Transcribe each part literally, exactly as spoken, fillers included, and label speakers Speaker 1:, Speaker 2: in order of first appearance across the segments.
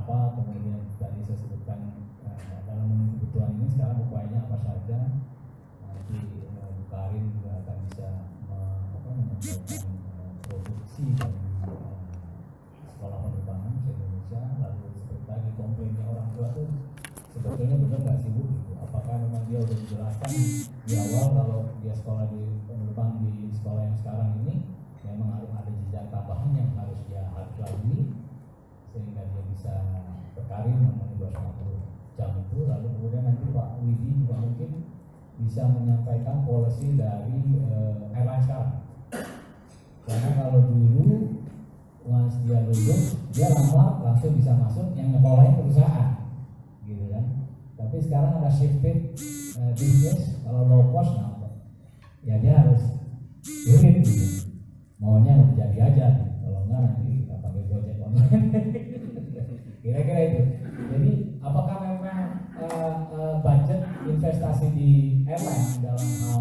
Speaker 1: apa, kemudian tadi saya sebutkan uh, dalam kebutuhan ini sekarang upayanya apa saja. Nanti uh, Bu Karin juga akan bisa uh, apa, menyampaikan uh, produksi dari uh, sekolah penerbangan di Indonesia. Lalu seperti tadi komplainnya orang tua tuh sebetulnya benar nggak sih Bu? Gitu. Apakah memang dia udah dijelaskan di awal kalau dia sekolah di penerbang di sekolah yang sekarang ini memang harus ada jenjang tambahan yang harus dia harus lalui sehingga dia bisa berkarir memenuhi dua ratus lima puluh jam itu. Lalu kemudian nanti Pak Widi juga mungkin bisa menyampaikan policy dari uh, airline sekarang. Karena kalau dulu once dia lulus dia lamar langsung bisa masuk yang nyekolahin perusahaan gitu kan. Tapi sekarang ada shifted uh, business, kalau low cost nah, ya dia harus irit gitu. Maunya jadi aja gitu. Kalau enggak nanti kita pakai Gojek online. Kira-kira itu. Jadi apakah memang uh, uh, budget investasi di airline dalam hal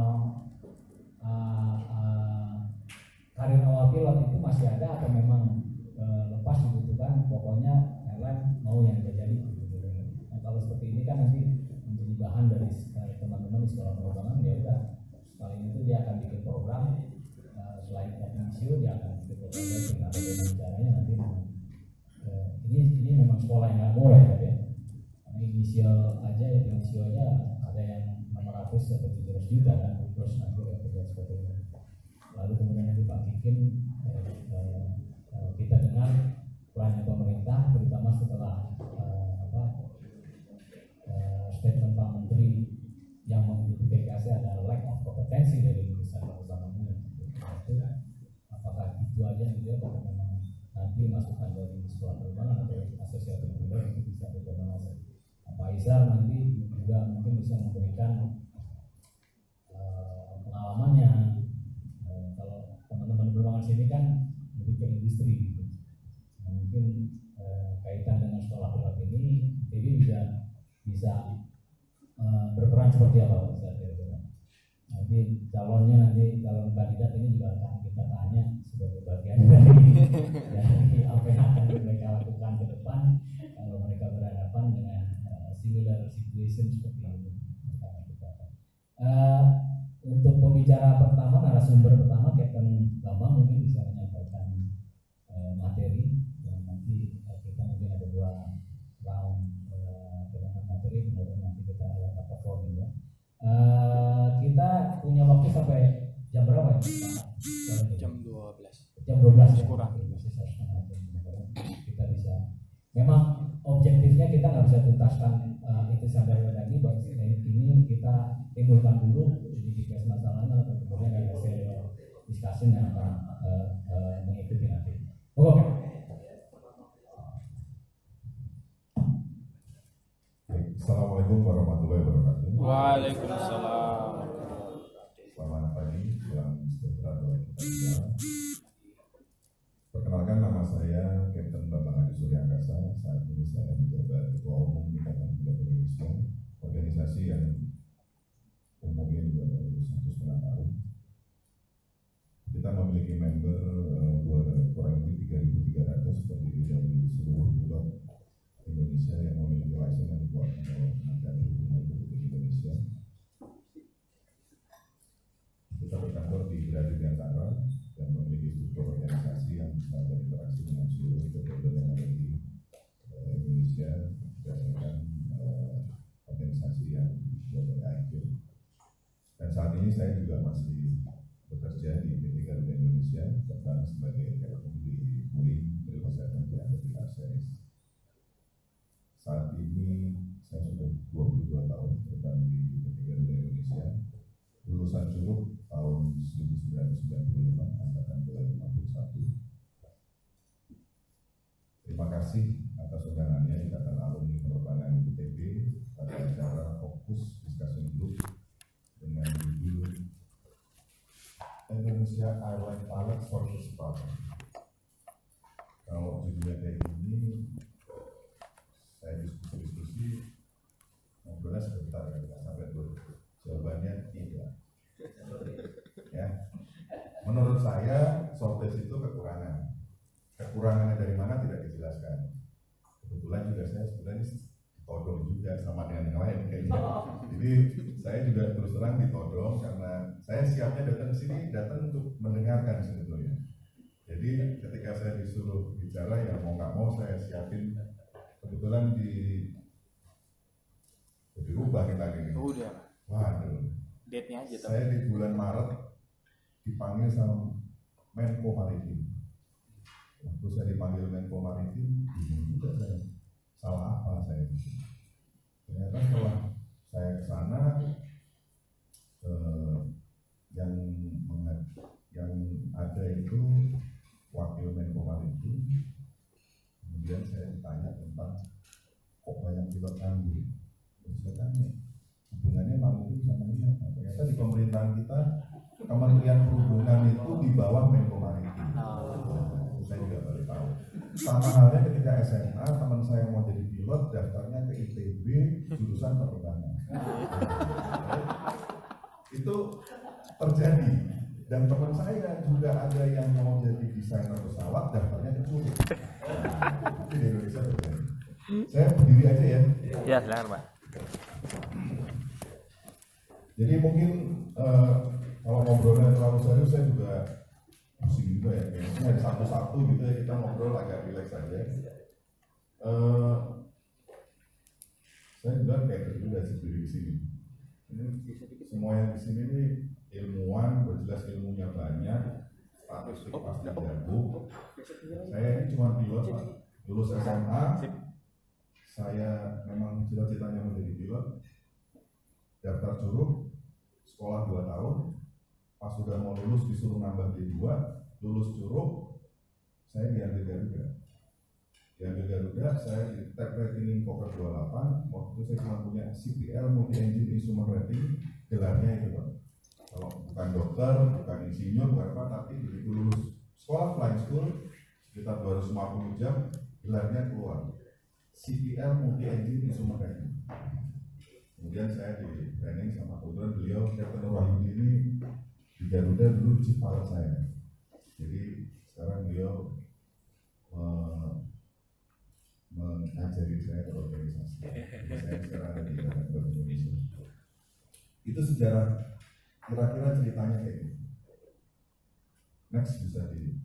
Speaker 1: uh, uh, karir awal pilot itu masih ada atau memang uh, lepas dibutuhkan, pokoknya airline mau yang terjadi gitu. Nah, kalau seperti ini kan nanti menjadi bahan dari uh, teman-teman di sekolah penerbangan, ya udah sekali itu dia akan bikin program uh, selain admisio dia akan bikin program tinggal bagaimana caranya nanti uh, ini ini memang sekolah yang nggak boleh ya. Inisial aja ya, inisionya ada yang enam ratus atau tujuh ratus juta kan, plus nanti kerja seperti itu. Lalu kemudian nanti Pak Kikin eh, eh, kita dengar plannya pemerintah, terutama setelah eh, apa eh, statement Pak Menteri yang mengikuti P K S ada lack of kompetensi dari lulusan penerbangan itu. Apakah itu aja gitu ya, apakah memang nanti masukan dari sekolah penerbangan atau asosiasi penerbangan itu bisa berkoordinasi. Pak Isar nanti juga mungkin bisa memberikan uh, pengalamannya. Uh, kalau teman-teman penerbangan sini kan lebih ke industri gitu. Nah, mungkin uh, kaitan dengan sekolah pilot ini, jadi bisa bisa uh, berperan seperti apa Pak Isar? Nanti calonnya nanti calon kandidat ini juga akan kita tanya sebagai bagian dari, dari apa yang akan mereka lakukan ke depan kalau mereka berhadapan dengan similar situation seperti ini. Uh, untuk pembicara pertama, narasumber pertama, Kapten Bambang mungkin bisa menyampaikan uh, materi dan nanti uh, kita mungkin ada dua round uh, dengan materi, kemudian nanti kita lihat perform ya. Uh, kita punya waktu sampai jam berapa ya?
Speaker 2: Jam dua belas.
Speaker 1: Jam dua belas ya.
Speaker 2: Kurang.
Speaker 1: Masih satu setengah jam. Kita bisa. Memang objektifnya kita nggak bisa tuntaskan uh, itu sampai tadi. Bahwa ini kita timbulkan dulu identifikasi masalahnya, atau kemudian ada hasil discussion yang akan uh, uh, mengikuti nanti. Oke. Okay.
Speaker 3: Assalamualaikum warahmatullahi wabarakatuh.
Speaker 2: Waalaikumsalam.
Speaker 3: Selamat pagi, salam sejahtera bagi kita. Perkenalkan, nama saya Kapten Bambang Adi Surya Angkasa. Saat ini saya menjabat Ketua Umum Ikatan Pilot Indonesia, organisasi yang umumnya juga baru satu setengah tahun. Kita memiliki member uh, kurang lebih tiga ribu tiga ratus terdiri dari seluruh pilot Indonesia yang memiliki lisensi yang dibuat oleh Kementerian Perhubungan Republik Indonesia. Kita berkantor di Dirgantara dan memiliki struktur organisasi yang bisa berinteraksi dengan seluruh stakeholder yang ada di uh, Indonesia berdasarkan uh, organisasi yang dibuat oleh I Q. Dan saat ini saya juga masih bekerja di P T Garuda Indonesia, terbang sebagai pilot di Boeing tujuh tujuh tujuh tiga series. Saat ini saya sudah dua puluh dua tahun terbang di P T Garuda Indonesia, lulusan Curug tahun seribu sembilan ratus sembilan puluh lima, angkatan dua ribu lima puluh satu. Terima kasih atas undangannya Ikatan Alumni Penerbangan I T B pada acara Fokus Discussion Group dengan judul Indonesia Airline Pilot versus Problem. Kalau judulnya kayak gini, saya diskusi-diskusi, ngobrolnya sebentar, nggak sampai dulu. Jawabannya tidak. Ya, menurut saya shortage itu kekurangan. Kekurangannya dari mana tidak dijelaskan. kebetulan juga saya sebenarnya ditodong juga sama dengan yang lain kayaknya. Jadi saya juga terus terang ditodong karena saya siapnya datang ke sini datang untuk mendengarkan sebetulnya. Jadi ketika saya disuruh bicara ya mau nggak mau saya siapin. Kebetulan di dirubah kita gini.
Speaker 2: Udah.
Speaker 3: Waduh.
Speaker 2: Date-nya aja.
Speaker 3: Saya di bulan Maret dipanggil sama Menko Maritim. Waktu saya dipanggil Menko Maritim, bingung juga saya. Salah apa saya? Ternyata setelah saya ke sana, eh, yang yang ada itu wakil Menko Maritim. Kemudian saya ditanya tentang kok banyak pilot nganggur. Terus saya tanya, hubungannya maritim sama ini apa? Ternyata di pemerintahan kita Kementerian Perhubungan itu di bawah Menko Maritim. Nah, saya juga baru tahu. Sama halnya ketika S M A teman saya mau jadi pilot daftarnya ke I T B jurusan penerbangan. Itu terjadi. Dan teman saya juga ada yang mau jadi desainer pesawat daftarnya ke Curug. Itu di Indonesia terjadi. Saya berdiri aja ya.
Speaker 2: Ya, silakan Pak.
Speaker 3: Jadi mungkin uh, kalau ngobrolnya terlalu serius saya juga pusing juga ya. Kayaknya ada satu-satu gitu ya kita ngobrol agak rileks saja. Uh, saya juga kayak berdua sendiri di sini. Ini semua yang di sini ini ilmuwan, berjelas ilmunya banyak, statistik pasti jago. Saya ini cuma pilot, Pak. Lulus S M A. Saya memang cita-citanya menjadi pilot. Daftar Curug, sekolah dua tahun. Pas sudah mau lulus disuruh nambah D dua, lulus Curug, saya diambil Garuda. Diambil Garuda, saya di Type Rating Fokker dua puluh delapan. Waktu itu saya cuma punya C P L Multi Engine Instrument Rating, gelarnya itu Pak. Kalau bukan dokter, bukan insinyur, bukan apa, tapi begitu lulus sekolah flying school sekitar dua ratus lima puluh jam, gelarnya keluar. C P L Multi Engine Instrument Rating. Kemudian saya di training sama kebetulan beliau Captain Nur Wahyudi ini di Garuda dulu chief pilot saya. Jadi sekarang beliau uh, mengajari saya berorganisasi. Jadi saya sekarang ada di Garuda Indonesia. Itu sejarah kira-kira ceritanya kayak gitu. Next bisa di.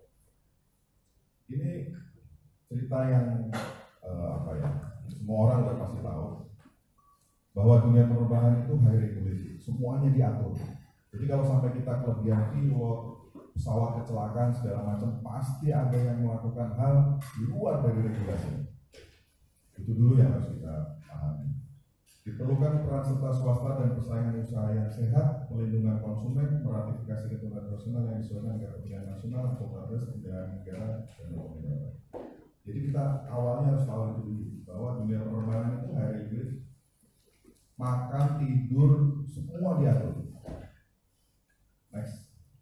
Speaker 3: Ini cerita yang uh, apa ya? Semua orang udah pasti tahu bahwa dunia penerbangan itu high regulation, semuanya diatur. Jadi kalau sampai kita kelebihan pilot, pesawat kecelakaan segala macam, pasti ada yang melakukan hal di luar dari regulasi. Itu dulu yang harus kita pahami. Diperlukan peran serta swasta dan persaingan usaha yang sehat, pelindungan konsumen, meratifikasi ketentuan internasional yang disesuaikan dengan kepentingan nasional, komunitas, kepentingan negara, dan hukum negara. Jadi kita awalnya harus tahu itu dulu bahwa dunia penerbangan itu high regulation. Makan, tidur, semua diatur. Next.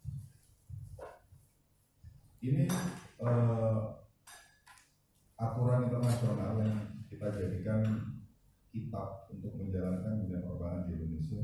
Speaker 3: Ini uh, aturan internasional yang kita jadikan kitab untuk menjalankan dunia penerbangan di Indonesia.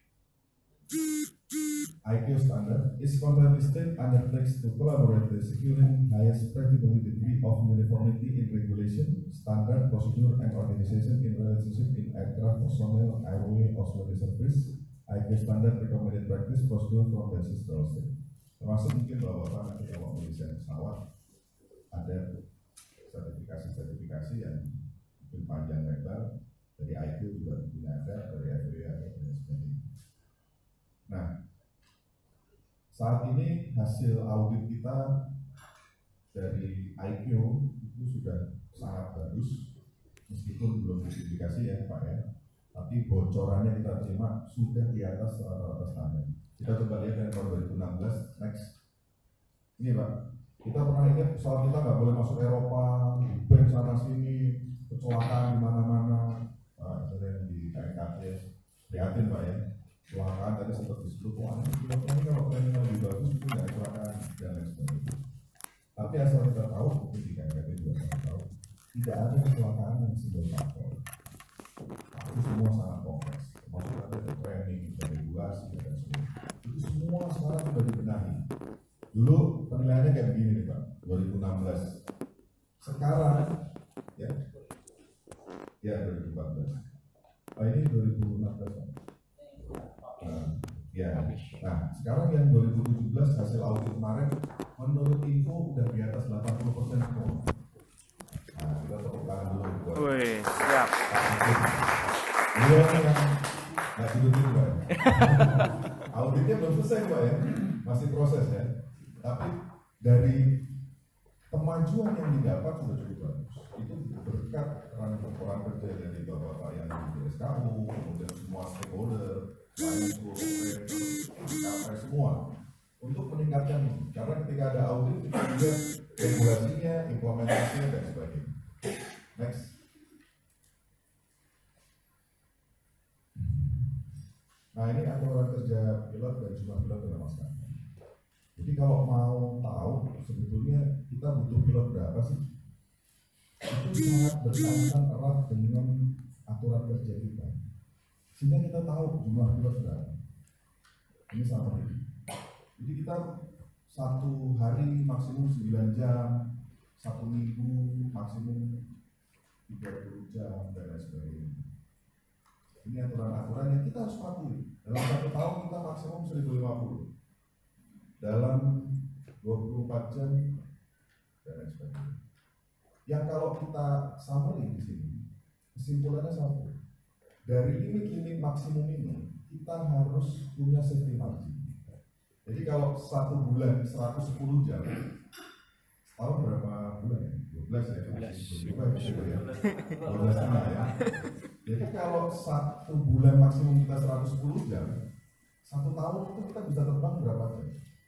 Speaker 3: I C A O standard is consistent undertakes to collaborate with securing highest practical degree of uniformity in regulation, standard, procedure, and organization in relationship in aircraft personnel, airway, auxiliary service. I C A O standard recommended practice prosedur from basis to state. Termasuk mungkin bahwa Bapak nanti kalau mendesain pesawat ada sertifikasi-sertifikasi yang mungkin panjang lebar dari I C A O juga tentunya ada, dari F A A ada dan sebagainya. Nah, saat ini hasil audit kita dari I C A O itu sudah sangat bagus, meskipun belum dipublikasi ya Pak ya, tapi bocorannya kita terima sudah di atas rata-rata standar. Kita coba lihat dari tahun dua ribu enam belas, next. Ini Pak, kita pernah ingat pesawat kita nggak boleh masuk Eropa, ban sana sini, kecelakaan di mana-mana. Nah, itu yang di K N K T, prihatin Pak ya. Kecelakaan tadi sempat disebut, wah ini kalau planning lebih bagus itu nggak kecelakaan dan lain sebagainya. Tapi asal kita tahu, mungkin di K N K T juga sangat tahu, tidak ada kecelakaan yang single faktor. Itu semua sangat kompleks. Termasuk ada training, regulasi dan sebagainya. Itu semua sekarang sudah dibenahi. Dulu penilaiannya kayak begini nih Pak, dua ribu enam belas. Sekarang Ya, ya dua ribu empat belas. Oh ini dua ribu enam belas. Nah, ya. Nah, sekarang yang dua ribu tujuh belas hasil audit kemarin menurut info udah di atas delapan puluh persen semua. Nah, kita tepuk tangan dulu buat.
Speaker 2: Wih, siap.
Speaker 3: Dia yang nggak tidur-tidur Pak. Auditnya belum selesai Pak ya, masih proses ya. Tapi dari kemajuan yang didapat sudah cukup bagus. Itu berkat peran peran kerja dari bapak-bapak yang di S K U, kemudian semua stakeholder, lain semua untuk meningkatkan ini. Karena ketika ada audit kita lihat regulasinya, implementasinya dan sebagainya. Next. Nah ini aturan kerja pilot dan jumlah pilot dalam maskapai. Jadi kalau mau tahu sebetulnya kita butuh pilot berapa sih? Itu sangat berkaitan erat dengan aturan kerja kita. Sehingga kita tahu jumlah pilot berapa. Ini sama ini. Jadi kita satu hari maksimum sembilan jam, satu minggu maksimum tiga puluh jam dan lain sebagainya. Ini aturan-aturan yang kita harus patuhi. Dalam satu tahun kita maksimum seribu lima puluh. Dalam dua puluh empat jam dan lain sebagainya. Yang kalau kita summary di sini, kesimpulannya satu. Dari limit-limit maksimum ini, kita harus punya safety margin. Jadi kalau satu bulan seratus sepuluh jam, tahun berapa bulan ya? dua belas ya? dua belas ya? dua belas setengah ya? Jadi kalau satu bulan maksimum kita seratus sepuluh jam, satu tahun itu kita bisa terbang berapa jam?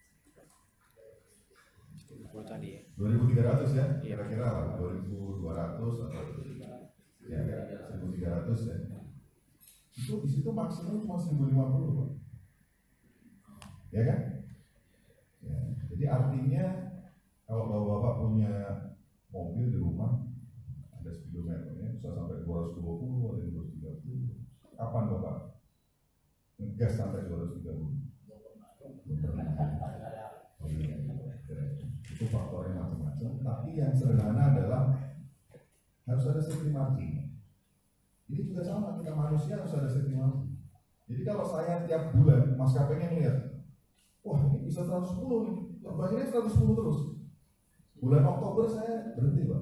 Speaker 2: Tadi ya.
Speaker 3: dua ribu tiga ratus ya? Kira-kira lah, dua ribu dua ratus atau ya, seribu tiga ratus ya. Itu di situ maksimum cuma seribu lima puluh. Ya kan? Ya, jadi artinya kalau bapak-bapak punya mobil di rumah ada speedometernya bisa sampai dua ratus dua puluh atau dua ratus tiga puluh. Kapan bapak ngegas sampai dua ratus tiga puluh? Itu faktornya macam-macam. Tapi yang sederhana adalah harus ada safety margin. Ini juga sama, kita manusia harus ada safety margin. Jadi kalau saya tiap bulan maskapainya melihat, wah ini bisa seratus sepuluh nih, terbangnya seratus sepuluh terus. Bulan Oktober saya berhenti Pak.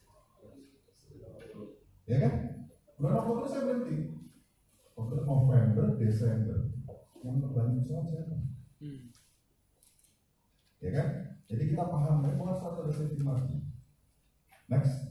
Speaker 3: Ya kan? Bulan Oktober saya berhenti. Oktober, November, Desember. Yang terbangin pesawat siapa? Hmm. Ya kan? Jadi kita paham bahwa harus ada safety margin. Next.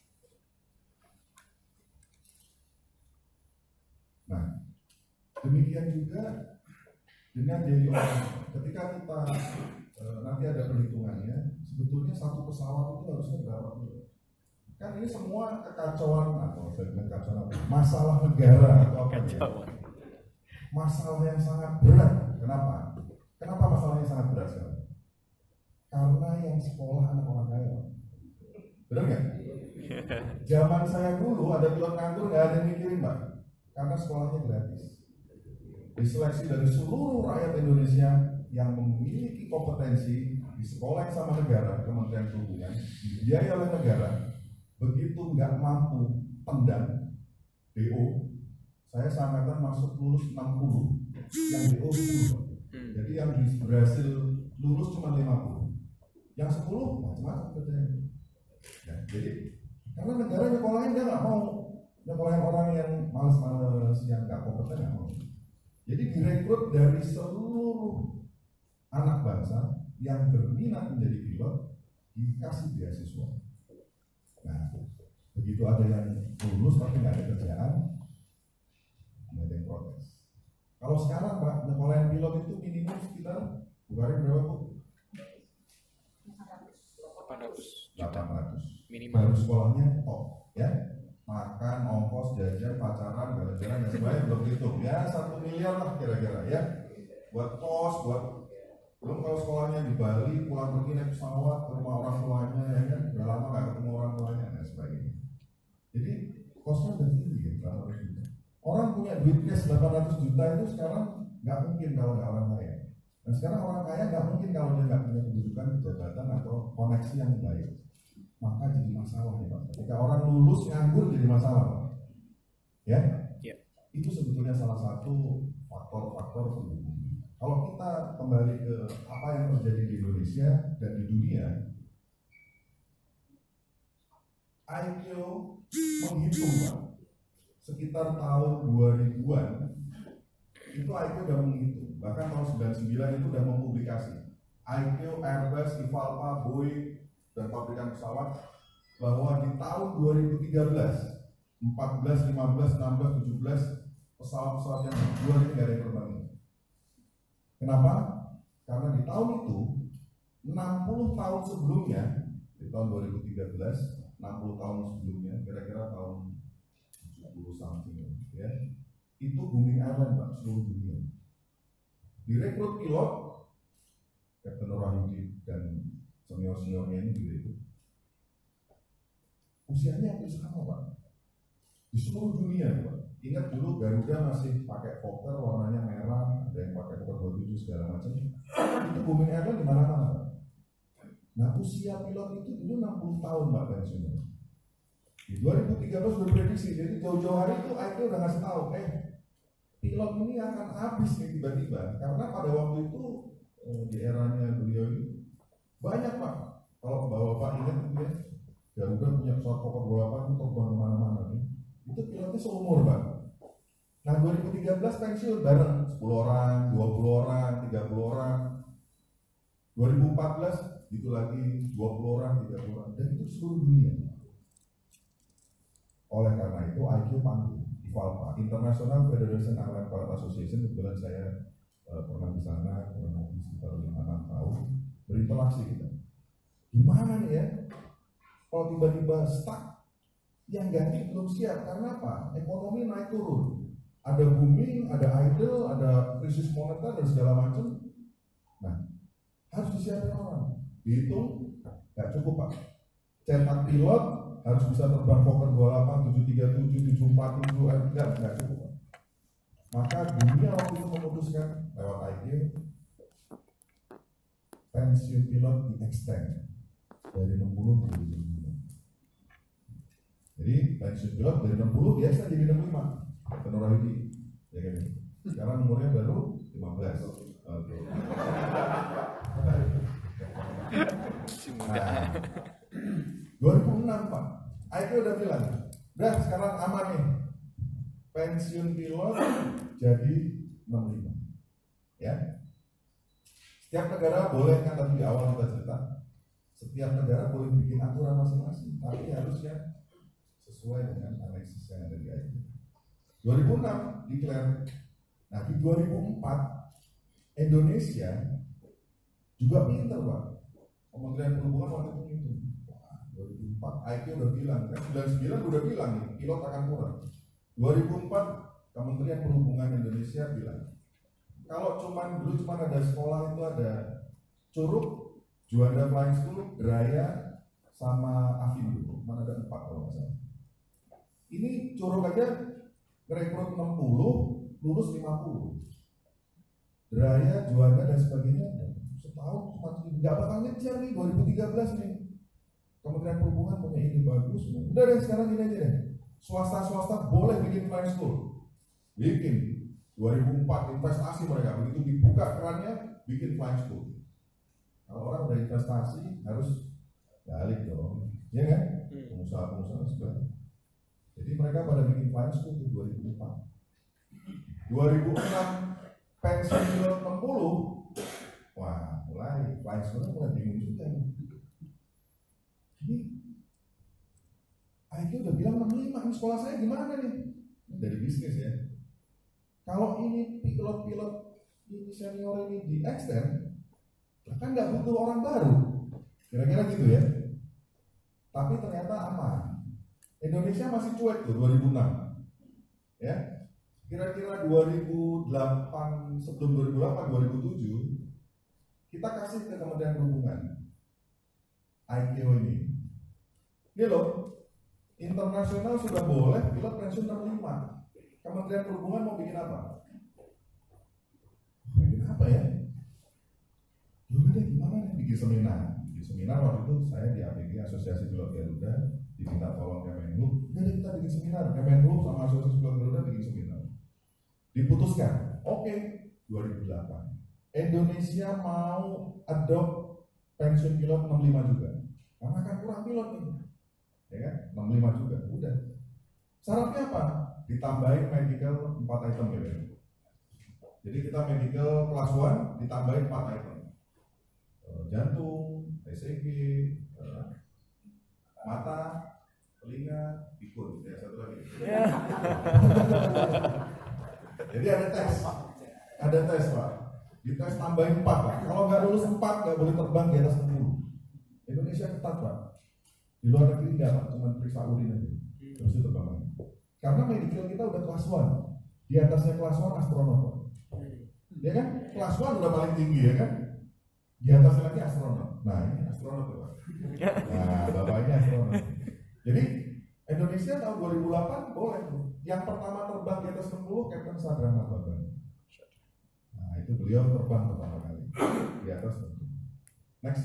Speaker 3: Nah, demikian juga dengan daily operation. Ketika kita e, nanti ada perhitungannya, sebetulnya satu pesawat itu harusnya berapa kilo? Kan ini semua kekacauan atau saya bilang kekacauan apa? Masalah negara atau apa ya? Masalah yang sangat berat. Kenapa? Kenapa masalahnya sangat berat sekarang? Karena yang sekolah anak orang kaya. Benar nggak? Zaman saya dulu ada pilot nganggur nggak ada yang mikirin Pak. Karena sekolahnya gratis. Diseleksi dari seluruh rakyat Indonesia yang memiliki kompetensi di sekolah yang sama negara, Kementerian Perhubungan, dibiayai oleh negara, begitu nggak mampu tendang D O, saya sangatkan masuk lulus enam puluh, yang D O sepuluh. Jadi yang berhasil lulus cuma lima puluh, yang sepuluh macam-macam kerjanya. Ya, jadi karena negara nyekolahin dia nggak mau. Nyekolahin orang yang malas-malas, yang nggak kompeten nggak mau. Jadi direkrut dari seluruh anak bangsa yang berminat menjadi pilot dikasih beasiswa. Nah, begitu ada yang lulus tapi nggak ada kerjaan, nggak ada yang protes. Kalau sekarang Pak, nyekolahin pilot itu minimum sekitar bukarin berapa Bu? delapan ratus minimal. Baru sekolahnya top, ya. Makan, ongkos, jajan, pacaran, jalan-jalan, dan sebagainya belum hitung. Ya satu miliar lah kira-kira ya. Buat kos, buat belum kalau sekolahnya di Bali, pulang pergi naik pesawat ke rumah orang tuanya, ya kan? Udah lama nggak ketemu orang tuanya dan sebagainya. Jadi kosnya udah tinggi ya, delapan ratus juta. Orang punya duit cash delapan ratus juta itu sekarang nggak mungkin kalau nggak orang kaya. Dan sekarang orang kaya nggak mungkin kalau dia nggak punya kedudukan, jabatan atau koneksi yang baik. Maka jadi masalah ya Pak. Ketika orang lulus nganggur jadi masalah, Pak. Ya?
Speaker 2: Ya.
Speaker 3: Itu sebetulnya salah satu faktor-faktor pendukung. Kalau kita kembali ke apa yang terjadi di Indonesia dan di dunia, I Q menghitung, Pak, sekitar tahun dua ribuan itu I Q udah menghitung. Bahkan tahun sembilan puluh sembilan itu udah mempublikasi I Q, Airbus, Ivalpa, Boeing, dan pabrikan pesawat bahwa di tahun dua ribu tiga belas, empat belas, lima belas, enam belas, tujuh belas pesawat-pesawat yang dijual ini nggak ada yang terbang. Kenapa? Karena di tahun itu enam puluh tahun sebelumnya, di tahun dua ribu tiga belas, enam puluh tahun sebelumnya, kira-kira tahun tujuh puluh something ya, itu booming airline, Pak, seluruh dunia. Direkrut pilot, Captain Rahudi dan senior-seniornya ini direkrut. Usianya hampir sama, Pak, di seluruh dunia, Pak. Ingat dulu Garuda masih pakai Fokker warnanya merah, ada yang pakai Fokker dua puluh tujuh segala macam. Itu booming airline di mana-mana, Pak. Nah, usia pilot itu dulu enam puluh tahun, Pak, pensiunnya. Di dua ribu tiga belas sudah prediksi, jadi jauh-jauh hari itu I Q udah ngasih tahu, eh pilot ini akan habis nih tiba-tiba, karena pada waktu itu eh, di eranya beliau itu banyak, Pak. Kalau bapak ingat ya, Garuda punya pesawat Fokker dua puluh delapan itu terbang kemana-mana nih. Itu pilotnya seumur, Pak. Nah, dua ribu tiga belas pensiun bareng sepuluh orang, dua puluh orang, tiga puluh orang. dua ribu empat belas itu lagi dua puluh orang, tiga puluh orang, dan itu seluruh dunia. Oleh karena itu I Q panggil Ivalpa, International Federation Airline Pilot Association. Kebetulan saya eh, pernah di sana kurang lebih sekitar lima enam tahun berinteraksi kita. Gimana nih ya? Kalau tiba-tiba stuck, yang ganti belum siap. Karena apa? Ekonomi naik turun. Ada booming, ada idle, ada krisis moneter dan segala macam. Nah, harus disiapin orang. Dihitung, nggak cukup, Pak. Cetak pilot harus bisa terbang Fokker dua puluh delapan, tujuh tiga tujuh, tujuh empat tujuh, enggak, nggak cukup, Pak. Maka dunia waktu itu memutuskan lewat I Q, pensiun pilot di extend dari enam puluh menjadi tujuh puluh lima. Jadi pensiun pilot dari enam puluh dia extend jadi enam puluh lima. Penorahidi, ya kan? Sekarang umurnya baru lima belas. Oke. Nah, dua ribu enam, Pak, I Q udah bilang, udah sekarang aman nih, pensiun pilot jadi enam puluh lima. Ya, setiap negara boleh, kan tadi di awal kita cerita, setiap negara boleh bikin aturan masing-masing, tapi harusnya sesuai dengan aneksis yang ada di I Q. dua ribu enam declare. Nah, di dua ribu empat Indonesia juga pinter, Pak. Kementerian Perhubungan waktu itu itu. Wah, dua ribu empat I Q udah bilang, kan sembilan puluh sembilan udah bilang nih, pilot akan kurang. dua ribu empat Kementerian Perhubungan Indonesia bilang, kalau cuman dulu cuman ada sekolah itu ada Curug, Juanda Flying School, Graya, sama Avindo. Mana ada empat kalau nggak salah. Ini Curug aja rekrut enam puluh, lulus lima puluh. Raya, Juanda dan sebagainya setahun cuma nggak bakal ngejar nih. Dua ribu tiga belas nih Kementerian Perhubungan punya ini bagus. Udah deh sekarang gini aja deh, swasta-swasta boleh bikin flying school, bikin. Dua ribu empat investasi mereka, begitu dibuka kerannya bikin flying school. Kalau orang udah investasi harus balik dong, ya kan? Pengusaha-pengusaha segala. Jadi mereka pada bikin flying school di dua ribu empat. dua ribu enam pensiun pilot enam puluh. Wah, mulai flying school mulai bingung juga nih. Ini I Q udah bilang enam puluh lima, ini sekolah saya gimana nih? Dari bisnis ya. Kalau ini pilot-pilot ini senior ini di extend, kan nggak butuh orang baru. Kira-kira gitu ya. Tapi ternyata aman. Indonesia masih cuek tuh dua ribu enam. Ya. Kira-kira dua ribu delapan, sebelum dua ribu delapan, dua ribu tujuh kita kasih ke Kementerian Perhubungan I Q ini. Ini loh, internasional sudah boleh pilot pensiun enam puluh lima. Kementerian Perhubungan mau bikin apa? Bikin apa ya? Udah deh, gimana nih? Bikin seminar, bikin seminar waktu itu saya di A P G, Asosiasi Pilot Garuda, diminta tolong Kemenhub, jadi kita bikin seminar, Kemenhub sama Asosiasi Pilot Garuda bikin seminar. Diputuskan, oke, okay, dua ribu delapan Indonesia mau adopt pensiun pilot enam puluh lima juga, karena kan kurang pilot nih, ya kan, enam puluh lima juga, udah. Syaratnya apa? Ditambahin medical empat item ya. Jadi kita medical kelas satu ditambahin empat item, jantung, E C G, mata, telinga, pikun, ya satu lagi. Jadi ada tes, ada tes Pak. Di tes tambahin empat Pak. Kalau nggak lulus empat nggak boleh terbang di atas enam puluh. Indonesia ketat Pak. Di luar negeri nggak Pak, cuma periksa urin aja. Terus itu terbang lagi. Karena medical kita udah kelas satu. Di atasnya kelas satu astronot Pak. Ya kan? Kelas satu udah paling tinggi ya kan? Di atasnya lagi astronot. Nah ini astronot Pak. Nah bapak ini astronot. Jadi Indonesia tahun dua ribu delapan boleh tuh. Yang pertama terbang di atas enam puluh Kapten Sadran Nababan. Nah itu beliau terbang pertama kali di atas enam puluh. Next.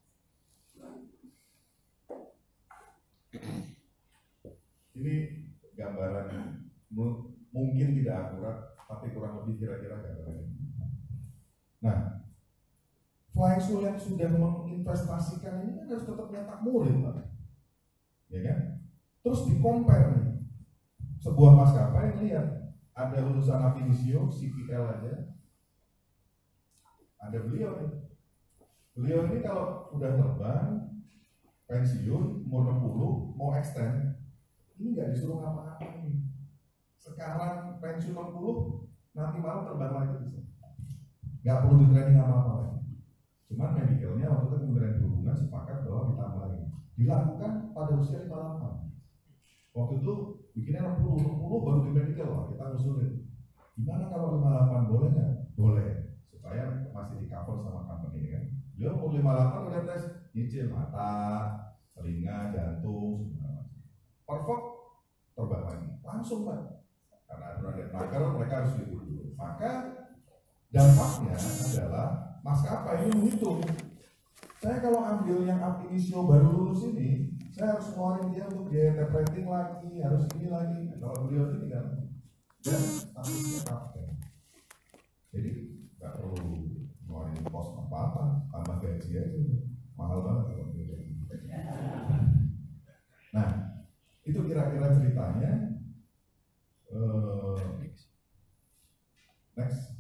Speaker 3: Ini gambaran mungkin tidak akurat, tapi kurang lebih kira-kira gambarannya. Nah, flying school yang sudah menginvestasikan ini kan harus tetap nyetak murid, Pak. Ya kan? Terus di-compare nih. Sebuah maskapai lihat ada lulusan Avinisio, C P L aja. Ada beliau nih. Beliau ini kalau udah terbang, pensiun, umur enam puluh, mau extend, ini nggak disuruh ngapa-ngapain. Sekarang pensiun enam puluh, nanti malam terbang lagi bisa. Nggak perlu di training apa-apa lagi. Cuman medicalnya waktu itu Kementerian Perhubungan sepakat bahwa ditambahin. Dilakukan pada usia lima puluh delapan. Waktu itu bikinnya enam puluh, enam puluh baru di medical lah, kita ngusulin. Gimana kalau lima puluh delapan, boleh nggak? Boleh, supaya masih di cover sama company kan. Dia umur lima puluh delapan udah tes nyicil mata, telinga, jantung, segala macam. Perfect, terbang lagi, langsung Pak. Karena aturan dan nakar mereka harus libur dulu. Maka dampaknya adalah maskapai ini menghitung. Saya kalau ambil yang ab initio baru lulus ini, saya harus ngeluarin dia untuk biaya tap rating lagi, harus ini lagi. Kalau beliau ini kan, dan statusnya kapten. Jadi nggak perlu ngeluarin pos apa-apa, tambah gaji aja, mahal banget kalau beliau. Nah, itu kira-kira ceritanya. Uh, next.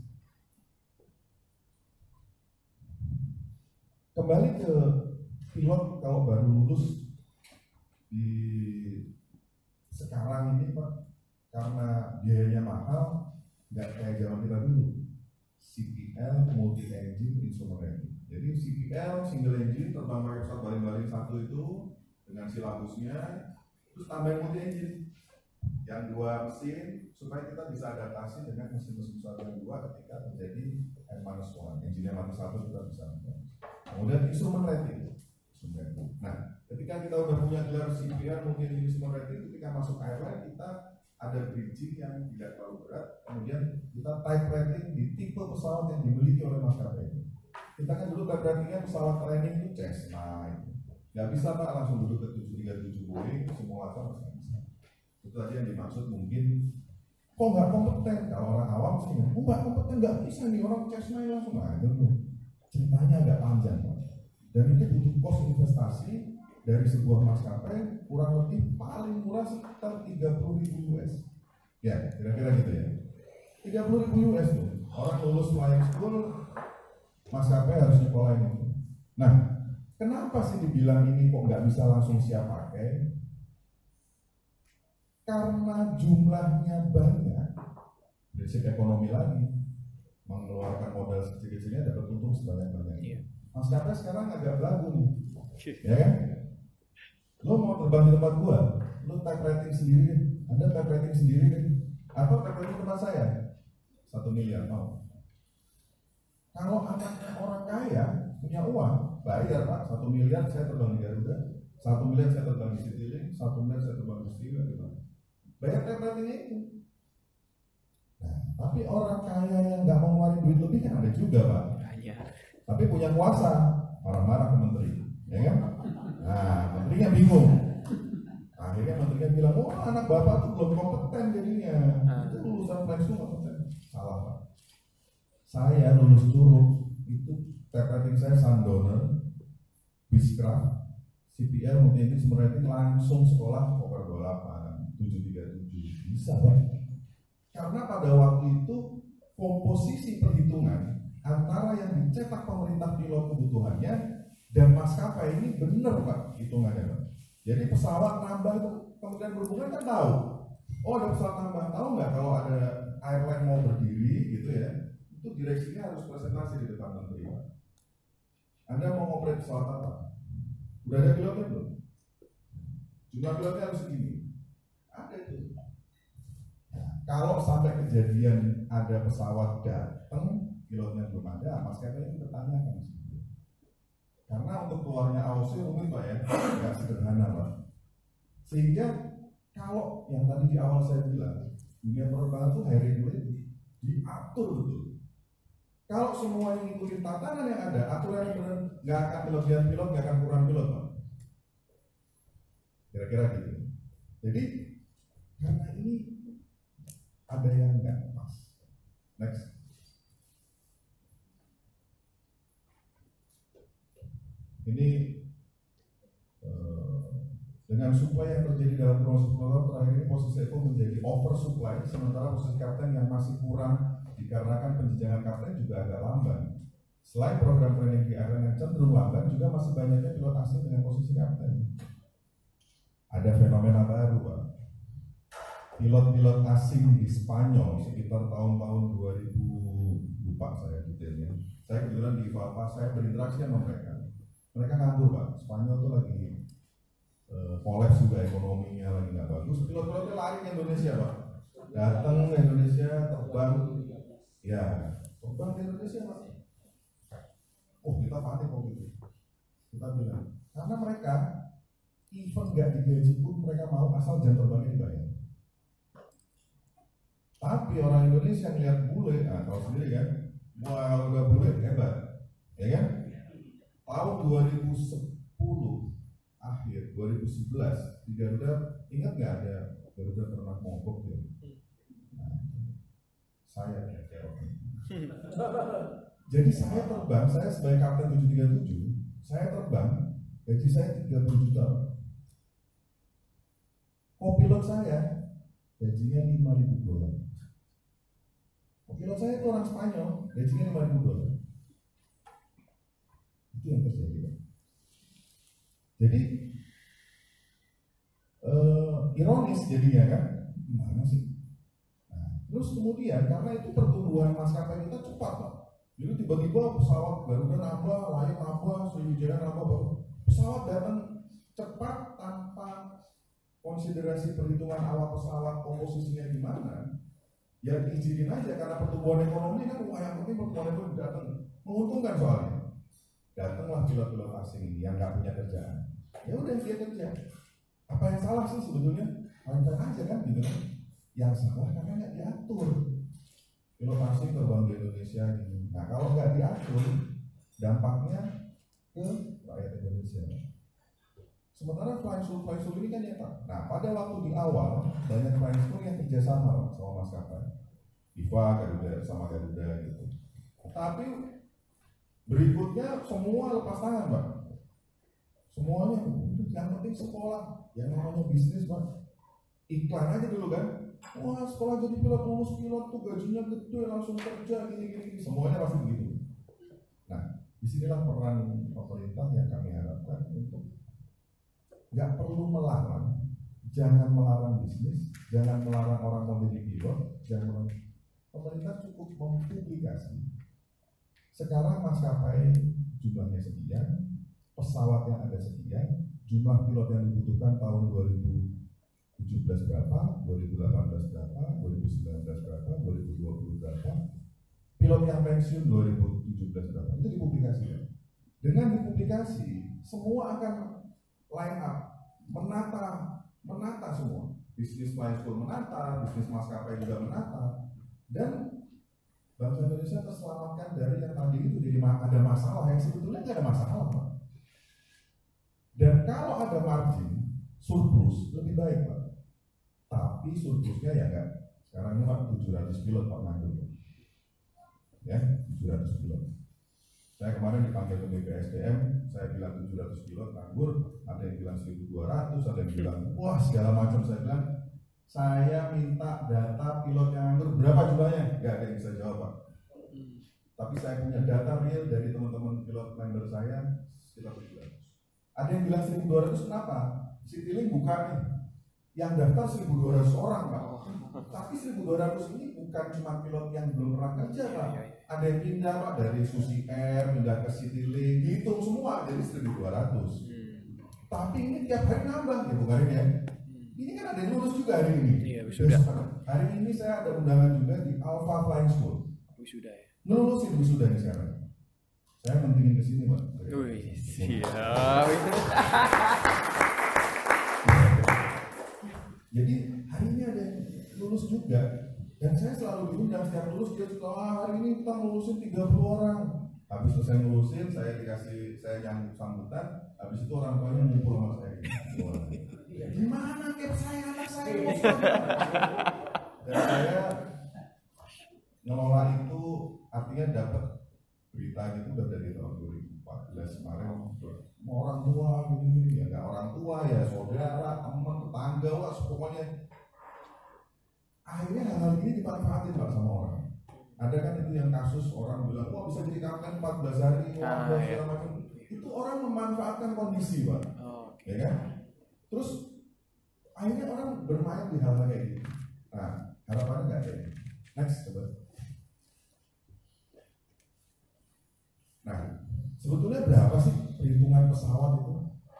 Speaker 3: Kembali ke pilot kalau baru lulus di sekarang ini Pak, karena biayanya mahal, nggak kayak zaman kita dulu. C P L multi engine instrument rating. Jadi C P L single engine terbang pakai pesawat baling-baling satu itu dengan silabusnya, terus tambahin multi engine yang dua mesin supaya kita bisa adaptasi dengan mesin-mesin pesawat yang dua ketika terjadi N minus satu, engine mati satu kita bisa. Kemudian instrument rating. Nah, ketika kita udah punya gelar C P R mungkin instrument rating, ketika masuk airline kita ada bridging yang tidak terlalu berat. Kemudian kita type rating di tipe pesawat yang dimiliki oleh maskapai. Kita kan dulu type ratingnya pesawat training itu Cessna. Nggak bisa Pak langsung duduk ke tujuh tiga tujuh Boeing simulator nggak bisa. Itu aja yang dimaksud mungkin. Kok nggak kompeten? Kalau orang awam sih, kok nggak kompeten nggak bisa nih orang Cessna langsung nggak ada tuh. Ceritanya agak panjang Pak. Dan itu butuh kos investasi dari sebuah maskapai kurang lebih paling murah sekitar tiga puluh ribu U S. Ya, kira-kira gitu ya. tiga puluh ribu U S tuh. Orang lulus flying school, maskapai harus nyekolahin itu. Nah, kenapa sih dibilang ini kok nggak bisa langsung siap pakai? Karena jumlahnya banyak, prinsip ekonomi lagi, mengeluarkan modal sekecil-kecilnya dapat untung sebanyak-banyaknya. Maskapai sekarang agak belagu nih, ya kan? Lo mau terbang di tempat gua, lo type rating sendiri deh, Anda type rating sendiri deh, atau type rating tempat saya, satu miliar mau. Kalau anaknya orang kaya punya uang, bayar Pak, satu miliar saya terbang di Garuda, satu miliar saya terbang di Citylink, satu miliar saya terbang di Stiwa, gitu. Bayar type ratingnya itu. Nah, tapi orang kaya yang nggak mau ngeluarin duit lebih kan ada juga Pak. Tapi punya kuasa, marah-marah ke menteri, ya kan? Nah, menterinya bingung. Akhirnya menterinya bilang, oh anak bapak tuh belum kompeten jadinya. Itu lulusan flight school kompeten. Salah Pak. Saya lulus Curug, itu rating saya Sandoner, Biscraft, C P L, mungkin Simulating langsung sekolah Koper dua puluh delapan, tujuh tiga tujuh. Bisa Pak. Karena pada waktu itu komposisi perhitungan antara yang dicetak pemerintah pilot kebutuhannya dan maskapai ini benar Pak hitungannya Pak. Jadi pesawat nambah itu Kementerian Perhubungan kan tahu. Oh ada pesawat nambah, tahu nggak kalau ada airline mau berdiri gitu ya, itu direksinya harus presentasi di depan menteri Pak. Anda mau ngoperate pesawat apa? Udah ada pilotnya belum? Jumlah pilotnya harus segini. Ada itu. Nah, kalau sampai kejadian ada pesawat datang, pilotnya belum ada, maskapai itu bertanyakan. Karena untuk keluarnya A O C rumit Pak ya, nggak sederhana Pak. Sehingga kalau yang tadi di awal saya bilang, dunia penerbangan itu high regulated, diatur betul. Kalau semua yang ngikutin tatanan yang ada, aturan yang benar, nggak akan kelebihan pilot, nggak akan kurang pilot Pak. Kira-kira gitu. Jadi karena ini ada yang nggak pas. Next. Ini eh, dengan supply yang terjadi dalam proses pelakon terakhir ini posisi Eko menjadi oversupply, sementara posisi kapten yang masih kurang dikarenakan penjenjangan kapten juga agak lamban. Selain program training di airline yang cenderung lamban, juga masih banyaknya pilot asing dengan posisi kapten. Ada fenomena baru Pak. Pilot-pilot asing di Spanyol sekitar tahun-tahun dua ribu, lupa saya detailnya. Saya kebetulan di Valpa, saya berinteraksi sama mereka. Mereka nganggur Pak, Spanyol tuh lagi uh, kolaps juga ekonominya, lagi nggak bagus. Pilot-pilotnya lari ke Indonesia Pak, datang ke Indonesia, terbang, ya terbang ke Indonesia Pak. Oh kita panik waktu itu, kita bilang karena mereka even nggak digaji pun mereka mau asal jam terbangnya dibayar. Tapi orang Indonesia ngeliat bule, nah tahu sendiri kan, wah udah bule hebat, ya kan? Tahun dua ribu sepuluh akhir dua ribu sebelas di Garuda, ingat nggak ada Garuda pernah mogok ya? Nah, saya kayak jadi saya terbang, saya sebagai kapten tujuh tiga tujuh, saya terbang, gaji saya tiga puluh juta. Kopilot saya gajinya lima ribu dolar. Kopilot saya itu orang Spanyol, gajinya lima ribu dolar. Itu yang terjadi Pak. Jadi uh, ironis jadinya kan, gimana sih? Nah, terus kemudian karena itu pertumbuhan maskapai kita cepat Pak. Jadi tiba-tiba pesawat Garuda nambah, Lion nambah, Sriwijaya nambah, pesawat datang cepat tanpa konsiderasi perhitungan awal pesawat komposisinya gimana. Ya diizinin aja karena pertumbuhan ekonomi kan, wah yang penting pertumbuhan ekonomi datang, menguntungkan soalnya. Datanglah pilot-pilot asing ini yang nggak punya kerjaan. Ya udah dia kerja. Apa yang salah sih sebetulnya? Lancar aja kan gitu kan. Yang salah karena nggak diatur. Pilot asing terbang di Indonesia gitu. Nah kalau nggak diatur, dampaknya ke rakyat Indonesia. Sementara flying school flying school ini kan ya Pak. Nah pada waktu di awal banyak flying school yang kerjasama sama maskapai, I V A, Garuda sama Garuda gitu. Tapi berikutnya semua lepas tangan Pak. Semuanya yang penting sekolah, yang namanya bisnis Pak. Iklan aja dulu kan. Wah sekolah jadi pilot, lulus pilot tuh gajinya gede langsung kerja gini-gini. Semuanya pasti begitu. Nah disinilah peran pemerintah yang kami harapkan untuk nggak perlu melarang, jangan melarang bisnis, jangan melarang orang mau jadi pilot, jangan melarang. Pemerintah cukup mempublikasi. Sekarang maskapai jumlahnya sekian, pesawat yang ada sekian, jumlah pilot yang dibutuhkan tahun dua ribu tujuh belas berapa, dua ribu delapan belas berapa, dua ribu sembilan belas berapa, dua ribu dua puluh berapa, pilot yang pensiun dua ribu tujuh belas berapa, itu dipublikasikan. Dengan dipublikasi, semua akan line up, menata, menata semua. Bisnis flying school menata, bisnis maskapai juga menata, dan bangsa Indonesia terselamatkan dari yang tadi itu jadi ada masalah yang sebetulnya nggak ada masalah Pak. Dan kalau ada margin surplus lebih baik Pak. Tapi surplusnya ya enggak. Sekarang ini Pak tujuh ratus pilot Pak nganggur. Ya, tujuh ratus pilot. Saya kemarin dipanggil ke B P S D M, saya bilang tujuh ratus pilot nganggur, ada yang bilang seribu dua ratus, ada yang bilang wah segala macam. Saya bilang saya minta data pilot yang nganggur berapa jumlahnya? Enggak ada yang bisa jawab Pak. Tapi saya punya data real dari teman-teman pilot member saya sekitar tujuh ratus. Ada yang bilang seribu dua ratus, kenapa? Citylink buka nih. Yang daftar seribu dua ratus orang Pak. Tapi seribu dua ratus ini bukan cuma pilot yang belum pernah kerja Pak. Ada yang pindah Pak dari Susi Air, pindah ke Citylink, dihitung semua jadi seribu dua ratus. Tapi ini tiap hari nambah ya Bu Karin ya. Ini kan ada yang lulus juga hari ini.
Speaker 2: Iya, wisuda.
Speaker 3: Hari ini saya ada undangan juga di Alpha Flying School.
Speaker 2: Wisuda ya.
Speaker 3: Ngelulusin wisuda nih sekarang. Saya pentingin ke sini Pak.
Speaker 2: Wih, siap.
Speaker 3: Jadi hari ini ada yang lulus juga. Dan saya selalu diundang setiap lulus dia suka, ah, hari ini kita lulusin tiga puluh orang. Habis selesai lulusin, saya dikasih, saya nyambut sambutan. Habis itu orang tuanya ngumpul sama saya. Gimana kep saya, anak saya mau sekolah? Dan saya ngelola itu artinya dapat berita gitu udah dari tahun dua ribu empat belas kemarin. Mau orang tua gini-gini ya, nggak orang tua ya, saudara, teman, tetangga, wah pokoknya. Akhirnya hal-hal ini dimanfaatin Pak sama orang. Ada kan itu yang kasus orang bilang, wah bisa jadi kapten empat belas hari, wah
Speaker 2: Ah, ya.
Speaker 3: macam. Itu orang memanfaatkan kondisi Pak,
Speaker 2: Oh,
Speaker 3: ya kan? Terus akhirnya orang bermain di hal-hal kayak gitu. Nah, harapannya nggak ada. Next, coba. Nah, sebetulnya berapa sih perhitungan pesawat itu?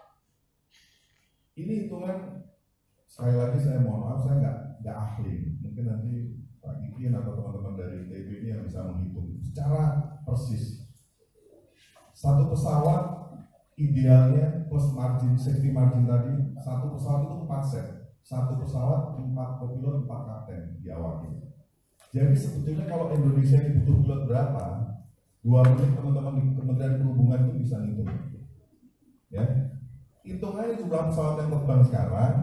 Speaker 3: Ini hitungan, sekali lagi saya mohon maaf, saya nggak nggak ahli. Mungkin nanti Pak Gikin atau teman-teman dari T B ini yang bisa menghitung secara persis. Satu pesawat idealnya plus margin, safety margin tadi, satu pesawat itu empat set. Satu pesawat empat kopilot, empat kapten di awalnya. Jadi sebetulnya kalau Indonesia ini butuh pilot berapa? Dua menit teman-teman di Kementerian Perhubungan itu bisa ngitung. Ya, hitung aja jumlah pesawat yang terbang sekarang,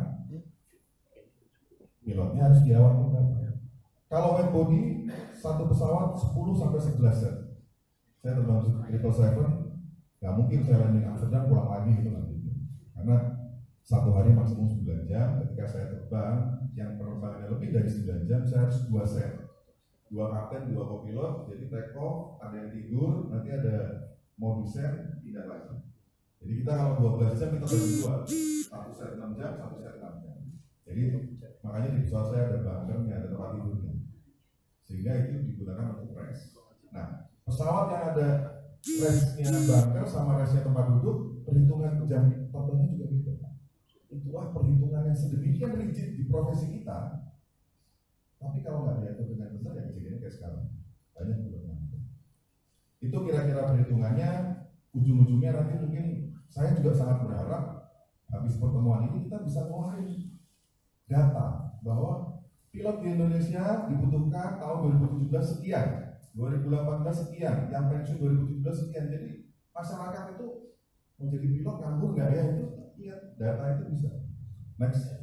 Speaker 3: pilotnya harus diawak berapa? Kalau wide body satu pesawat sepuluh sampai sebelas set. Saya terbang triple seven, nggak mungkin saya landing Amsterdam pulang lagi gitu nanti. Karena satu hari maksimum sembilan jam. Ketika saya terbang yang penerbangannya lebih dari sembilan jam, saya harus dua set. Dua kapten, dua kopilot, jadi take off, ada yang tidur, nanti ada mau descent, tidak lagi. Jadi kita kalau dua belas jam kita bagi dua, satu set enam jam, satu set enam jam. Jadi makanya di pesawat saya ada bunkernya, ada tempat tidurnya, sehingga itu digunakan untuk rest. Nah, pesawat yang ada restnya bunker sama restnya tempat duduk, perhitungan jam terbangnya juga beda. Itulah perhitungan yang sedemikian rigid di profesi kita. Tapi kalau nggak diatur dengan benar ya kejadiannya kayak sekarang banyak belum. Itu kira-kira perhitungannya. Ujung-ujungnya nanti mungkin saya juga sangat berharap habis pertemuan ini kita bisa ngeluarin data bahwa pilot di Indonesia dibutuhkan tahun dua ribu tujuh belas sekian, dua ribu delapan belas sekian, yang pensiun dua ribu tujuh belas sekian. Jadi masyarakat itu mau jadi pilot nganggur nggak ya, itu lihat data itu bisa. Next.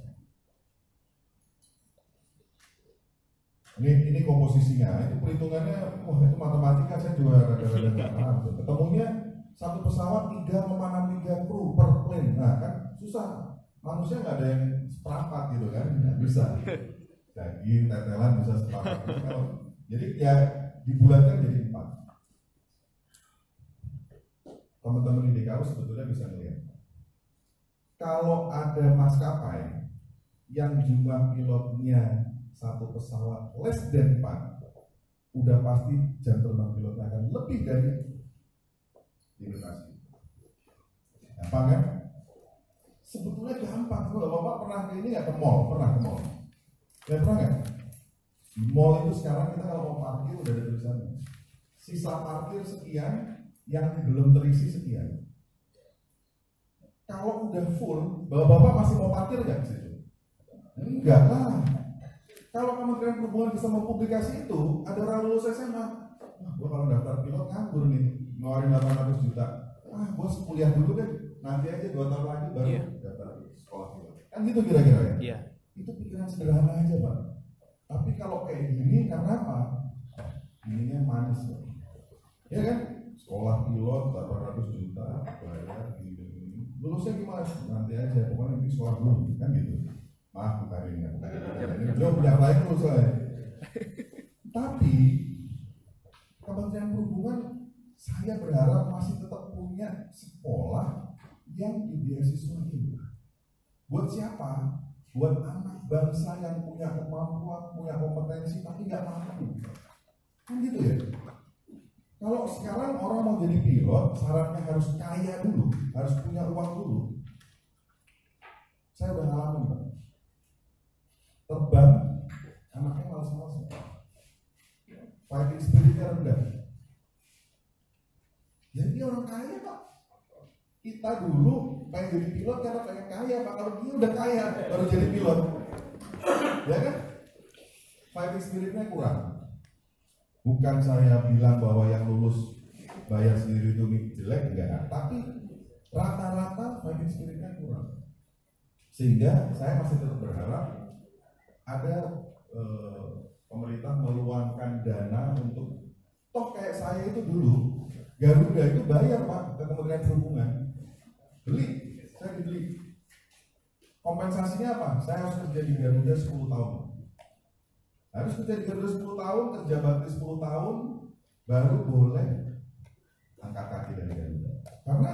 Speaker 3: Ini ini komposisinya, itu perhitungannya, wah itu matematika saya juga rada-rada nggak paham. Ketemunya satu pesawat tiga koma enam tiga kru per plane, nah kan susah. Manusia nggak ada yang seperempat gitu kan, nggak bisa. Daging, tetelan bisa seperempat. Jadi ya dibulatkan jadi empat. Teman-teman di D K U sebetulnya bisa melihat. Kalau ada maskapai yang jumlah pilotnya satu pesawat less than empat, udah pasti jam terbang pilotnya akan lebih dari limitasi. Gampang kan? Sebetulnya gampang. Kalau Bapak pernah ke ini nggak, ke mall? Pernah ke mall? Ya pernah nggak? Di mall itu sekarang kita kalau mau parkir udah ada tulisannya. Sisa parkir sekian, yang belum terisi sekian. Kalau udah full, Bapak masih mau parkir nggak di situ? Enggak lah. Kalau Kementerian Perhubungan bisa mempublikasi itu, ada orang lulus S M A, wah, gua kalau daftar pilot nganggur nih, ngeluarin delapan ratus juta. Ah, gua kuliah dulu deh, nanti aja dua tahun lagi baru
Speaker 2: Iya.
Speaker 3: daftar sekolah pilot. Kan gitu kira-kira ya.
Speaker 2: Iya.
Speaker 3: Itu pikiran sederhana aja Pak. Tapi kalau kayak gini karena apa? Ininya manis Pak. Ya kan? Sekolah pilot delapan ratus juta bayar gini. Lulusnya gimana? Nanti aja. Pokoknya nanti sekolah dulu kan gitu. Maaf Bu Karin ya. Ini beliau punya lain lulus saya. Tapi Kementerian Perhubungan saya berharap masih tetap punya sekolah yang dibeasiswain. Buat siapa? Buat anak bangsa yang punya kemampuan, punya kompetensi tapi nggak mampu. Kan gitu ya. Kalau sekarang orang mau jadi pilot, syaratnya harus kaya dulu, harus punya uang dulu. Saya udah ngalamin Pak. Terbang, anaknya malas-malas. Fighting spiritnya rendah. Jadi orang kaya Pak. Kita dulu pengen jadi pilot karena pengen kaya Pak. Kalau dia udah kaya baru jadi pilot, ya kan? Fighting spiritnya kurang. Bukan saya bilang bahwa yang lulus bayar sendiri itu jelek, enggak. Tapi rata-rata fighting spiritnya kurang. Sehingga saya masih tetap berharap ada eh, pemerintah meluangkan dana untuk toh kayak saya itu dulu Garuda itu bayar Pak ke Kementerian Perhubungan. Beli, saya dibeli. Kompensasinya apa? Saya harus kerja di Garuda sepuluh tahun. Harus kerja di Garuda sepuluh tahun, kerja bakti sepuluh tahun, baru boleh angkat kaki dari Garuda. Karena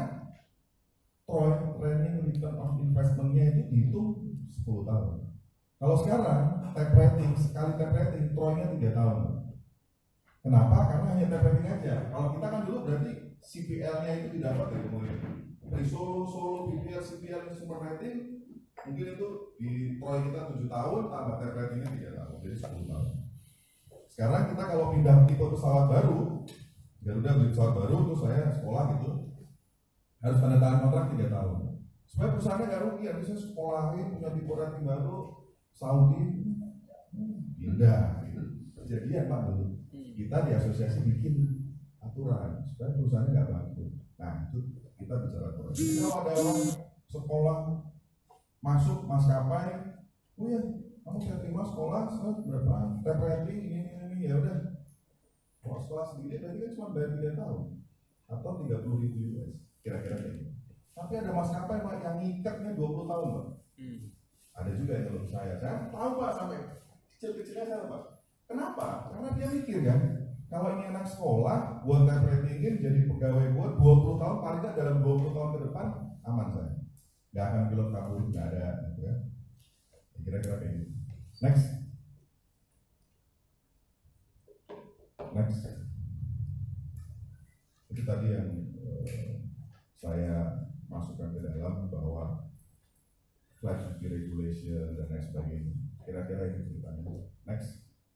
Speaker 3: training return of investment-nya itu dihitung sepuluh tahun. Kalau sekarang type rating, sekali type rating, troynya tiga tahun. Kenapa? Karena hanya type rating aja. Kalau kita kan dulu berarti C P L-nya itu didapat dari kemudian. Dari Solo, Solo, B P L, C P L, Super Rating, mungkin itu di troy kita tujuh tahun, tambah type ratingnya tiga tahun, jadi sepuluh tahun. Sekarang kita kalau pindah tipe pesawat baru, Garuda beli pesawat baru, terus saya sekolah gitu, harus tanda tangan kontrak tiga tahun. Supaya perusahaannya nggak rugi, ya bisa sekolahin, punya tipe rating baru, Saudi, pindah, gitu. Kejadian Pak dulu. Kita di asosiasi bikin aturan supaya perusahaannya nggak bangkrut. Nah itu kita bicara aturan. Jadi kalau ada orang sekolah masuk maskapai, oh ya kamu saya terima sekolah berapa type rating ini ini ini ya udah. Kalau sekolah sedikit tadi kan cuma bayar tiga tahun atau tiga puluh ribu U S kira-kira kayak gitu. Tapi ada maskapai Pak yang ngikatnya dua puluh tahun Pak. Hmm. Ada juga yang belum saya. Saya tahu Pak sampai kecil-kecilnya saya Pak. Kenapa? Karena dia mikir kan, kalau ini anak sekolah, buat type ratingin jadi pegawai buat dua puluh tahun, paling nggak dalam dua puluh tahun ke depan aman saya. Nggak akan pilot kabur, nggak ada, gitu kan? Kira-kira kayak gitu. Next, next. Itu tadi yang uh, saya masukkan ke dalam bahwa flight safety regulation dan lain sebagainya. Kira-kira itu ceritanya. Next.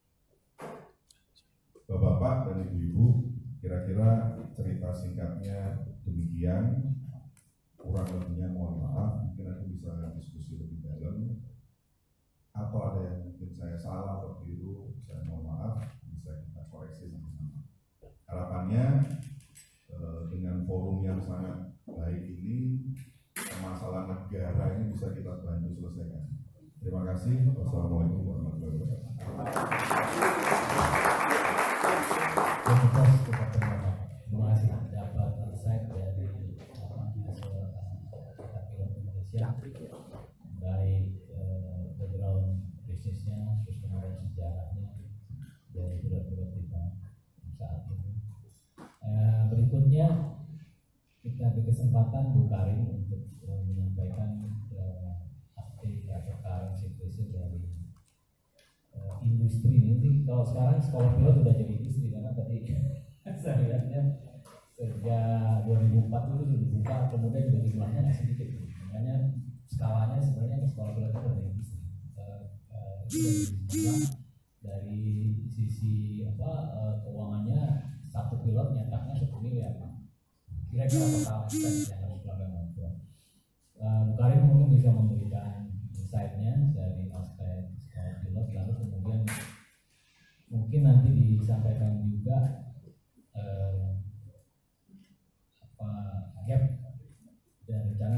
Speaker 3: Bapak-bapak dan ibu-ibu, kira-kira cerita singkatnya demikian. Kurang lebihnya mohon maaf, mungkin aku bisa diskusi lebih dalam. Atau ada yang mungkin saya salah atau keliru, saya mohon maaf, bisa kita koreksi sama-sama. Harapannya eh, dengan forum yang sangat baik ini, masalah negara ini bisa kita bantu selesaikan. Terima kasih. Wassalamualaikum warahmatullahi wabarakatuh.
Speaker 1: Terima kasih dapat insight dari mahasiswa Ikatan Pilot Indonesia, baik eh, background bisnisnya, terus kemudian sejarahnya dari pilot-pilot kita saat ini. Eh, berikutnya kita beri kesempatan Bu Karin untuk eh, menyampaikan eh, update atau current situation dari eh, industri ini. Kalau sekarang sekolah pilot sudah jadi industri karena tadi saya lihatnya sejak dua ribu empat itu sudah dibuka, kemudian juga jumlahnya nggak sedikit, makanya skalanya sebenarnya sekolah pilot itu ada industri. Uh, uh, itu dari sisi apa uh, keuangannya satu pilot nyetaknya satu miliar. Kira-kira total expense yang harus dilakukan orang tua. Uh, Bu Karin mungkin bisa memberikan insight-nya dari aspek sekolah pilot, lalu kemudian mungkin nanti disampaikan juga eh, apa gap dan rencana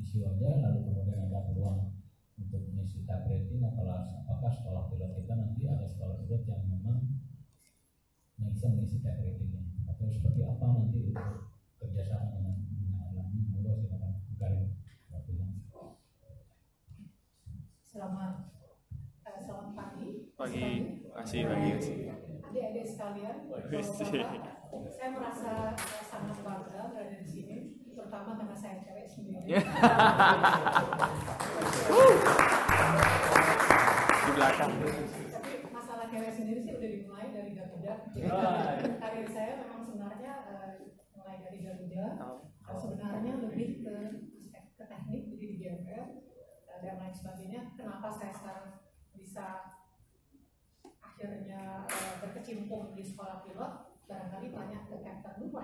Speaker 1: issue aja, lalu kemudian ada peluang untuk mengisi type rating, apakah apakah sekolah pilot kita nanti ada sekolah pilot yang memang bisa mengisi type ratingnya, atau seperti apa nanti untuk kerjasama dengan dunia airline. Monggo silakan Karim.
Speaker 4: Selamat eh, selamat pagi.
Speaker 2: Pagi, kasih pagi.
Speaker 4: Adik-adik sekalian, Bapak, saya merasa eh, sangat bangga berada di sini, terutama karena saya cewek sendiri.
Speaker 2: Di belakang.
Speaker 4: Tapi masalah cewek sendiri sih udah dimulai dari Garuda. Karir saya memang sebenarnya eh, mulai dari Garuda. Eh, sebenarnya lebih ke ke teknik, jadi di G M R dan lain sebagainya. Kenapa saya sekarang bisa akhirnya uh, berkecimpung di sekolah pilot? Barangkali tanya ke Captain dulu.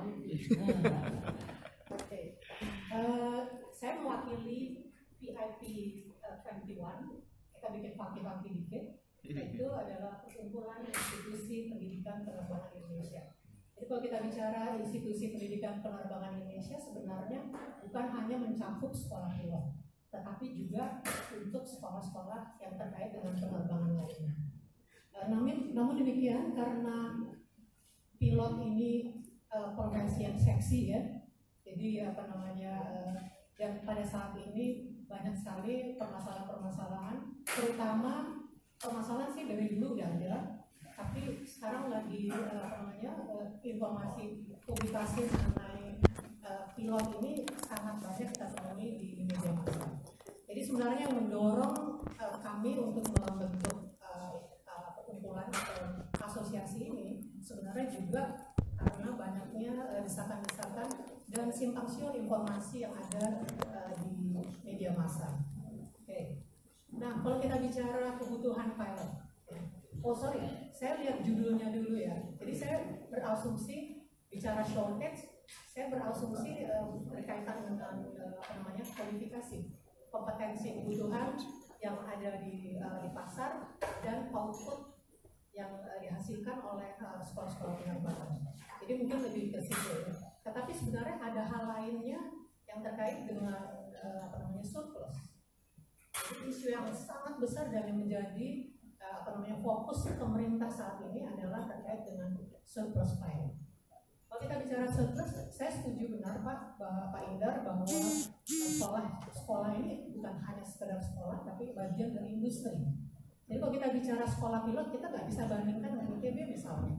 Speaker 4: Oke, uh, saya mewakili V I P uh, dua puluh satu. Kita bikin funky-funky dikit. Itu adalah perkumpulan institusi pendidikan penerbangan Indonesia. Jadi kalau kita bicara institusi pendidikan penerbangan Indonesia, sebenarnya bukan hanya mencakup sekolah pilot, tetapi juga untuk sekolah-sekolah yang terkait dengan penerbangan lainnya. Uh, namun, namun demikian, karena pilot ini uh, profesi yang seksi ya, jadi apa namanya, uh, dan pada saat ini banyak sekali permasalahan-permasalahan, terutama permasalahan sih dari dulu udah ada, tapi sekarang lagi uh, apa namanya uh, informasi publikasi mengenai uh, pilot ini sangat banyak kita temui di media massa. Jadi sebenarnya yang mendorong uh, kami untuk membentuk uh, uh, perkumpulan atau asosiasi ini sebenarnya juga karena banyaknya uh, desakan-desakan dan simpang siur informasi yang ada uh, di media massa. Oke. Okay. Nah, kalau kita bicara kebutuhan pilot, oh sorry, saya lihat judulnya dulu ya. Jadi saya berasumsi bicara shortage, saya berasumsi uh, berkaitan dengan uh, apa namanya kualifikasi, kompetensi kebutuhan yang ada di, uh, di pasar dan output yang uh, dihasilkan oleh uh, sekolah-sekolah penerbangan. Jadi mungkin lebih ke situ. Tetapi sebenarnya ada hal lainnya yang terkait dengan uh, apa namanya surplus. Jadi isu yang sangat besar dan yang menjadi uh, apa namanya fokus pemerintah saat ini adalah terkait dengan surplus pilot. Kalau kita bicara surplus, saya setuju benar Pak, bahwa Pak Indar bahwa sekolah sekolah ini bukan hanya sekedar sekolah, tapi bagian dari industri. Jadi kalau kita bicara sekolah pilot, kita nggak bisa bandingkan dengan I T B misalnya.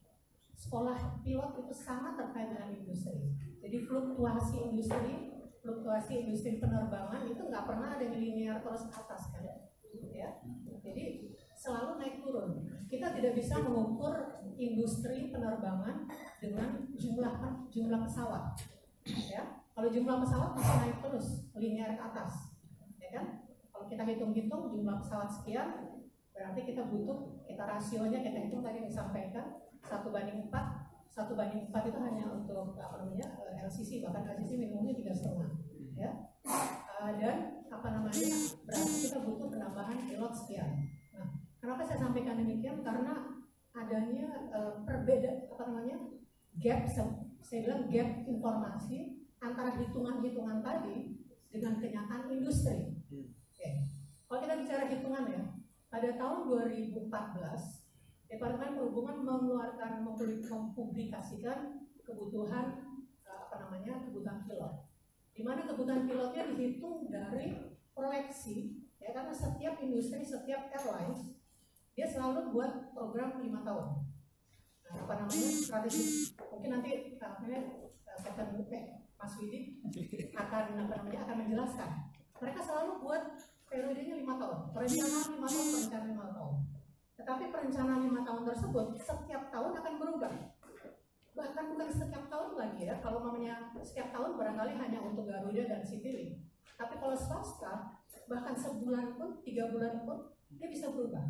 Speaker 4: Sekolah pilot itu sangat terkait dengan industri. Jadi fluktuasi industri, fluktuasi industri penerbangan itu nggak pernah ada yang linear terus ke atas kan? Ya. Jadi selalu naik turun. Kita tidak bisa mengukur industri penerbangan dengan jumlah jumlah pesawat. Ya, kalau jumlah pesawat bisa naik terus linear ke atas, ya kan? Kalau kita hitung-hitung jumlah pesawat sekian, berarti kita butuh, kita rasionya kita hitung tadi disampaikan satu banding empat, satu banding empat itu hanya untuk apa namanya L C C, bahkan L C C minimumnya tiga setengah, ya. Uh, dan apa namanya berarti kita butuh penambahan pilot sekian. Nah, kenapa saya sampaikan demikian? Karena adanya uh, perbedaan apa namanya gap, saya bilang gap informasi antara hitungan-hitungan tadi dengan kenyataan industri. Oke, okay. Kalau kita bicara hitungan ya, pada tahun dua ribu empat belas Departemen Perhubungan mengeluarkan mempublikasikan kebutuhan uh, apa namanya kebutuhan pilot, di mana kebutuhan pilotnya dihitung dari proyeksi ya, karena setiap industri, setiap airlines dia selalu buat program lima tahun. Nah, apa namanya strategi, mungkin nanti namanya Captain eh, Mas Widi akan apa namanya akan menjelaskan. Mereka selalu buat periodenya lima tahun, perencanaan lima tahun, perencanaan lima tahun. Tetapi perencanaan lima tahun tersebut setiap tahun akan berubah. Bahkan bukan setiap tahun lagi ya, kalau namanya setiap tahun barangkali hanya untuk Garuda dan Citylink. Tapi kalau swasta, bahkan sebulan pun, tiga bulan pun, dia bisa berubah.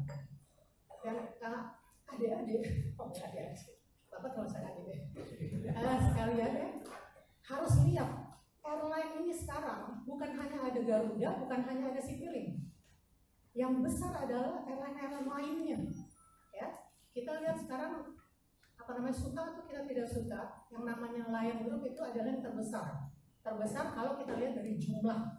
Speaker 4: Dan uh, adik-adik, oh adik-adik, Bapak kalau saya adik uh, sekalian ya, harus lihat airline ini sekarang bukan hanya ada Garuda, bukan hanya ada Citylink. Yang besar adalah airline-airline lainnya. Ya, kita lihat sekarang apa namanya suka atau kita tidak suka, yang namanya Lion Group itu adalah yang terbesar. Terbesar kalau kita lihat dari jumlah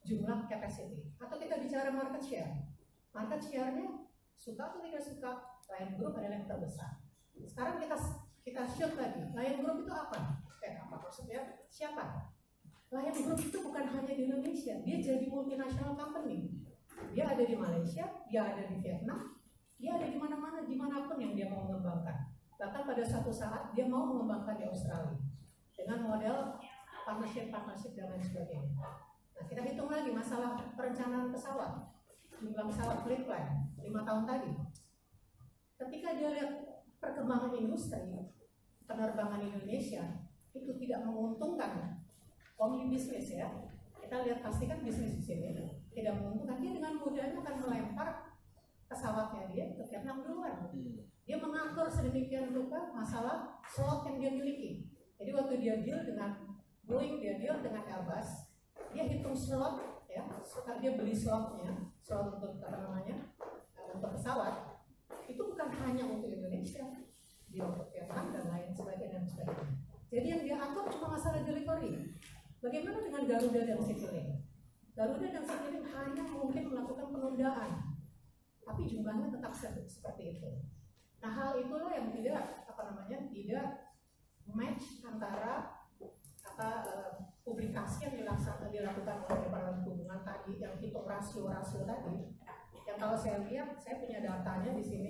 Speaker 4: jumlah capacity. Atau kita bicara market share. Market share-nya suka atau tidak suka, Lion Group adalah yang terbesar. Sekarang kita kita shoot lagi, Lion Group itu apa? Eh, apa maksudnya? Siapa? Lion Group itu bukan hanya di Indonesia, dia jadi multinational company. Dia ada di Malaysia, dia ada di Vietnam, dia ada di mana-mana, dimanapun yang dia mau mengembangkan. Bahkan pada suatu saat dia mau mengembangkan di Australia dengan model partnership-partnership dan lain sebagainya. Nah, kita hitung lagi masalah perencanaan pesawat, jumlah pesawat fleet plan lima tahun tadi. Ketika dia lihat perkembangan industri penerbangan Indonesia itu tidak menguntungkan only bisnis ya. Kita lihat pasti kan bisnis di sini tidak menguntungkan, dia dengan mudahnya akan melempar pesawatnya dia ke Vietnam duluan. Dia mengatur sedemikian rupa masalah slot yang dia miliki. Jadi waktu dia deal dengan Boeing, dia deal dengan Airbus, dia hitung slot ya, dia beli slotnya, slot untuk apa namanya, untuk pesawat itu bukan hanya untuk Indonesia, dia untuk Vietnam dan lain sebagainya dan sebagainya. Jadi yang dia atur cuma masalah delivery. Bagaimana dengan Garuda dan Citylink? Garuda dan Citylink hanya mungkin melakukan penundaan, tapi jumlahnya tetap seperti itu. Nah, hal itulah yang tidak apa namanya tidak match antara apa uh, publikasi yang dilaksanakan dilakukan oleh Departemen Perhubungan tadi, yang hitung rasio-rasio tadi. Yang kalau saya lihat, saya punya datanya di sini.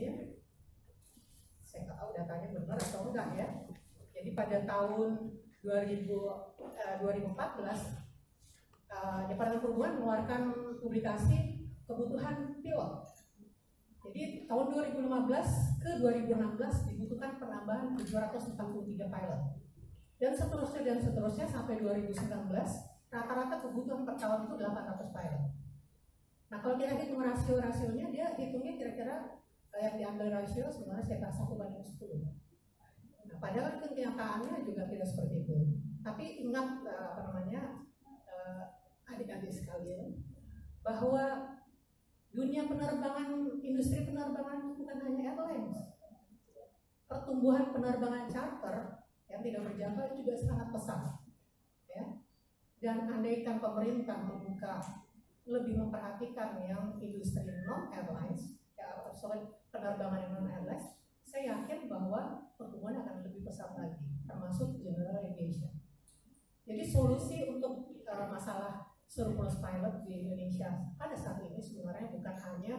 Speaker 4: Saya nggak tahu datanya benar atau enggak ya. Jadi pada tahun dua ribu, uh, dua ribu empat belas uh, Departemen Perhubungan mengeluarkan publikasi kebutuhan pilot. Jadi tahun dua ribu lima belas ke dua ribu enam belas dibutuhkan penambahan tujuh ratus empat puluh tiga pilot. Dan seterusnya dan seterusnya sampai dua ribu sembilan belas rata-rata kebutuhan per tahun itu delapan ratus pilot. Nah, kalau kita hitung rasio-rasionya, dia hitungnya kira-kira yang diambil rasio sebenarnya sekitar satu banding sepuluh. Nah, padahal kenyataannya juga tidak seperti itu. Tapi ingat apa namanya adik-adik sekalian bahwa dunia penerbangan, industri penerbangan itu bukan hanya airlines. Pertumbuhan penerbangan charter yang tidak berjangka juga sangat pesat. Ya. Dan andaikan pemerintah membuka lebih memperhatikan yang industri non airlines, ya, sorry, penerbangan non airlines, saya yakin bahwa pertumbuhan akan lebih pesat lagi, termasuk general aviation. Jadi solusi untuk uh, masalah surplus pilot di Indonesia pada saat ini sebenarnya bukan hanya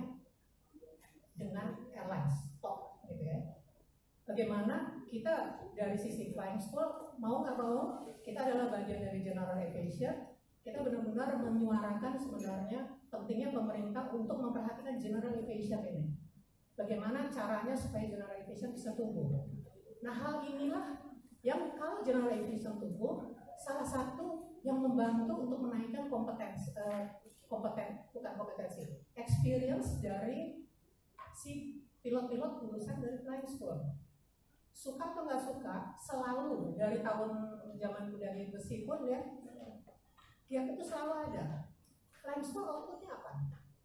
Speaker 4: dengan airlines top, gitu ya. Bagaimana kita dari sisi flying school mau nggak mau, kita adalah bagian dari general aviation, kita benar-benar menyuarakan sebenarnya pentingnya pemerintah untuk memperhatikan general aviation ini. Bagaimana caranya supaya general aviation bisa tumbuh. Nah, hal inilah yang kalau general aviation tumbuh, salah satu yang membantu untuk menaikkan kompetensi, uh, kompeten, bukan kompetensi, experience dari si pilot-pilot lulusan dari flying school. Suka atau nggak suka, selalu dari tahun zaman dari besi pun ya, gap itu selalu ada. Flying school outputnya apa?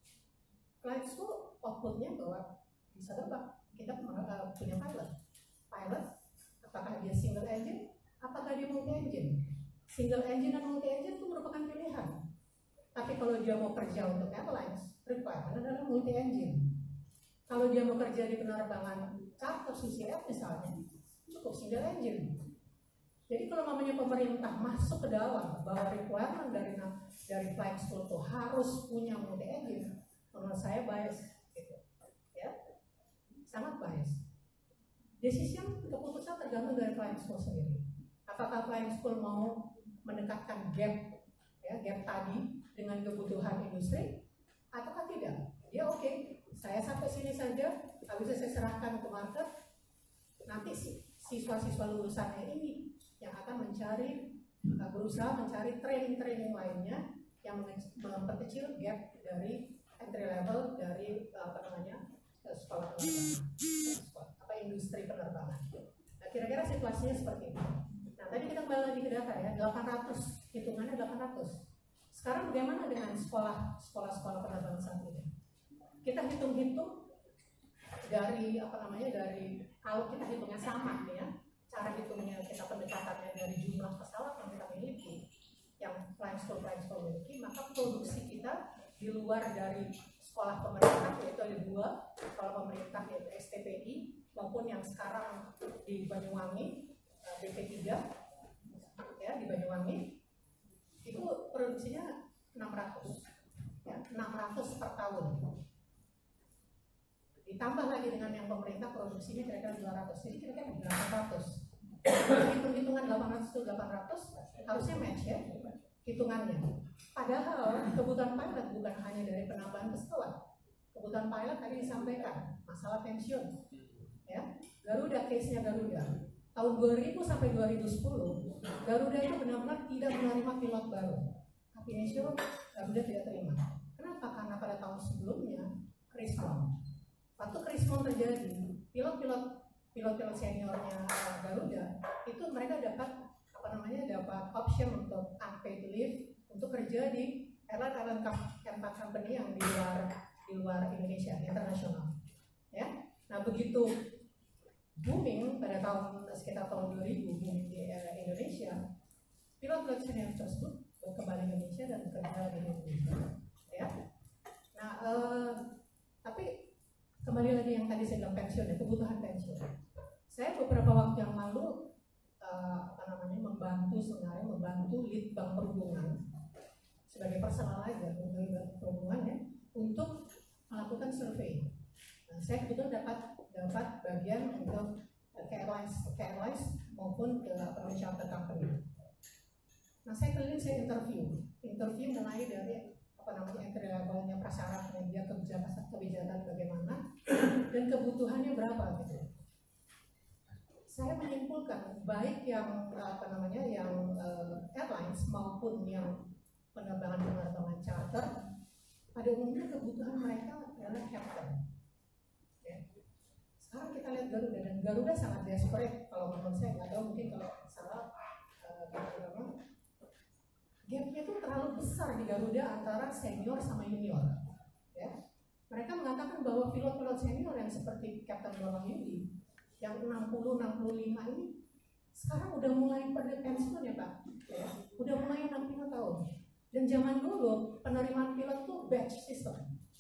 Speaker 4: Flying school outputnya bahwa bisa terbang, kita uh, punya pilot. Pilot, apakah dia single engine, apakah dia multi engine? Single engine dan multi engine itu merupakan pilihan. Tapi kalau dia mau kerja untuk airlines, requirement adalah multi engine. Kalau dia mau kerja di penerbangan charter C C F misalnya, cukup single engine. Jadi kalau namanya pemerintah masuk ke dalam bahwa requirement dari dari flight school itu harus punya multi engine, menurut saya bias, gitu. Ya, sangat bias. Decision keputusan tergantung dari flying school sendiri. Apakah flying school mau mendekatkan gap, ya, gap tadi dengan kebutuhan industri, ataukah tidak? Ya oke, okay, saya sampai sini saja, habis saya serahkan ke market, nanti siswa-siswa lulusannya ini yang akan mencari, berusaha mencari training-training lainnya yang memperkecil gap dari entry level dari apa namanya sekolah penerbangan, apa industri penerbangan. Nah, kira-kira situasinya seperti itu. Nah, tadi kita kembali lagi ke data ya, delapan ratus, hitungannya delapan ratus. Sekarang bagaimana dengan sekolah sekolah-sekolah penerbangan saat ini? Kita hitung-hitung dari apa namanya dari kalau kita hitungnya sama ya, cara hitungnya kita pendekatannya dari jumlah pesawat yang kita miliki, yang flying school flying school miliki, maka produksi di luar dari sekolah pemerintah, yaitu ada dua sekolah pemerintah, yaitu S T P I maupun yang sekarang di Banyuwangi, B P tiga ya, di Banyuwangi itu produksinya enam ratus ya, enam ratus per tahun, ditambah lagi dengan yang pemerintah produksinya kira-kira dua ratus, jadi kira-kira delapan ratus. Hitung-hitungan delapan ratus itu delapan ratus harusnya match ya hitungannya. Padahal kebutuhan pilot bukan hanya dari penambahan pesawat. Kebutuhan pilot tadi disampaikan masalah pensiun ya. Garuda, case-nya Garuda tahun dua ribu sampai dua ribu sepuluh Garuda itu benar-benar tidak menerima pilot baru. Tapi initial Garuda tidak terima. Kenapa? Karena pada tahun sebelumnya Krismon. Waktu Krismon terjadi, pilot-pilot pilot-pilot seniornya Garuda itu mereka dapat apa namanya dapat option untuk unpaid leave untuk kerja di airline-airline empat company yang di luar di luar Indonesia, internasional. Ya, nah begitu booming pada tahun sekitar tahun dua ribu booming di uh, Indonesia, pilot-pilot senior tersebut kembali ke Indonesia dan bekerja di Indonesia. Ya, nah uh, tapi kembali lagi yang tadi saya bilang pensiun ya, kebutuhan pensiun. Saya beberapa waktu yang lalu uh, apa namanya membantu sebenarnya membantu lead bank perhubungan sebagai personal aja dari perhubungan ya untuk melakukan survei. Nah, saya kebetulan dapat dapat bagian untuk ke airlines, ke airlines maupun ke charter company. Nah, saya keliling saya interview, interview mulai dari apa namanya entry levelnya, prasyaratnya dia kebijakan kebijakan bagaimana dan kebutuhannya berapa gitu. Saya menyimpulkan baik yang apa namanya yang uh, airlines maupun yang penerbangan-penerbangan charter pada umumnya kebutuhan mereka adalah captain. Ya. Sekarang kita lihat Garuda dan Garuda sangat desperate kalau menurut saya, nggak tahu mungkin kalau salah uh, gapnya itu terlalu besar di Garuda antara senior sama junior. Ya. Mereka mengatakan bahwa pilot-pilot senior yang seperti Kapten Bambang Yudi yang enam puluh enam puluh lima ini sekarang udah mulai pada pensiun ya Pak. Ya. Udah mulai enam puluh tahun. Dan zaman dulu penerimaan pilot tuh batch system.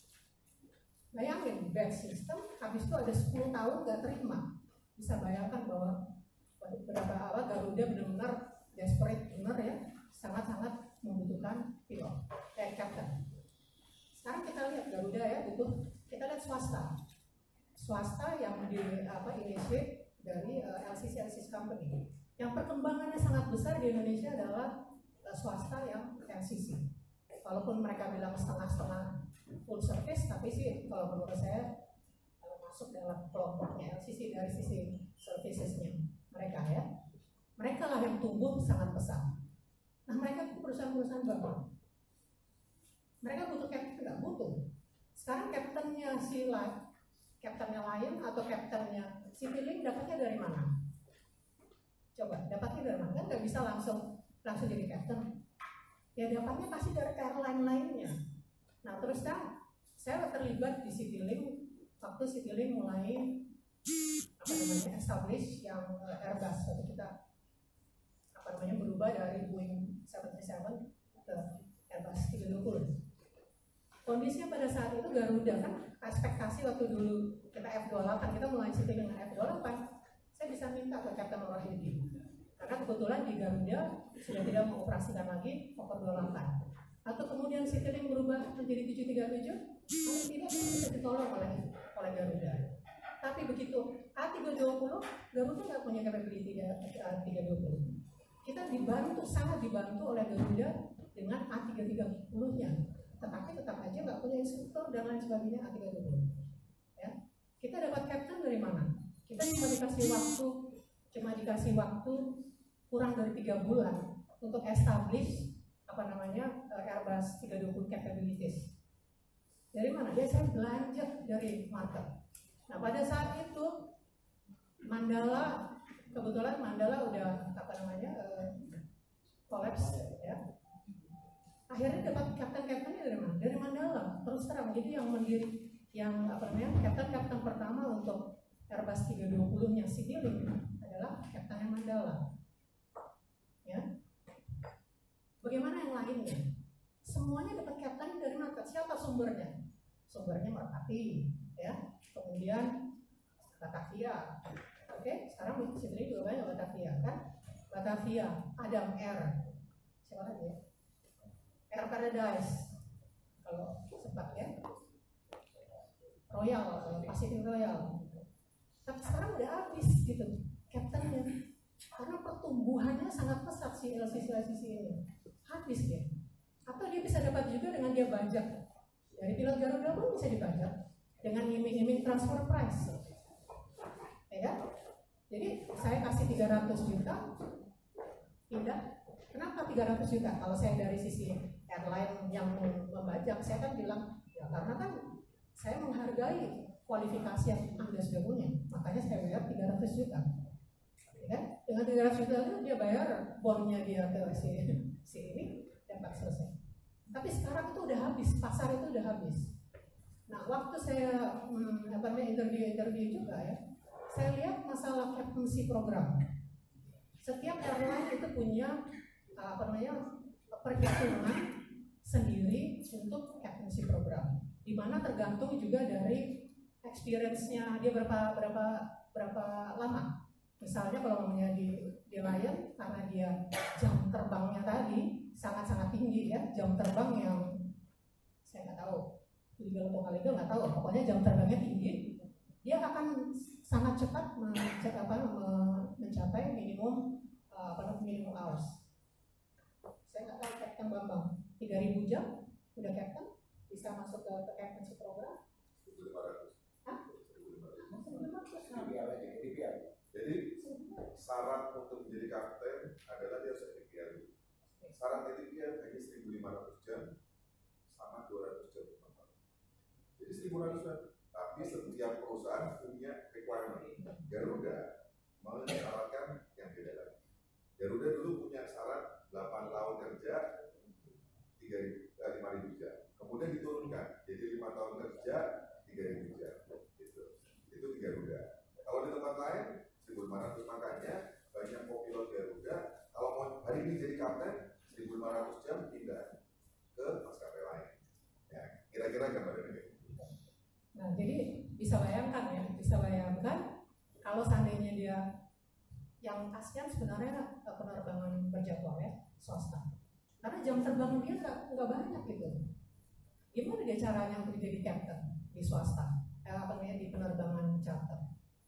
Speaker 4: Bayangin batch system, habis itu ada sepuluh tahun nggak terima. Bisa bayangkan bahwa beberapa awal Garuda benar-benar desperate benar ya, sangat-sangat membutuhkan pilot kayak captain. Sekarang kita lihat Garuda ya butuh, kita lihat swasta, swasta yang di apa initiate dari uh, L C C L C C company. Yang perkembangannya sangat besar di Indonesia adalah swasta yang L C C. Walaupun mereka bilang setengah-setengah full service, tapi sih kalau menurut saya kalau masuk dalam kelompoknya L C C dari sisi servicesnya mereka ya, mereka lah yang tumbuh sangat pesat. Nah mereka itu perusahaan-perusahaan baru. Mereka butuh captain nggak butuh. Sekarang kaptennya si Lion, kaptennya Lion atau kaptennya Citylink dapatnya dari mana? Coba dapatnya dari mana? Kan nggak bisa langsung langsung jadi captain. Ya dapatnya pasti dari airline lainnya. Nah terus kan saya terlibat di Citylink waktu Citylink mulai apa namanya establish yang uh, Airbus waktu kita apa namanya berubah dari Boeing tujuh tiga tujuh ke Airbus tiga dua nol. Kondisinya pada saat itu Garuda kan ekspektasi waktu dulu kita F dua puluh delapan kita mulai Citylink dengan F dua puluh delapan, saya bisa minta ke Kapten Wahyudi. Karena kebetulan di Garuda sudah tidak mengoperasikan lagi Fokker dua puluh delapan. Atau kemudian Citylink berubah menjadi tujuh tiga tujuh, kalau tidak bisa ditolong oleh oleh Garuda. Tapi begitu A tiga dua nol, Garuda nggak punya capability A tiga dua nol. Kita dibantu, sangat dibantu oleh Garuda dengan A tiga tiga nol-nya. Tetapi tetap aja nggak punya instruktur dan lain sebagainya A tiga dua nol. Ya. Kita dapat captain dari mana? Kita cuma dikasih waktu, cuma dikasih waktu kurang dari tiga bulan untuk establish apa namanya Airbus tiga dua nol capabilities. Dari mana? Dia saya belanja dari market. Nah pada saat itu Mandala, kebetulan Mandala udah apa namanya uh, collapse ya. Akhirnya dapat kapten-kaptennya dari mana? Dari Mandala. Terus terang, jadi yang mendiri, yang apa namanya kapten-kapten pertama untuk Airbus tiga dua nol-nya Citylink adalah kaptennya Mandala. Ya. Bagaimana yang lainnya? Semuanya dapat kapten dari market. siapa sumbernya? Sumbernya Merpati, ya. Kemudian Batavia. Oke, sekarang di sini juga banyak Batavia kan? Batavia, Adam Air. Siapa lagi ya? Air Paradise. Kalau sempat ya. Royal, Pacific Royal. Tapi sekarang udah habis gitu, kaptennya. Karena pertumbuhannya sangat pesat si L C C L C C ini. Habis dia. Atau dia bisa dapat juga dengan dia bajak. Dari pilot Garuda pun bisa dibajak dengan iming-iming transfer price. Ya, jadi saya kasih tiga ratus juta, tidak. Kenapa tiga ratus juta? Kalau saya dari sisi airline yang membajak, saya kan bilang, ya karena kan saya menghargai kualifikasi yang Anda sudah punya, makanya saya bayar tiga ratus juta. Ya, dengan tiga ratus juta itu dia bayar bondnya dia ke si, si ini, dapat selesai. Tapi sekarang itu udah habis, pasar itu udah habis. Nah, waktu saya hmm, apa namanya interview-interview juga ya, saya lihat masalah captaincy program. Setiap airline itu punya apa namanya perhitungan sendiri untuk captaincy program, di mana tergantung juga dari experience-nya dia berapa berapa berapa lama. Misalnya kalau namanya di di Lion, karena dia jam terbangnya tadi sangat-sangat tinggi ya, jam terbang yang saya nggak tahu, legal atau legal nggak tahu, pokoknya jam terbangnya tinggi, dia akan sangat cepat mencapai, apa, mencapai minimum apa minimum hours. Saya nggak tahu Captain Bambang, tiga ribu jam udah Captain bisa masuk ke, ke captaincy program. seribu lima ratus. Hah? seribu lima ratus.
Speaker 3: Jadi syarat untuk menjadi kapten adalah dia harus N T P R. Syarat N T P R hanya seribu lima ratus jam sama dua ratus jam teman-teman. Jadi seribu lima ratus jam. Tapi setiap perusahaan punya requirement. Garuda mensyaratkan yang beda lagi. Garuda dulu punya syarat delapan tahun kerja lima ribu jam. Kemudian diturunkan jadi lima tahun kerja tiga ribu jam. Gitu. Itu di Garuda. Kalau di tempat lain seribu lima ratus, makanya banyak pilot Garuda kalau mau hari ini jadi kapten seribu lima ratus jam pindah ke maskapai lain. Ya, kira-kira gambarannya kayak gitu.
Speaker 4: Nah, jadi bisa bayangkan ya, bisa bayangkan kalau seandainya dia yang ASEAN sebenarnya penerbangan berjadwal ya, swasta. Karena jam terbang dia nggak nggak banyak gitu. Gimana dia caranya untuk jadi captain di swasta? Eh, apa namanya di penerbangan charter?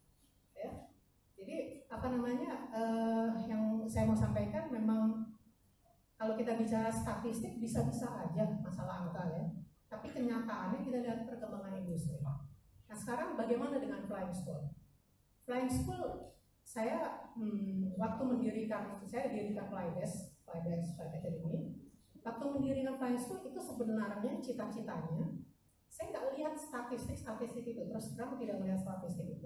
Speaker 4: Ya, jadi apa namanya eh, yang saya mau sampaikan memang kalau kita bicara statistik bisa-bisa aja masalah angka ya. Tapi kenyataannya kita lihat perkembangan industri. Nah sekarang bagaimana dengan flying school? Flying school saya hmm, waktu mendirikan, saya dirikan Flydesk, Flydesk Flight Academy. Waktu mendirikan flying school itu sebenarnya cita-citanya, saya nggak lihat statistik-statistik itu, terus terang tidak melihat statistik itu.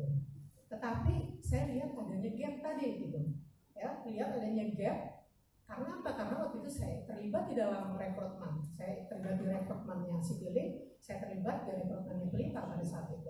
Speaker 4: Tetapi saya lihat adanya gap tadi gitu, ya lihat adanya gap. Karena apa? Karena waktu itu saya terlibat di dalam rekrutmen, saya terlibat di rekrutmennya Citylink, saya terlibat di rekrutmennya Blitar pada saat itu.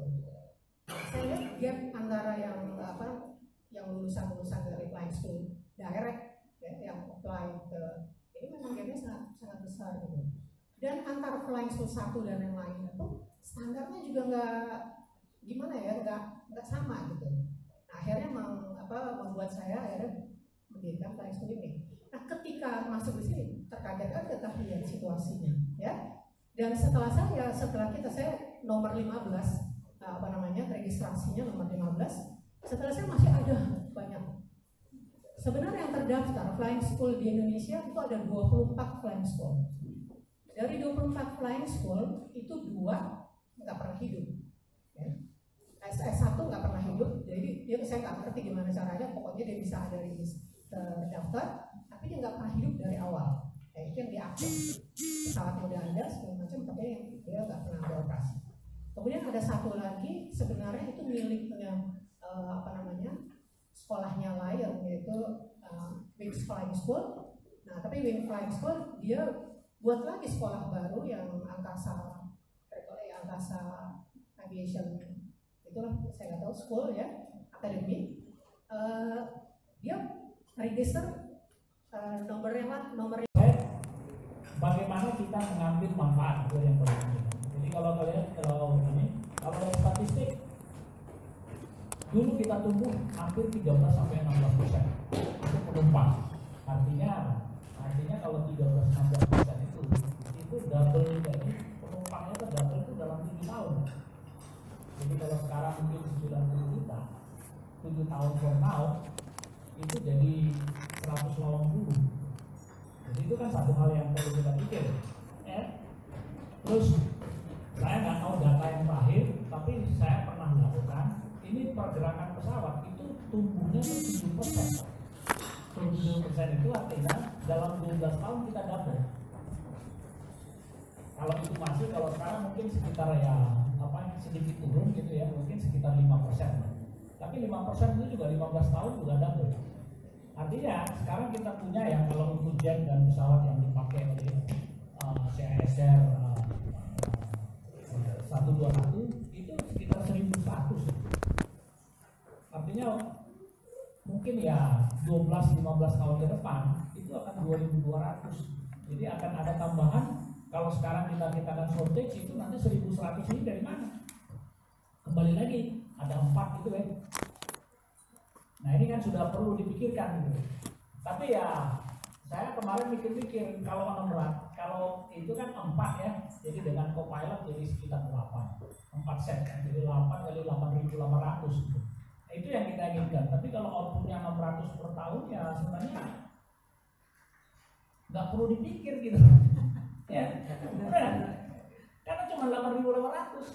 Speaker 4: Saya lihat gap antara yang apa, yang lulusan-lulusan dari flying school direct, ya, yang apply ke ini memang gapnya sangat sangat besar gitu. Dan antar flying school satu dan yang lain itu standarnya juga nggak gimana ya, nggak nggak sama gitu. Nah, akhirnya meng, apa, membuat saya akhirnya mendirikan flying school ini. Nah, ketika masuk di sini terkaget-kaget lihat situasinya, ya. Dan setelah saya, setelah kita saya nomor lima belas, apa namanya registrasinya nomor lima belas. Setelah saya masih ada banyak. Sebenarnya yang terdaftar flying school di Indonesia itu ada dua puluh empat flying school. Dari dua puluh empat flying school itu dua nggak pernah hidup. Ya. S satu nggak pernah hidup, jadi dia saya nggak ngerti gimana caranya. Pokoknya dia bisa ada di terdaftar, tapi dia nggak pernah hidup dari awal. Ya, itu yang diatur. Pesawat udah ada segala macam, tapi dia nggak pernah beroperasi. Kemudian ada satu lagi sebenarnya itu miliknya uh, apa namanya sekolahnya Lion, yaitu uh, Wings Flying School. Nah, tapi Wings Flying School dia buat lagi sekolah baru yang angkasa, angkasa aviation, itulah saya nggak tahu school ya, akademi. Uh, dia register uh, nomor yang nomor
Speaker 1: bagaimana kita mengambil manfaat itu yang penting. kalau kalian kalau ini kalau dari statistik dulu kita tumbuh hampir tiga belas sampai enam belas persen itu penumpang. Artinya artinya kalau tiga belas sampai enam belas persen itu itu double, jadi penumpangnya itu double itu dalam tujuh tahun. Jadi kalau sekarang mungkin sembilan puluh juta, tujuh tahun from now itu jadi seratus delapan puluh. Jadi itu kan satu hal yang perlu kita pikir. Ya. Terus saya nggak tahu data yang terakhir, tapi saya pernah melakukan ini pergerakan pesawat itu tumbuhnya tujuh persen. tujuh persen itu artinya dalam dua belas tahun kita double. Kalau itu masih, kalau sekarang mungkin sekitar ya apa sedikit turun gitu ya, mungkin sekitar lima persen. Tapi lima persen itu juga lima belas tahun juga double. Artinya sekarang kita punya yang kalau untuk jet dan pesawat yang dipakai oleh uh, C A S R uh, uh, satu dua satu itu sekitar seribu seratus. Artinya mungkin ya dua belas lima belas tahun ke depan itu akan dua ribu dua ratus. Jadi akan ada tambahan. Kalau sekarang kita katakan shortage itu nanti seribu seratus ini dari mana? Kembali lagi ada empat gitu kan. Nah ini kan sudah perlu dipikirkan gitu. Tapi ya saya kemarin mikir-mikir kalau enam belas, kalau itu kan empat ya, jadi dengan copilot jadi sekitar delapan, empat set, jadi delapan kali delapan ribu delapan ratus. Nah, itu yang kita inginkan. Tapi kalau outputnya enam ratus per tahun ya sebenarnya nggak perlu dipikir gitu. Ya, benar. Karena cuma delapan ribu delapan ratus.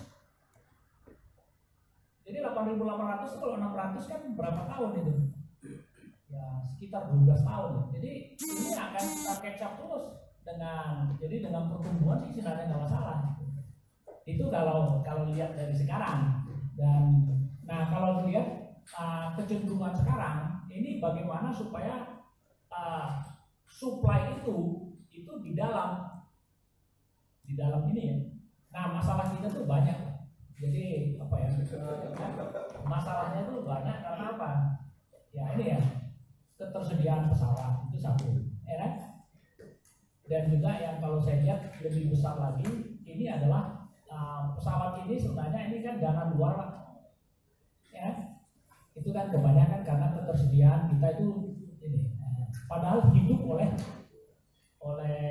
Speaker 1: Jadi delapan ribu delapan ratus kalau enam ratus kan berapa tahun itu? Ya sekitar dua belas tahun. Jadi ini akan kita catch up terus dengan, jadi dengan pertumbuhan sih sebenarnya nggak masalah. Itu kalau kalau lihat dari sekarang. Dan nah kalau lihat uh, kecenderungan sekarang ini bagaimana supaya uh, supply itu itu di dalam di dalam ini ya. Nah masalah kita tuh banyak. Jadi apa ya? Masalahnya tuh banyak karena apa? Ya ini ya, ketersediaan pesawat itu satu, ya kan? Dan juga yang kalau saya lihat lebih besar lagi, ini adalah uh, pesawat ini sebenarnya ini kan dana luar, Pak. Ya, itu kan kebanyakan karena ketersediaan kita itu ini. Padahal hidup oleh oleh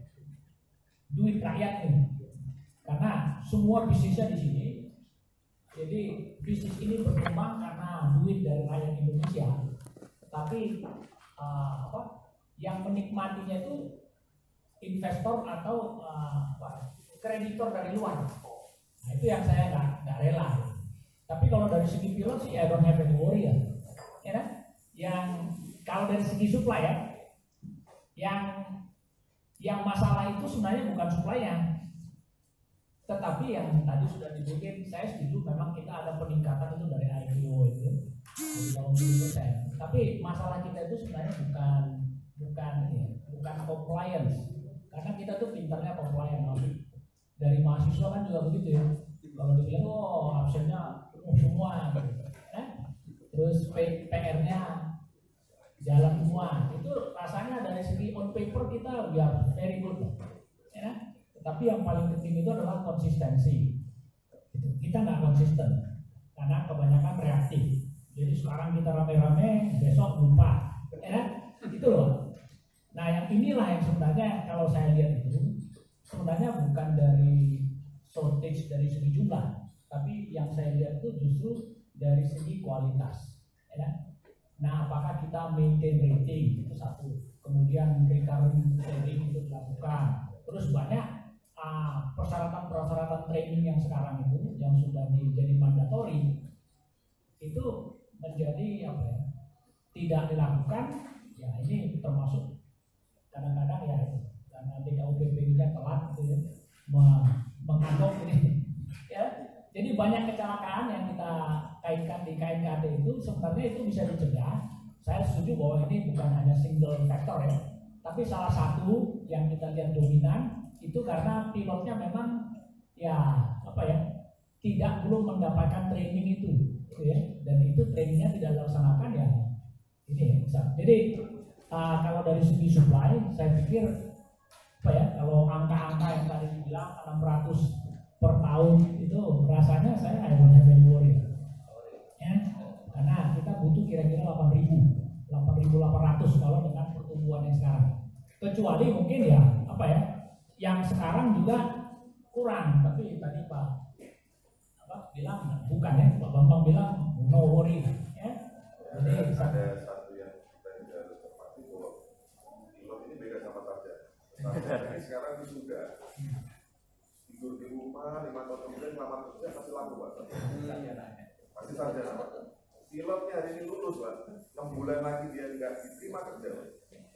Speaker 1: duit rakyat ini, karena semua bisnisnya di sini. Jadi bisnis ini berkembang karena duit dari rakyat Indonesia. Tapi uh, apa? Yang menikmatinya itu investor atau uh, apa? Kreditor dari luar. Nah itu yang saya nggak nggak rela. Tapi kalau dari segi pilot sih I don't have any worry ya. Ya kan? Yang kalau dari segi supply ya, yang yang masalah itu sebenarnya bukan supply-nya. Tetapi yang tadi sudah dibikin, saya setuju memang kita ada peningkatan itu dari I P O itu dari delapan puluh persen. Tapi masalah kita itu sebenarnya bukan bukan ini, bukan compliance. Karena kita tuh pintarnya compliance. Dari mahasiswa kan juga begitu ya. Kalau dibilang oh absennya penuh semua, gitu. Nah, terus P R-nya jalan semua. Itu rasanya dari segi on paper kita biar very good, ya. Tapi yang paling penting itu adalah konsistensi. Kita nggak konsisten karena kebanyakan reaktif. Jadi sekarang kita rame-rame, besok lupa, ya itu loh. Nah yang inilah yang sebenarnya kalau saya lihat itu sebenarnya bukan dari shortage dari segi jumlah, tapi yang saya lihat itu justru dari segi kualitas. Ya. Nah apakah kita maintain rating itu satu, kemudian recurring training itu dilakukan, terus banyak Uh, persyaratan-persyaratan training yang sekarang itu yang sudah menjadi mandatori itu menjadi apa ya, tidak dilakukan ya ini termasuk kadang-kadang ya itu karena D K U P P-nya telat gitu ya menganggap ini ya jadi banyak kecelakaan yang kita kaitkan di K N K D itu sebenarnya itu bisa dicegah. Saya setuju bahwa ini bukan hanya single factor ya, tapi salah satu yang kita lihat dominan itu karena pilotnya memang ya apa ya tidak belum mendapatkan training itu, gitu ya, dan itu trainingnya tidak dilaksanakan ya ini bisa. Jadi uh, kalau dari segi supply saya pikir apa ya kalau angka-angka yang tadi dibilang enam ratus per tahun itu rasanya saya ada banyak value worry ya, karena kita butuh kira-kira delapan ribu delapan ratus kalau dengan pertumbuhan yang sekarang, kecuali mungkin ya apa ya yang sekarang juga kurang, tapi tadi Pak apa bilang bukan ya, Pak Bambang bilang no worry ya. Jadi
Speaker 3: ada satu yang kita juga harus cermati bahwa pilot ini beda sama sarjana. Sarjana ini sekarang sudah tidur di rumah lima tahun kemudian ngelamar kerja pasti laku Pak. Pasti sarjana Pak. Pilotnya hari ini lulus Pak, enam bulan lagi dia nggak diterima kerja Pak.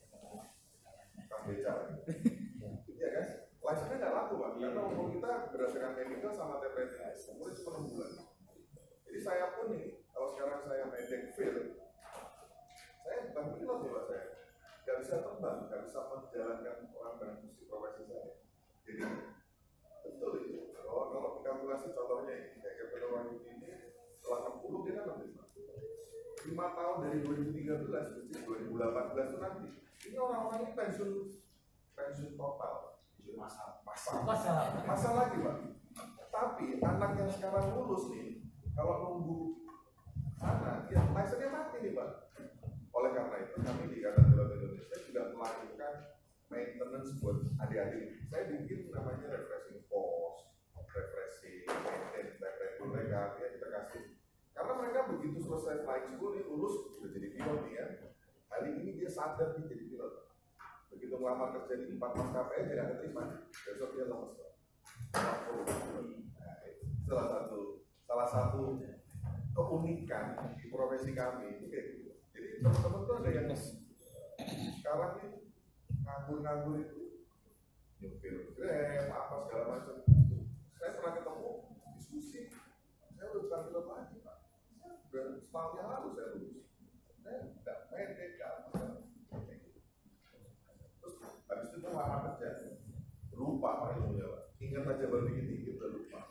Speaker 3: Kang beca. Iya kan? License-nya nggak laku Pak, karena umur kita berdasarkan medical sama T P T umurnya cuma enam bulan. Jadi saya pun nih, kalau sekarang saya medek fail, saya bukan pilot nih Pak saya, nggak bisa terbang, nggak bisa menjalankan orang dengan fungsi profesi saya. Jadi betul itu. Kalau kalau dikalkulasi contohnya ini, kayak Kevin orang ini setelah enam puluh dia kan enam puluh lima. lima tahun dari dua ribu tiga belas ke dua ribu delapan belas itu nanti, ini orang-orang ini pensiun pensiun total. Masalah, masalah, masalah, masalah lagi Pak. Tapi anak yang sekarang lulus nih, kalau nunggu sana, ya license-nya mati nih Pak. Oleh karena itu kami di Ikatan Pilot Indonesia juga melakukan maintenance buat adik-adik. Saya bikin namanya refreshing course, refreshing, maintenance, background mereka, ya kita kasih. Karena mereka begitu selesai flight school nih, lulus udah jadi pilot nih kan. Hari ini dia sadar nih jadi pilot. Begitu ngelamar kerja di empat maskapai aja nggak keterima, besok dia lemes. Nah, itu salah satu salah satu keunikan di profesi kami itu kayak gitu. Jadi teman-teman tuh ada yang sekarang nih nganggur-nganggur itu nyupir grab apa segala macam. Saya pernah ketemu diskusi, saya udah bukan pilot lagi Pak. Udah setahun yang lalu saya lulus. Saya nggak medek nggak apa. Habis itu tuh lama kerja, lupa Pak ilmunya Pak. Ingat aja baru dikit-dikit udah lupa.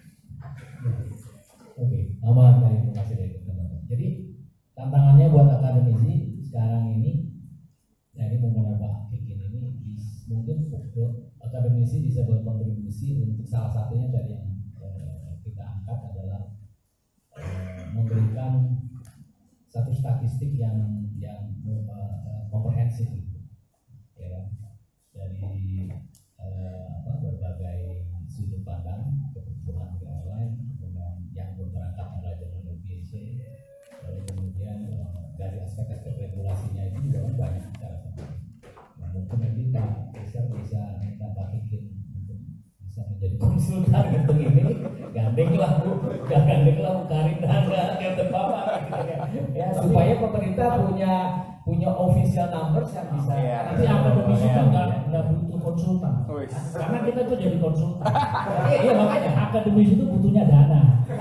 Speaker 1: Oke, aman dari informasi dari teman-teman. Jadi tantangannya buat akademisi sekarang ini, ya ini menggunakan Pak Kikin ini, mungkin akademisi bisa berkontribusi untuk salah satunya dari yang eh, kita angkat adalah eh, memberikan satu statistik yang yang uh, komprehensif, ya, dari uh, apa, berbagai sudut pandang kebutuhan airline, kemudian yang berangkat adalah general aviation, lalu kemudian uh, dari aspek-aspek regulasinya itu juga kan banyak cara sendiri. Nah, mungkin nanti Pak Fisher bisa minta Pak Kikin untuk bisa menjadi konsultan untuk ini, gandeng lah Bu, gak gandeng lah Bu Karina, gandeng Bapak gitu ya. Ya, supaya pemerintah punya punya official numbers yang bisa.
Speaker 2: Ya,
Speaker 1: nanti akademisi kan nggak nggak butuh konsultan,
Speaker 2: oh,
Speaker 1: karena kita tuh jadi konsultan. Iya makanya akademisi itu butuhnya dana.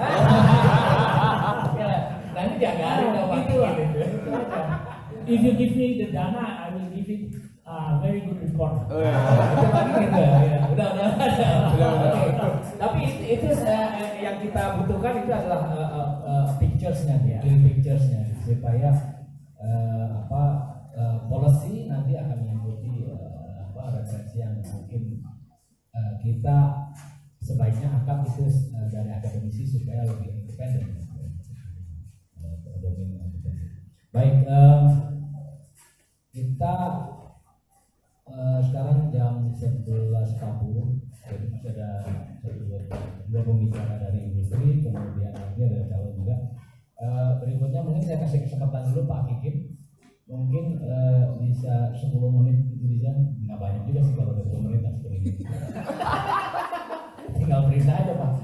Speaker 1: Ya, nanti jangan ada itu lah. If you give me the dana, I will give it a very good report.
Speaker 2: Oh, ya.
Speaker 1: Itu kan gitu ya. Udah udah ada. Tapi itu, itu uh, yang kita butuhkan itu adalah uh, uh, uh, pictures-nya, ya, pictures-nya supaya uh, apa uh, policy nanti akan mengikuti uh, apa referensi yang mungkin uh, kita sebaiknya angkat itu uh, dari akademisi supaya lebih independen. Uh, Baik, um, kita uh, sekarang jam sebelas empat puluh, jadi masih ada satu dua pembicara dari industri, kemudian lagi ada calon juga. Uh, berikutnya mungkin saya kasih kesempatan dulu Pak Kikin, mungkin uh, bisa sepuluh menit itu bisa, nggak banyak juga sih kalau sepuluh menit dan sepuluh menit. Tinggal perintah aja Pak.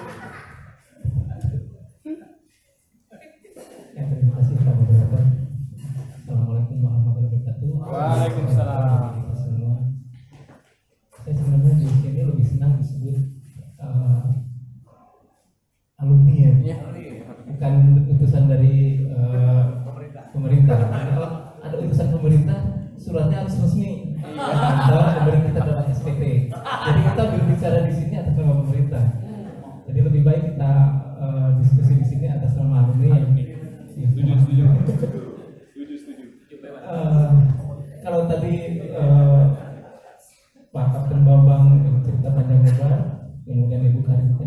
Speaker 1: Ya, terima kasih Pak Moderator. Assalamualaikum warahmatullahi wabarakatuh.
Speaker 2: Waalaikumsalam.
Speaker 1: Kita semua. Saya sebenarnya di sini lebih senang disebut uh, alumni ya.
Speaker 2: Ya.
Speaker 1: Bukan utusan dari uh, pemerintah. Kalau ada utusan pemerintah, suratnya harus resmi. Bahwa pemerintah adalah S P T. Jadi kita berbicara di sini atas nama pemerintah. Jadi lebih baik kita uh, diskusi di sini atas nama alumni.
Speaker 2: Setuju, setuju. Setuju, setuju.
Speaker 1: Uh, kalau tadi uh, Pak Kapten Bambang cerita panjang lebar, kemudian Ibu Karin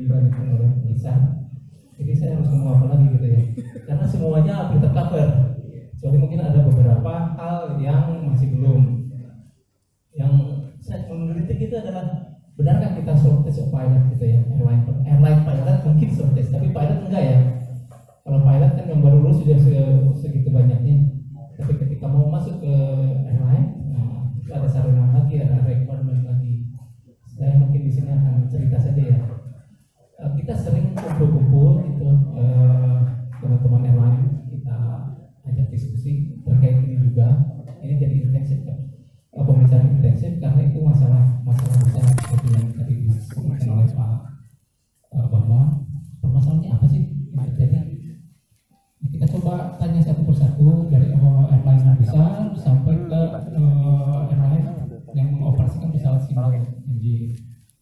Speaker 1: dibantu oleh Lisa. Jadi saya harus ngomong apa lagi gitu ya, karena semuanya hampir tercover. Soalnya mungkin ada beberapa hal yang masih belum. Yang saya meneliti itu adalah, benarkah kita swab test pilot gitu ya, airline airline pilot mungkin swab test, tapi pilot enggak ya. Kalau pilot kan yang baru lulus sudah segitu banyaknya, tapi ketika mau masuk ke airline, nah, itu ada sarana lagi, ada requirement lagi. Saya mungkin di sini akan cerita saja ya. Kita sering kumpul-kumpul gitu, eh, teman-teman yang lain kita ajak diskusi terkait ini juga. Ini jadi intensif kan, pembicaraan intensif karena itu masalah masalah besar seperti yang tadi disebutkan oleh Pak uh, bahwa permasalahannya apa sih yang terjadi. Kita coba tanya satu persatu dari uh, airline besar sampai ke uh, airline yang mengoperasikan pesawat single engine.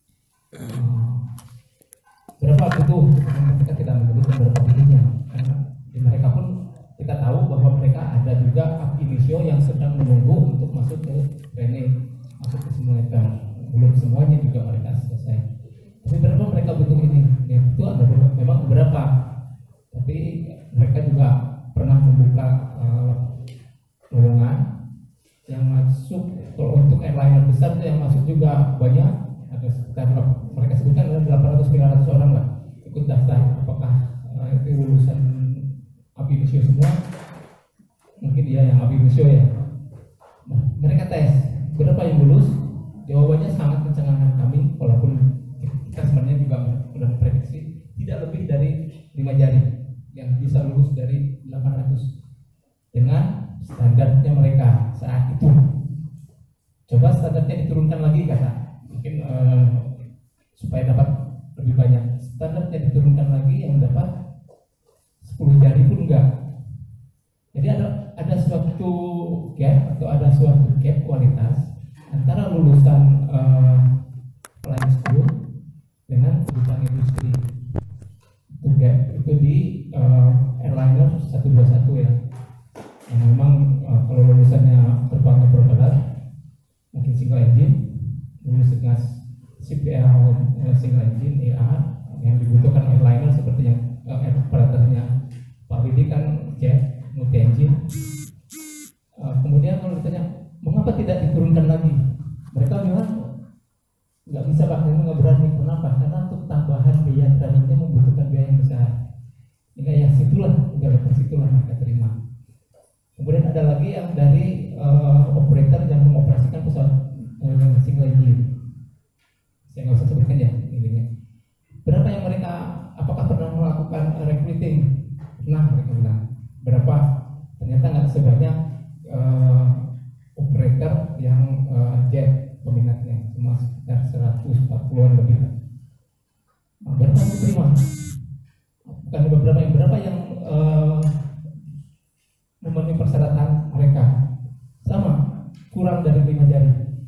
Speaker 1: Uh, Berapa butuh ketika kita menyebutkan berapa butuhnya, karena di mereka pun kita tahu bahwa mereka ada juga ab initio yang sedang menunggu untuk masuk ke training, masuk ke simulator. Belum semuanya juga mereka selesai. Tapi berapa mereka butuh ini? Ya, itu ada memang beberapa. Tapi mereka juga pernah membuka uh, lowongan yang masuk. Kalau untuk airliner besar itu yang masuk juga banyak. Ada sekitar mereka sebutkan ada delapan ratus sembilan ratus orang lah ikut daftar. Apakah uh, itu lulusan ab initio semua? Mungkin dia yang ab initio ya. Nah, mereka tes berapa yang lulus? Jawabannya sangat mencengangkan kami, walaupun kita sebenarnya juga sudah memprediksi tidak lebih dari lima jari yang bisa lulus dari delapan ratus dengan standarnya mereka saat itu. Coba standarnya diturunkan lagi kata. Mungkin uh, supaya dapat lebih banyak, standarnya diturunkan lagi yang dapat sepuluh jari pun enggak. Jadi ada ada suatu gap atau ada suatu gap kualitas antara lulusan uh, flying school dengan kebutuhan industri. Itu gap itu di uh, airliner seratus dua puluh satu ya. Yang memang uh, kalau lulusannya terbangnya propeller mungkin single engine, lulus dengan C P L uh, single engine A R yang dibutuhkan airliner seperti yang uh, operatornya Pak Widi kan jet multi engine. Uh, kemudian kalau ditanya mengapa tidak diturunkan lagi, mereka bilang nggak bisa Pak, memang nggak berani. Kenapa? Karena untuk tambahan biaya trainingnya membutuhkan biaya yang besar. Ini yang situlah, udah lepas situlah mereka terima. Kemudian ada lagi yang dari uh, operator yang mengoperasikan pesawat uh, single engine. Saya nggak usah sebutkan ya ininya. Berapa yang mereka, apakah pernah melakukan uh, recruiting? Nah, mereka bilang berapa? Ternyata nggak sebanyak uh, operator yang uh, jet peminatnya, cuma sekitar seratus empat puluhan lebih. Nah, berapa yang diterima? Bukan beberapa yang berapa yang uh, memenuhi persyaratan mereka, sama kurang dari lima jari.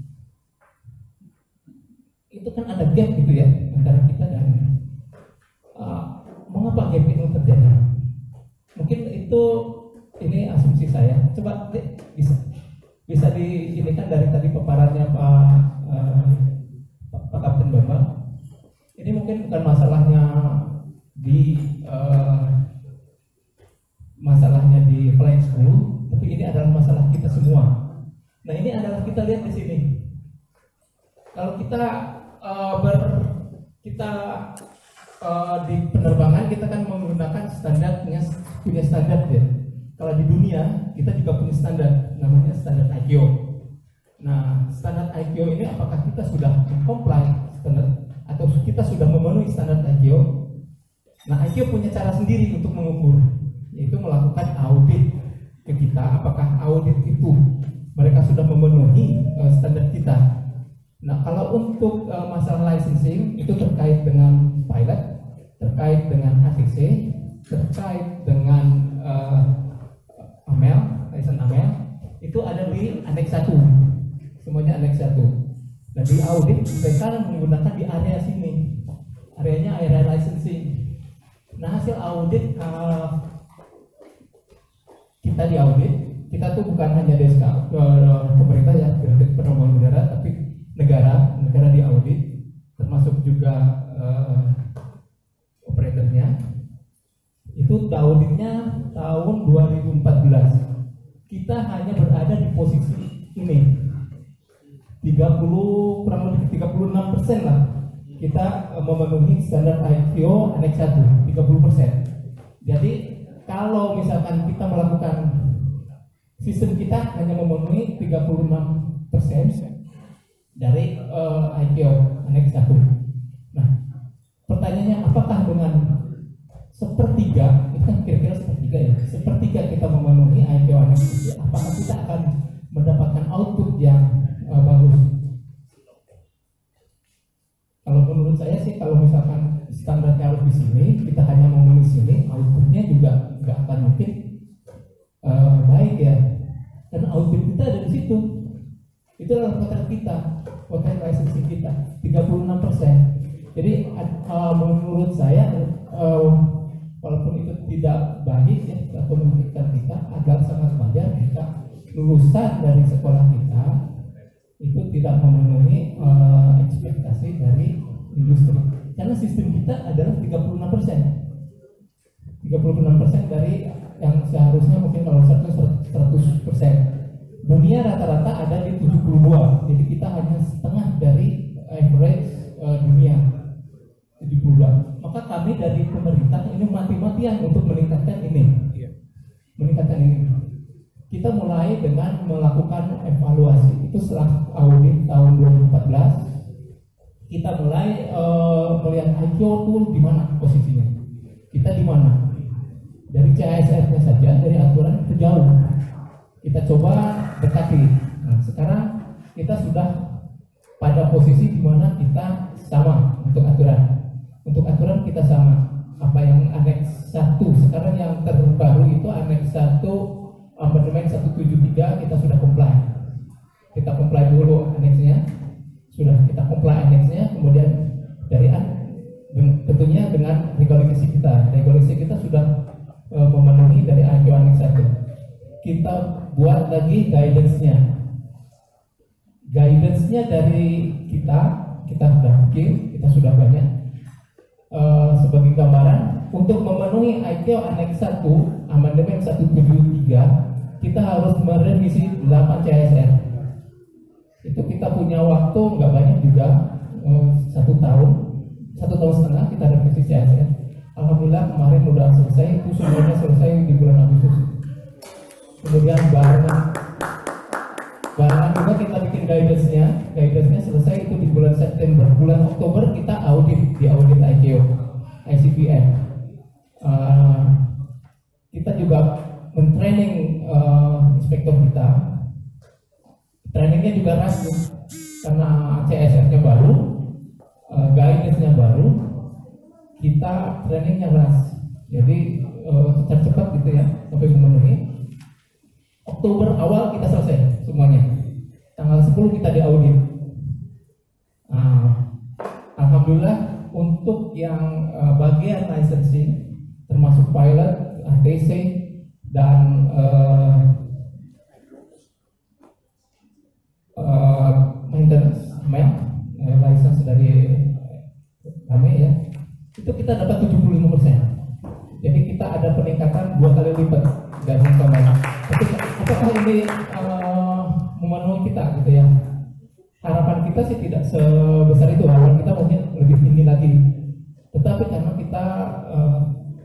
Speaker 1: Itu kan ada gap gitu ya antara kita dan uh, mengapa gap itu terjadi? Mungkin itu ini asumsi saya. Coba deh, bisa bisa di ini kan dari tadi paparannya Pak uh, Pak Kapten Bambang. Ini mungkin bukan masalahnya di uh, masalahnya di flying school, tapi ini adalah masalah kita semua. Nah, ini adalah kita lihat di sini. Kalau kita uh, ber kita uh, di penerbangan kita kan menggunakan standarnya, punya standar ya. Kalau di dunia kita juga punya standar, namanya standar I C A O. Nah, standar I C A O ini apakah kita sudah comply standar atau kita sudah memenuhi standar I C A O? Nah, I C A O punya cara sendiri untuk mengukur, yaitu melakukan audit ke kita, apakah audit itu mereka sudah memenuhi uh, standar kita. Nah, kalau untuk uh, masalah licensing itu terkait dengan pilot, terkait dengan A T C, terkait dengan uh, AMEL, license AMEL, itu ada di aneks satu, semuanya aneks satu. Dan di audit mereka menggunakan di area sini, areanya area licensing. Nah, hasil audit uh, kita di audit, kita tuh bukan hanya D S K uh, pemerintah ya, Direktur Penerbangan Udara, tapi negara, negara di audit, termasuk juga uh, itu auditnya tahun dua ribu empat belas. Kita hanya berada di posisi ini tiga puluh, kurang lebih tiga puluh enam persen lah kita memenuhi standar I P O Annex satu, tiga puluh persen. Jadi kalau misalkan kita melakukan sistem kita hanya memenuhi tiga puluh enam persen dari uh, I P O Annex satu. Nah, pertanyaannya apakah dengan sepertiga, itu kan kira-kira sepertiga ya, sepertiga kita memenuhi I P O Annex satu, apakah kita akan mendapatkan output yang uh, bagus? Kalau menurut saya sih, kalau misalkan standarnya harus di sini, kita hanya memenuhi sini, outputnya juga nggak akan mungkin uh, baik ya. Karena output kita ada di situ. Itu adalah potret kita, potret licensing kita, tiga puluh enam persen. Jadi uh, menurut saya, uh, walaupun itu tidak baik ya, atau merugikan kita, agak sangat wajar jika lulusan dari sekolah kita itu tidak memenuhi uh, ekspektasi dari industri. Karena sistem kita adalah tiga puluh enam persen. tiga puluh enam persen dari yang seharusnya mungkin kalau seratus persen. Dunia rata-rata ada di tujuh puluh dua. Jadi kita hanya setengah dari average uh, dunia tujuh puluh dua. Maka kami dari pemerintah ini mati-matian untuk meningkatkan ini. Meningkatkan ini. Kita mulai dengan melakukan evaluasi. Itu setelah audit tahun dua ribu empat belas, kita mulai uh, melihat I P O tool di mana posisinya. Kita di mana? Dari C A S R-nya saja, dari aturan itu jauh. Kita coba dekati. Nah, sekarang kita sudah pada posisi di mana kita sama untuk aturan. Untuk aturan kita sama. Apa yang Annex satu, sekarang yang terbaru itu Annex satu Amandemen seratus tujuh puluh tiga kita sudah comply. Kita comply dulu anexnya, sudah kita comply anexnya, kemudian dari tentunya dengan regulasi kita. Regulasi kita sudah e, memenuhi dari I P O Annex satu. Kita buat lagi guidance-nya. Guidance-nya dari kita, kita sudah bikin, kita sudah banyak. E, sebagai gambaran, untuk memenuhi I P O Annex satu Amandemen seratus tujuh puluh tiga, kita harus merevisi delapan C A S R. Itu kita punya waktu nggak banyak juga, eh, satu tahun, satu tahun setengah kita revisi C A S R. Alhamdulillah kemarin udah selesai, itu semuanya selesai di bulan Agustus. Kemudian barengan, barengan juga kita bikin guidance-nya, guidance-nya selesai itu di bulan September. Bulan Oktober kita audit, di audit I C O, I C P M. Uh, kita juga mentraining uh, inspektor kita. Trainingnya juga ragu karena C S R-nya baru, uh, guidance-nya baru, kita trainingnya ras. Jadi uh, cepat-cepat gitu ya sampai memenuhi. Oktober awal kita selesai semuanya. Tanggal sepuluh kita diaudit. Nah, alhamdulillah untuk yang uh, bagian licensing termasuk pilot, A T C dan uh, uh, maintenance map, uh, license dari kami ya, itu kita dapat tujuh puluh lima persen. Jadi kita ada peningkatan dua kali lipat dari yang kemarin. Tapi apakah ini uh, memenuhi kita gitu ya? Harapan kita sih tidak sebesar itu, harapan kita mungkin lebih tinggi lagi. Tetapi karena kita uh,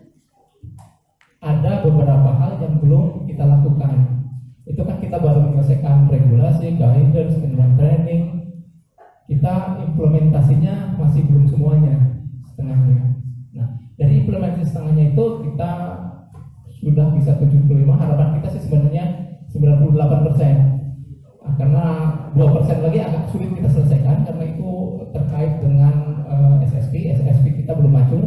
Speaker 1: ada beberapa hal yang belum kita lakukan. Itu kan kita baru menyelesaikan regulasi, guidance, kemudian training. Kita implementasinya masih belum semuanya, setengahnya. Nah, dari implementasi setengahnya itu kita sudah bisa tujuh puluh lima. Harapan kita sih sebenarnya sembilan puluh delapan persen. Nah, karena dua persen lagi agak sulit kita selesaikan karena itu terkait dengan uh, S S P. S S P kita belum mature.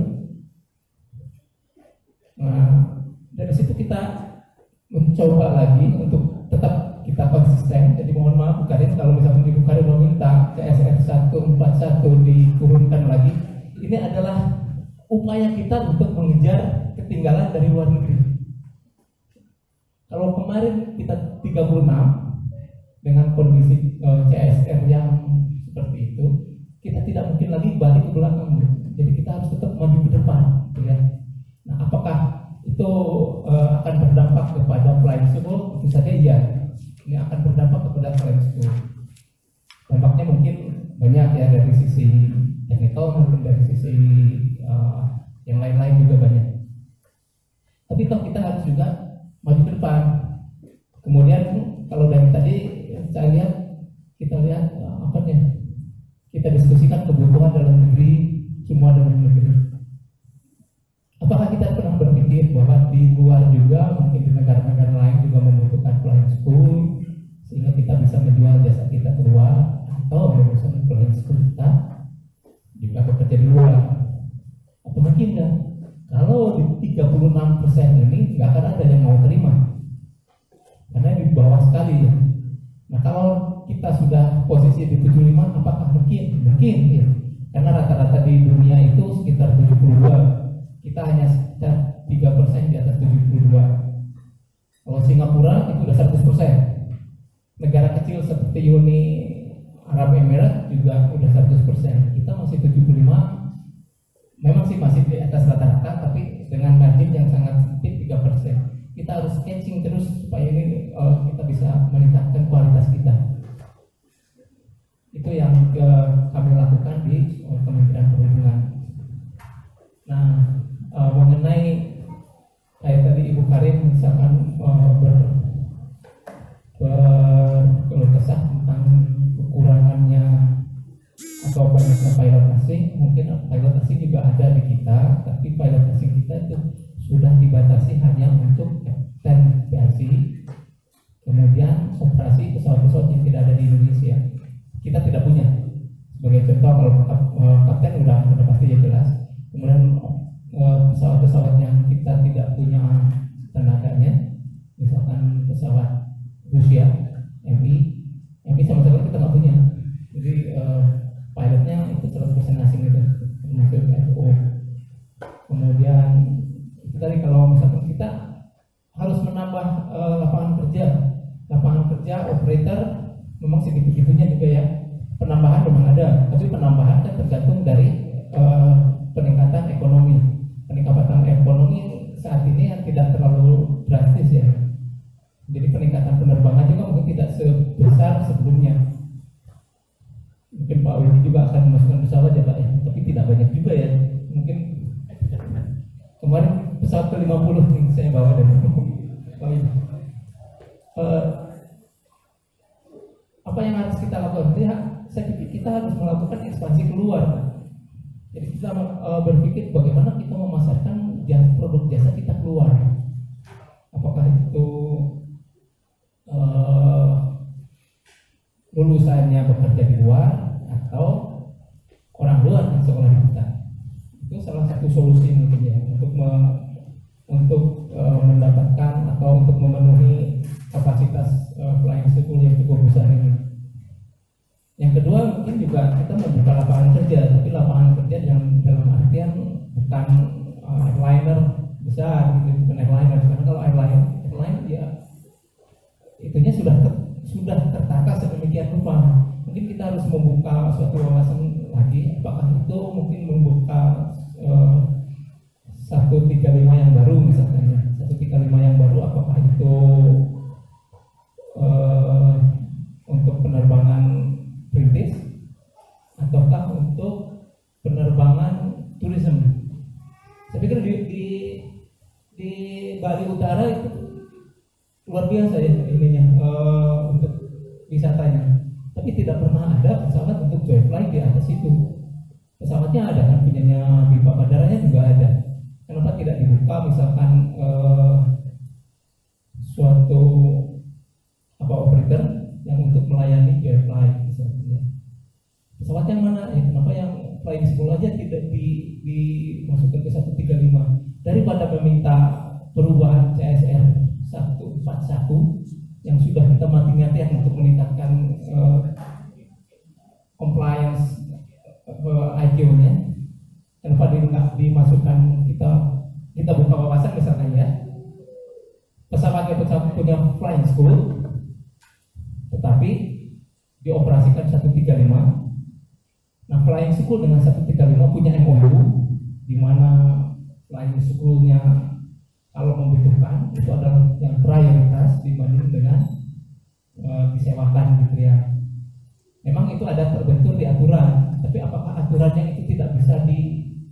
Speaker 1: Nah, dari situ kita mencoba lagi untuk tetap kita konsisten. Jadi mohon maaf Bu Karin, kalau misalnya Ibu Karin meminta C S R seratus empat puluh satu diturunkan lagi, ini adalah upaya kita untuk mengejar ketinggalan dari luar negeri. Kalau kemarin kita tiga puluh enam dengan kondisi uh, C S R yang seperti itu, kita tidak mungkin lagi balik ke belakang. Jadi kita harus tetap maju ke depan, gitu ya. Nah, apakah itu teknikal maupun dari sisi uh, yang lain-lain juga banyak. Tapi kalau kita harus juga maju ke depan. Kemudian kalau dari tadi saya lihat, kita lihat uh, apa nih? Kita diskusikan kebutuhan dalam negeri, semua dalam negeri. Apakah kita pernah berpikir bahwa di luar juga, mungkin di negara-negara lain juga membutuhkan flying school, sehingga kita bisa menjual jasa kita keluar, atau berusaha flying school kita juga bekerja di luar? Atau mungkin enggak? Kalau di tiga puluh enam persen ini nggak akan ada yang mau terima, karena di bawah sekali ya. Nah kalau kita sudah posisi di tujuh puluh lima, apakah mungkin? Mungkin ya. Karena rata-rata di dunia itu sekitar tujuh puluh dua. Kita hanya sekitar tiga persen di atas tujuh puluh dua. Kalau Singapura itu udah seratus persen. Negara kecil seperti Uni Arab Emirat juga udah seratus persen. Kita masih tujuh puluh lima. Memang sih masih di atas rata-rata, tapi dengan margin yang sangat sempit tiga persen. Kita harus catching terus supaya ini uh, kita bisa meningkatkan kualitas kita. Itu yang uh, kami lakukan di uh, Kementerian Perhubungan. Nah, uh, mengenai kayak tadi Ibu Karim misalkan uh, ber, berkeluh kesah tentang kekurangannya atau banyaknya pilot asing, mungkin pilot asing juga ada di kita, tapi pilot asing kita itu sudah dibatasi hanya untuk kapten P L C, kemudian operasi pesawat-pesawat yang tidak ada di Indonesia. Kita tidak punya. Sebagai contoh, kalau kapten udah udah pasti ya jelas. Kemudian pesawat-pesawat yang kita tidak punya tenaganya, misalkan pesawat Rusia, M I, M I sama sekali kita nggak punya. Jadi uh, pilotnya itu seratus persen asing itu, termasuk F O. Kemudian tadi kalau misalkan kita harus menambah uh, lapangan kerja, lapangan kerja operator memang segitu-gitunya juga ya. Penambahan memang ada, tapi penambahan kan tergantung dari uh, peningkatan ekonomi. Peningkatan ekonomi saat ini yang tidak terlalu drastis ya. Jadi peningkatan penerbangan juga mungkin tidak sebesar sebelumnya. Mungkin Pak Widi juga akan memasukkan pesawat ya Pak ya, tapi tidak banyak juga ya. Mungkin kemarin pesawat ke lima puluh yang saya bawa dari Pak Widi. Uh, apa yang harus kita lakukan? Jadi, saya pikir kita harus melakukan ekspansi keluar. Jadi kita uh, berpikir bagaimana kita memasarkan jasa, produk jasa kita keluar. Apakah itu uh, lulusannya bekerja di luar atau orang luar yang sekolah di kita. Itu salah satu solusi mungkin ya untuk me, untuk uh, mendapatkan atau untuk memenuhi kapasitas uh, flying school yang cukup besar ini. Yang kedua mungkin juga kita membuka lapangan kerja, tapi lapangan kerja yang dalam artian bukan uh, airliner besar, gitu, bukan airliner. Karena kalau airliner, airliner ya itunya sudah ter, sudah tertata sedemikian rupa. Mungkin kita harus membuka suatu wawasan lagi. Apakah itu mungkin membuka uh, seratus tiga puluh lima yang baru misalnya, seratus tiga puluh lima yang baru, apakah itu uh, untuk penerbangan perintis ataukah untuk penerbangan turisme? Saya pikir di, di di Bali Utara itu luar biasa ya ininya uh, untuk wisatanya, tapi tidak pernah ada pesawat untuk joy fly di atas itu. Pesawatnya ada kan, punyanya Bipa Bandaranya juga ada. Kenapa tidak dibuka misalkan uh, suatu apa operator yang untuk melayani joy fly misalnya? Pesawat yang mana ya? Kenapa yang flying school aja tidak di, dimasukkan ke seratus tiga puluh lima? Daripada meminta perubahan C S R seratus empat puluh satu yang sudah kita mati-matian untuk meningkatkan uh, compliance uh, I Q nya, kenapa dimasukkan kita kita buka wawasan misalkan ya, pesawatnya pesawat punya flying school tetapi dioperasikan seratus tiga puluh lima. Nah, flying school dengan seratus tiga puluh lima punya M O U di mana flying schoolnya kalau membutuhkan itu adalah yang prioritas dibanding dengan e, disewakan gitu ya. Memang itu ada terbentur di aturan, tapi apakah aturannya itu tidak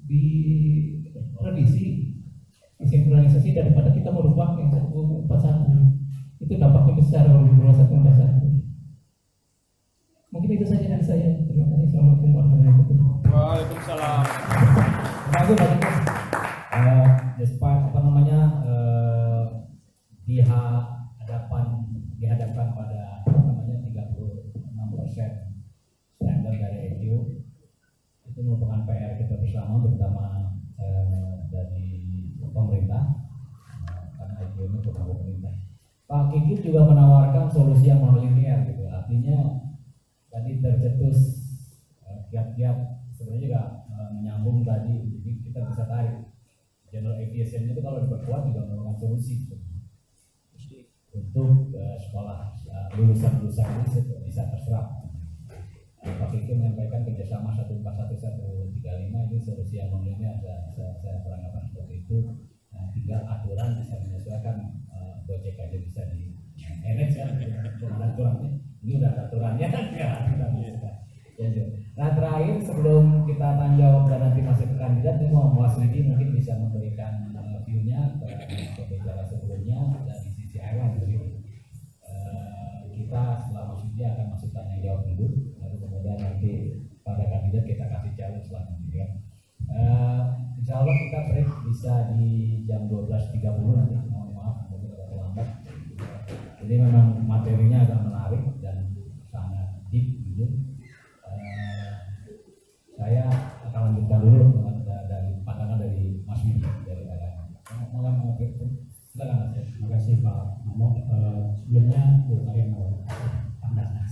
Speaker 1: di revisi disinkronisasi daripada kita merubah yang satu empat satu itu dampaknya besar kalau di satu empat satu. Mungkin itu saja dari saya. Terima kasih. Assalamualaikum warahmatullahi wabarakatuh.
Speaker 2: Waalaikumsalam.
Speaker 1: Terima kasih Pak Dikes. Uh, despite apa namanya uh, dihadapan dihadapkan pada apa namanya tiga puluh enam persen standar dari E Q, itu merupakan P R kita bersama, terutama uh, dari pemerintah, uh, karena E Q ini bukan pemerintah. Pak Kiki juga menawarkan solusi yang non linear gitu, artinya tadi tercetus uh, kiat-kiat sebenarnya juga uh, menyambung tadi, jadi kita bisa tarik general aviation itu kalau diperkuat juga merupakan solusi gitu. Untuk uh, sekolah uh, lulusan-lulusan ini bisa terserap. Uh, Pak Kiki menyampaikan kerjasama satu empat satu satu tiga lima ini solusi yang non linear, saya, saya peranggapan seperti itu. Nah, tiga aturan bisa menyesuaikan, uh, Gojek aja bisa di manage ya, dengan aturannya. Ini udah aturannya kan ya, ya, ya. Nah terakhir sebelum kita tanya jawab dan nanti masuk ke kandidat, ini mau Mas Widi mungkin bisa memberikan uh, view-nya ke bicara sebelumnya dari sisi airline di sini. Uh, kita setelah Mas Widi akan masuk tanya jawab dulu, lalu kemudian nanti pada kandidat kita kasih challenge selanjutnya. Ya. Uh, insya Allah kita break bisa di jam dua belas tiga puluh nanti. Mohon maaf mungkin agak terlambat. Jadi memang materinya agak menarik dan sangat deep gitu. Uh, saya akan lanjutkan dulu dari pandangan dari Mas Widi dari L M. Mau mau silakan Mas.
Speaker 5: Terima kasih Pak Mamo. Uh, sebelumnya Bu Karin mau pandangan.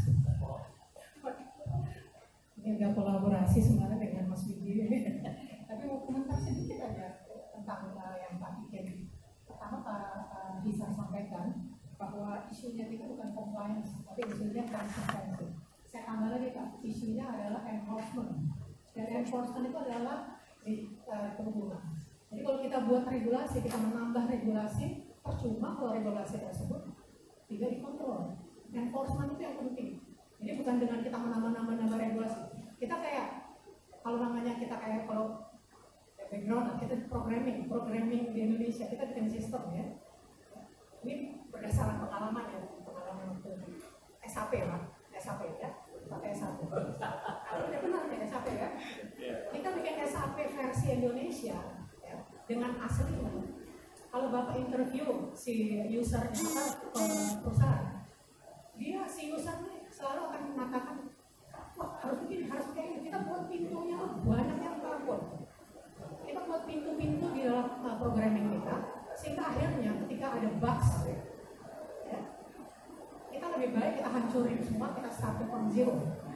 Speaker 4: Ini agak kolaborasi sebenarnya dengan Mas Widi. Tapi mau komentar sedikit aja tentang uh, yang Pak Iken. Pertama Pak bisa sampaikan bahwa isunya itu bukan compliance, tapi isunya konsistensi. Saya tambah lagi Pak, isunya adalah enforcement. Dan enforcement itu adalah di uh, perhubungan. Jadi kalau kita buat regulasi, kita menambah regulasi, percuma kalau regulasi tersebut tidak dikontrol. Enforcement itu yang penting. Jadi bukan dengan kita menambah-nambah regulasi. Kita kayak, kalau namanya kita kayak kalau background, kita programming, programming di Indonesia, kita bikin sistem ya. Ini berdasarkan pengalaman ya, pengalaman waktu S A P Pak, S A P ya, pakai S A P. Kalau udah benar ya S A P ya, kita bikin S A P versi Indonesia ya, dengan aslinya. Kalau Bapak interview si usernya apa perusahaan, dia si usernya selalu akan mengatakan, wah harus begini, harus begini. Kita buat pintunya banyak yang takut. Kita buat pintu-pintu di dalam uh, programming kita, sehingga akhirnya ketika ada bugs, ya, kita lebih baik kita hancurin semua, kita start from zero.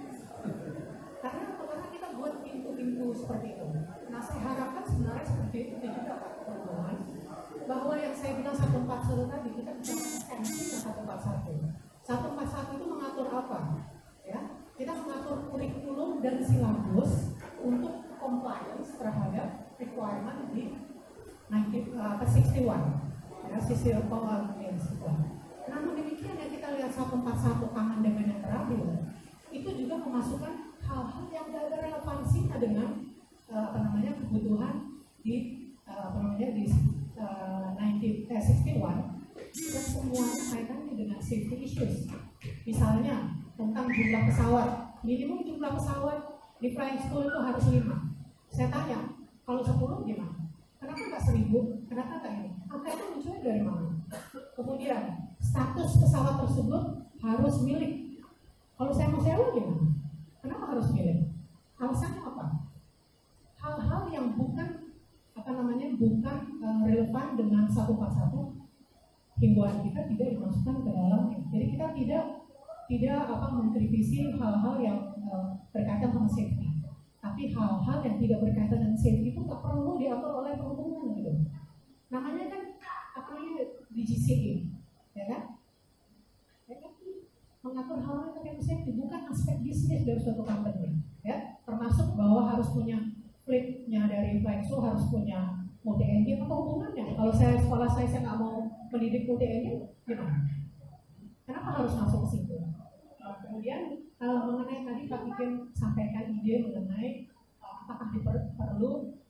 Speaker 4: Karena karena kita buat pintu-pintu seperti itu. Nah saya harapkan sebenarnya seperti itu juga Pak teman-teman, bahwa yang saya bilang satu empat satu tadi kita bisa ekstensi ke satu empat satu. satu empat satu itu mengatur apa? Ya, kita mengatur kurikulum dan silabus untuk compliance terhadap requirement di enam puluh, uh, enam satu ya, sisi compliance. Namun demikian yang kita lihat satu empat satu tangan dengan yang terakhir itu juga memasukkan hal-hal yang tidak ada relevansinya dengan uh, apa namanya kebutuhan di uh, apa namanya di uh, enam puluh, eh, enam satu dan semuanya kaitannya dengan safety issues. Misalnya tentang jumlah pesawat, minimum jumlah pesawat di flying school itu harus lima. Saya tanya, kalau sepuluh gimana? Kenapa nggak seribu? Kenapa nggak ini? Angka itu munculnya dari mana? Kemudian status pesawat tersebut harus milik. Kalau saya mau sewa gimana? Kenapa harus milik? Alasannya apa? Hal-hal yang bukan apa namanya bukan uh, relevan dengan satu empat satu, himbauan kita tidak dimasukkan ke dalamnya. Jadi kita tidak tidak apa mengkritisi hal-hal yang uh, berkaitan dengan safety. Tapi hal-hal yang tidak berkaitan dengan safety itu tak perlu diatur oleh perhubungan gitu. Namanya kan apa namanya D G C A, ya kan? Ya kan? Mengatur hal-hal yang safety bukan aspek bisnis dari suatu company, ya. Termasuk bahwa harus punya fleetnya dari flying school harus punya multi engine. Apa hubungannya? Kalau saya sekolah saya saya nggak mau mendidik multi engine, gimana? Kenapa harus masuk ke situ? Uh, kemudian uh, mengenai tadi Pak Iken sampaikan ide mengenai uh, apakah diper- perlu untuk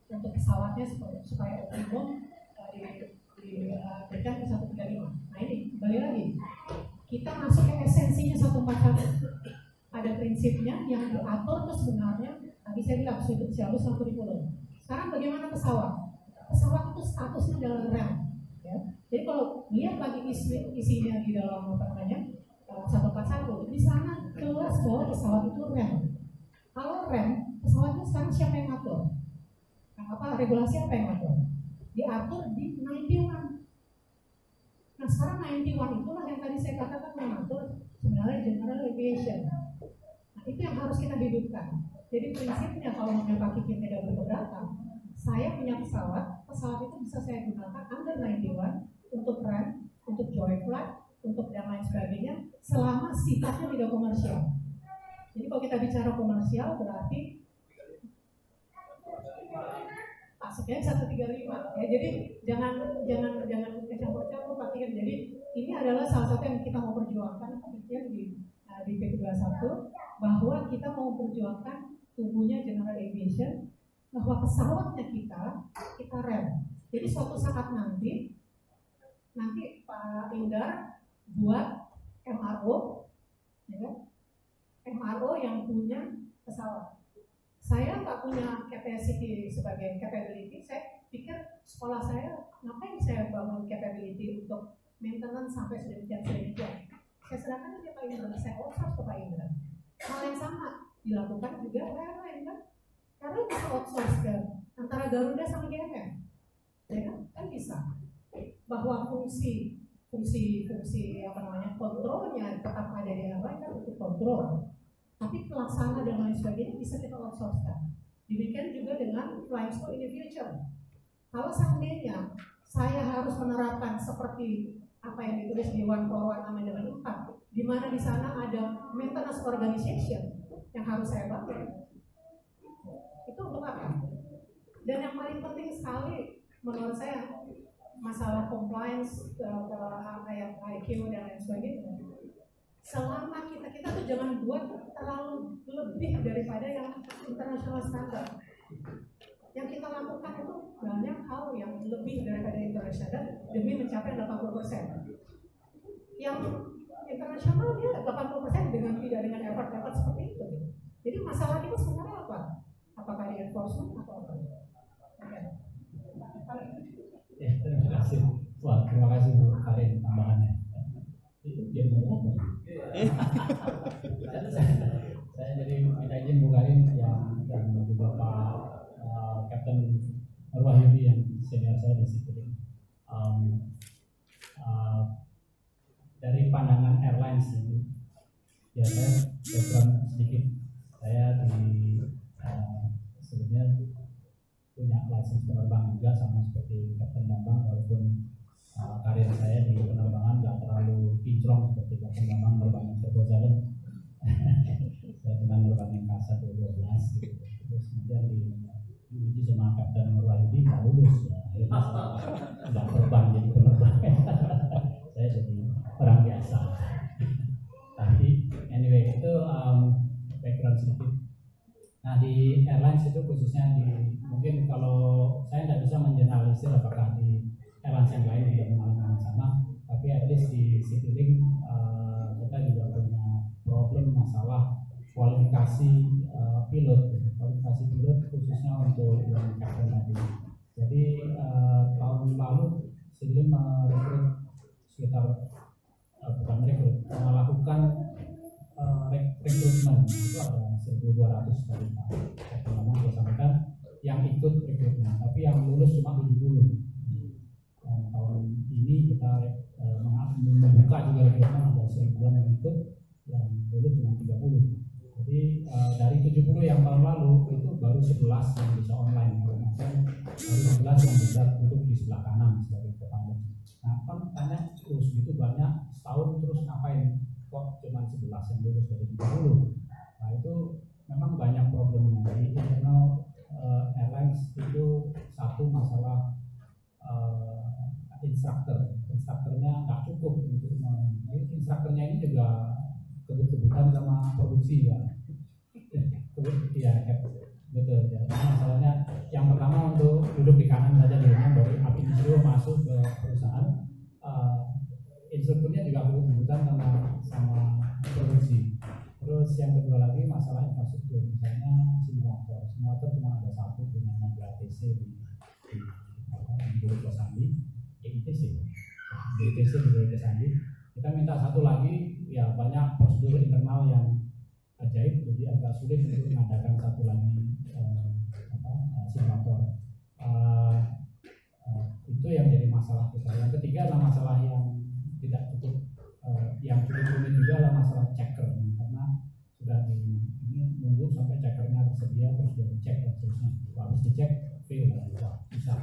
Speaker 4: pesawatnya supaya, supaya optimum uh, diberikan ke seratus tiga puluh lima. Nah ini kembali lagi kita masuk ke esensinya seratus empat puluh satu. Ada prinsipnya yang diatur itu sebenarnya tadi saya bilang sudut jalur satu kurikulum. Sekarang bagaimana pesawat? Pesawat itu statusnya adalah rem. Ya. Jadi kalau lihat lagi isi, isinya di dalam apa namanya seratus empat puluh satu, di sana jelas bahwa pesawat itu rem. Kalau rem, pesawatnya sekarang siapa yang ngatur? Nah, apa regulasi apa yang ngatur? Diatur di sembilan puluh satu. Nah sekarang sembilan puluh satu itulah yang tadi saya katakan mengatur sebenarnya general aviation. Nah itu yang harus kita hidupkan. Jadi prinsipnya kalau punya kaki kita tidak berkeberatan, saya punya pesawat, pesawat itu bisa saya gunakan under sembilan puluh satu untuk rem, untuk joy flight, untuk dan lain sebagainya, selama sifatnya tidak komersial. Jadi kalau kita bicara komersial berarti masuknya seratus tiga puluh lima. Ya, jadi jangan jangan jangan campur-campur perhatikan. Jadi ini adalah salah satu yang kita mau perjuangkan kemudian di uh, di P dua puluh satu bahwa kita mau perjuangkan tubuhnya general aviation, bahwa pesawatnya kita kita rem. Jadi suatu saat nanti nanti Pak Indar buat M R O, ya kan? M R O yang punya pesawat. Saya nggak punya capacity sebagai capability. Saya pikir sekolah saya ngapain saya bangun capability untuk maintenance sampai sedemikian sedemikian. Saya serahkan aja Pak Indra, saya outsource ke Pak Indra. Hal yang sama dilakukan juga airline kan? Karena bisa outsource ke antara Garuda sama G M M, ya kan? Kan bisa. Bahwa fungsi fungsi fungsi apa namanya kontrolnya tetap ada di airline kan untuk kontrol. Tapi pelaksana dan lain sebagainya bisa kita outsource-kan. Demikian juga dengan flying school in the future. Kalau seandainya saya harus menerapkan seperti apa yang ditulis di One for One Amendment empat, di mana di sana ada maintenance organization yang harus saya bangun. Itu untuk apa? Dan yang paling penting sekali menurut saya masalah compliance ke, ke I Q dan lain sebagainya. Selama kita kita tuh jangan buat terlalu lebih daripada yang internasional standar. Yang kita lakukan itu banyak hal yang lebih daripada internasional demi mencapai delapan puluh persen. Yang internasional dia delapan puluh persen dengan tidak dengan effort-effort seperti itu. Jadi masalah kita sebenarnya apa? Apakah di enforcement atau apa? Oke.
Speaker 5: Ya, terima kasih. Wah, terima kasih Bu Karin tambahannya. Itu dia ngomong. saya, saya jadi minta izin Bu Karin yang dan juga Pak uh, Kapten Wahyudi yang senior saya di situ. Um, uh, dari pandangan airlines ini, ya saya background sedikit. Saya di uh, sebelumnya punya lisensi penerbang juga sama seperti Kapten Bambang, walaupun Uh, karir saya di penerbangan nggak terlalu kinclong seperti Kapten Bambang terbang Turbo Seven. Saya cuma terbang K satu dua belas gitu. Terus kemudian di diuji sama Kapten Wahyudi nggak lulus ya. Akhirnya saya nggak terbang jadi penerbang. Saya jadi orang biasa. Tapi anyway itu um, background sedikit. Nah di airlines itu khususnya di mungkin kalau saya nggak bisa mengeneralisir apakah di airlines yang lain juga mengalami yang sama, tapi at least di Citylink uh, kita juga punya problem masalah kualifikasi uh, pilot, kualifikasi pilot khususnya untuk yang kapten tadi. Jadi uh, tahun lalu Citylink merekrut sekitar uh, bukan rekrut, melakukan uh, rekrutmen itu ada seribu dua ratus tadi Pak Kapten saya sampaikan yang ikut rekrutmen, tapi yang lulus cuma tujuh puluh. Dan tahun ini kita uh, membuka juga rekrutmen ada seribuan yang ikut, yang lulus cuma tiga puluh. Jadi uh, dari tujuh puluh yang tahun lalu itu baru sebelas yang bisa online, maksudnya baru sebelas yang bisa duduk di sebelah kanan sebagai co-pilot. Nah kan tanya terus gitu banyak setahun terus ngapain kok cuma sebelas yang lulus dari tiga puluh. Nah itu memang banyak problemnya. Jadi internal uh, airlines itu satu masalah uh, instruktur, instrukturnya nggak cukup untuk nah, instrukturnya ini juga kebut-kebutan sama produksi ya, kebut ya betul ya. Masalahnya yang pertama untuk duduk di kanan saja di rumah, baru ab initio masuk ke perusahaan. Uh, instrukturnya juga berhubungan sama sama produksi. Terus yang kedua lagi masalah infrastruktur, misalnya simulator. Simulator cuma ada satu punya B A T C di di di Kosambi, I T C, B T C di Kosambi. Kita minta satu lagi, ya banyak prosedur internal yang ajaib, jadi agak sulit untuk mengadakan satu lagi uh, apa, uh, simulator. Uh, uh, itu yang jadi masalah kita. Yang ketiga adalah masalah yang tidak cukup, uh, yang cukup rumit juga adalah masalah checker, karena sudah di ini nunggu sampai checkernya tersedia terus dia dicek dan seterusnya. Habis dicek, fail, wah bisa.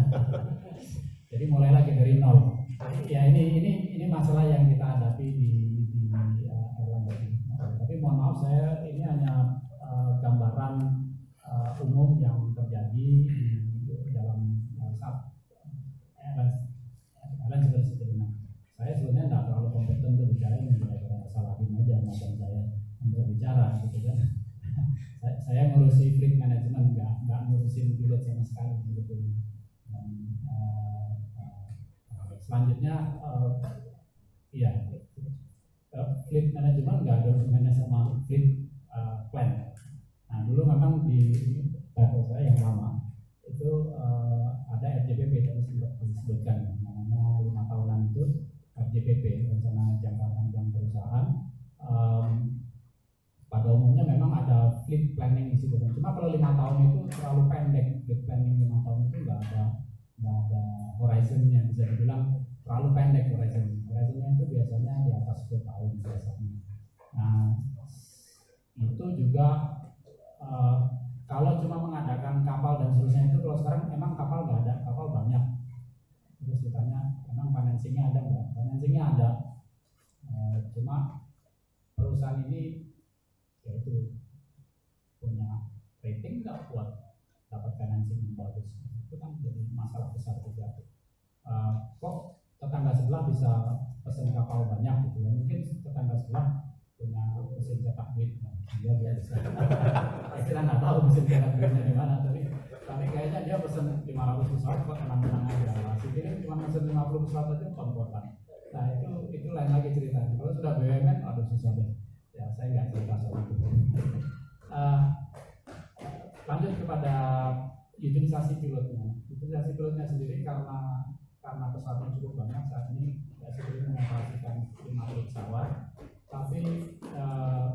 Speaker 5: Jadi mulai lagi dari nol. Ya ini ini ini masalah yang kita hadapi di di uh, Erlangga ini. Tapi mohon maaf, saya ini hanya uh, gambaran uh, umum yang terjadi di dalam uh, saat airlines airlines seperti itu. Nah, saya sebenarnya tidak terlalu kompeten untuk bicara ini, saya salah ini aja macam saya untuk bicara gitu kan. saya, saya ngurusi fleet management, nggak nggak ngurusin pilot sama sekali gitu. Dan, uh, uh, selanjutnya, uh, iya. Uh, fleet management nggak ada hubungannya sama fleet uh, plan. Nah dulu memang di level saya yang lama itu uh, ada R J P P tadi sempat disebutkan, namanya lima tahunan itu R J P P, rencana jangka panjang perusahaan. Um, pada umumnya memang ada fleet planning di situ. Cuma kalau lima tahun itu terlalu pendek, fleet planning lima tahun itu nggak ada nggak ada horizonnya, bisa dibilang terlalu pendek horizon. Horizonnya itu biasanya di atas sepuluh tahun biasanya. Nah, itu juga uh, kalau cuma mengadakan kapal dan seterusnya itu, kalau sekarang emang kapal nggak ada, kapal banyak. Terus ditanya, emang financingnya ada nggak? Financingnya ada, uh, cuma perusahaan ini yaitu punya rating nggak kuat dapat financing yang bagus. Itu kan jadi masalah besar juga. Uh, kok tetangga sebelah bisa pesan kapal banyak gitu ya, mungkin tetangga sebelah punya mesin cetak duit, nah, dia dia bisa. Kita nggak tahu mesin cetak duitnya di mana, tapi tapi kayaknya dia pesan lima ratus pesawat kok tenang-tenang aja. Masih ini cuma pesan lima puluh pesawat aja konvotan. Nah itu itu lain lagi ceritanya. Kalau sudah B U M N, aduh susah deh. Ya saya nggak cerita soal itu. Uh, lanjut kepada utilisasi pilotnya. Utilisasi pilotnya sendiri karena karena pesawatnya cukup banyak saat ini, ya sebelum mengoperasikan lima puluh pesawat, tapi uh,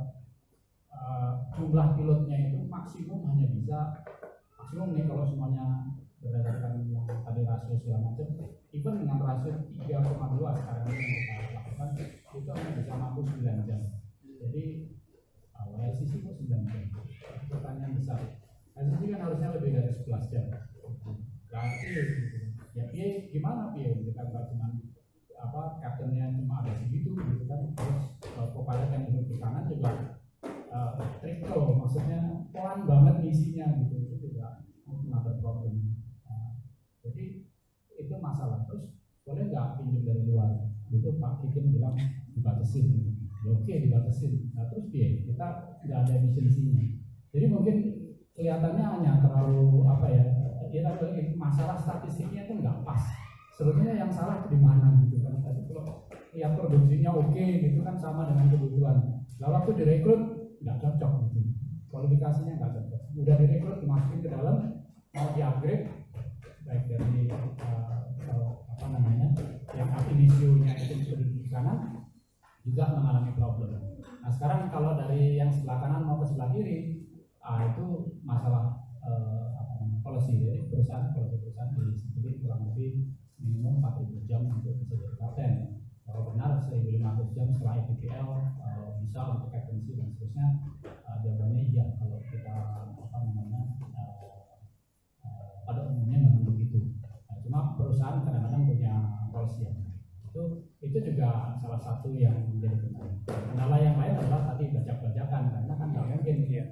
Speaker 5: uh, jumlah pilotnya itu maksimum hanya bisa maksimum nih kalau semuanya berdasarkan yang tadi rasio segala macam, even dengan rasio tiga koma dua sekarang ini yang kita lakukan itu hanya bisa mampu sembilan jam. Jadi uh, L C C itu sembilan jam. Pertanyaan besar, L C C kan harusnya lebih dari sebelas jam. Berarti ya piye gimana piye kita nggak cuma apa kaptennya cuma ada segitu gitu kan, terus uh, co-pilot yang duduk di kanan juga uh, trickle, maksudnya pelan banget misinya gitu, itu juga another problem. Uh, jadi itu masalah. Terus boleh nggak pinjam dari luar? Itu Pak Kikin bilang dibatasin, ya oke dibatasin. Nah terus piye kita nggak ada efisiensinya. Jadi mungkin kelihatannya hanya terlalu apa ya? Ya tadi masalah statistiknya itu nggak pas. Sebetulnya yang salah di mana gitu kan? Tadi kalau lihat produksinya oke okay, gitu kan sama dengan kebutuhan. Lalu waktu direkrut nggak cocok gitu. Kualifikasinya nggak cocok. Udah direkrut dimasukin ke dalam, mau di-upgrade baik dari uh, uh, apa namanya yang ab initio-nya itu di kanan juga mengalami problem. Nah sekarang kalau dari yang sebelah kanan mau ke sebelah kiri, ah itu masalah uh, policy dari perusahaan, policy perusahaan disebut kurang lebih minimum empat ribu jam untuk bisa jadi kapten. Kalau benar seribu lima ratus jam setelah I P K L uh, bisa untuk captaincy dan seterusnya. Uh, jawabannya iya kalau kita apa namanya uh, uh, pada umumnya memang begitu. Nah, cuma perusahaan kadang-kadang punya policy yang itu itu juga salah satu yang menjadi kendala. Kendala yang lain adalah tadi bajak-bajakan, karena kan nggak mungkin ya.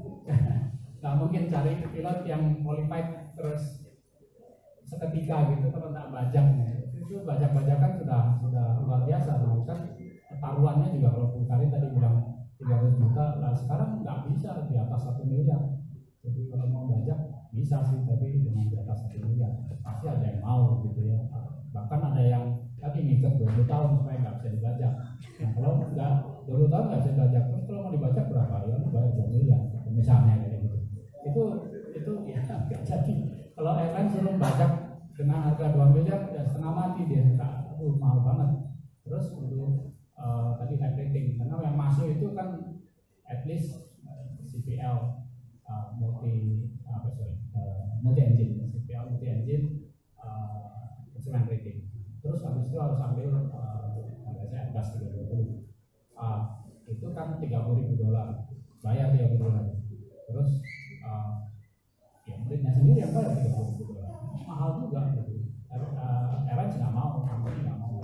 Speaker 5: Nggak mungkin cari pilot yang qualified terus seketika gitu kalau tak bajak. Itu bajak-bajakan sudah sudah luar biasa. Nah, kan taruhannya juga kalau Bu Karin tadi bilang tiga ratus juta, nah sekarang nggak bisa di atas satu miliar. Jadi kalau mau bajak bisa sih, tapi dengan di atas satu miliar pasti ada yang mau gitu ya. Bahkan ada yang tadi ngikat dua puluh tahun supaya nggak bisa dibajak. Nah kalau nggak dua puluh tahun nggak bisa dibajak, terus kalau mau dibajak berapa ya lu bayar dua miliar misalnya kayak gitu. Itu itu ya nggak jadi. Kalau airline suruh bajak dengan harga dua miliar ya setengah mati dia, nggak, aduh mahal banget. Terus untuk uh, tadi type rating, karena yang masuk itu kan at least uh, C P L uh, multi apa sorry uh, multi engine, C P L multi engine uh, instrument rating. Terus habis itu harus ambil uh, harganya Airbus tiga ratus dua puluh. Uh, itu kan tiga puluh ribu dolar, bayar tiga puluh dolar. Terus uh, ya muridnya sendiri yang bayar tiga puluh ribu dolar, mahal juga gitu. Uh, airline nggak mau, company nggak mau.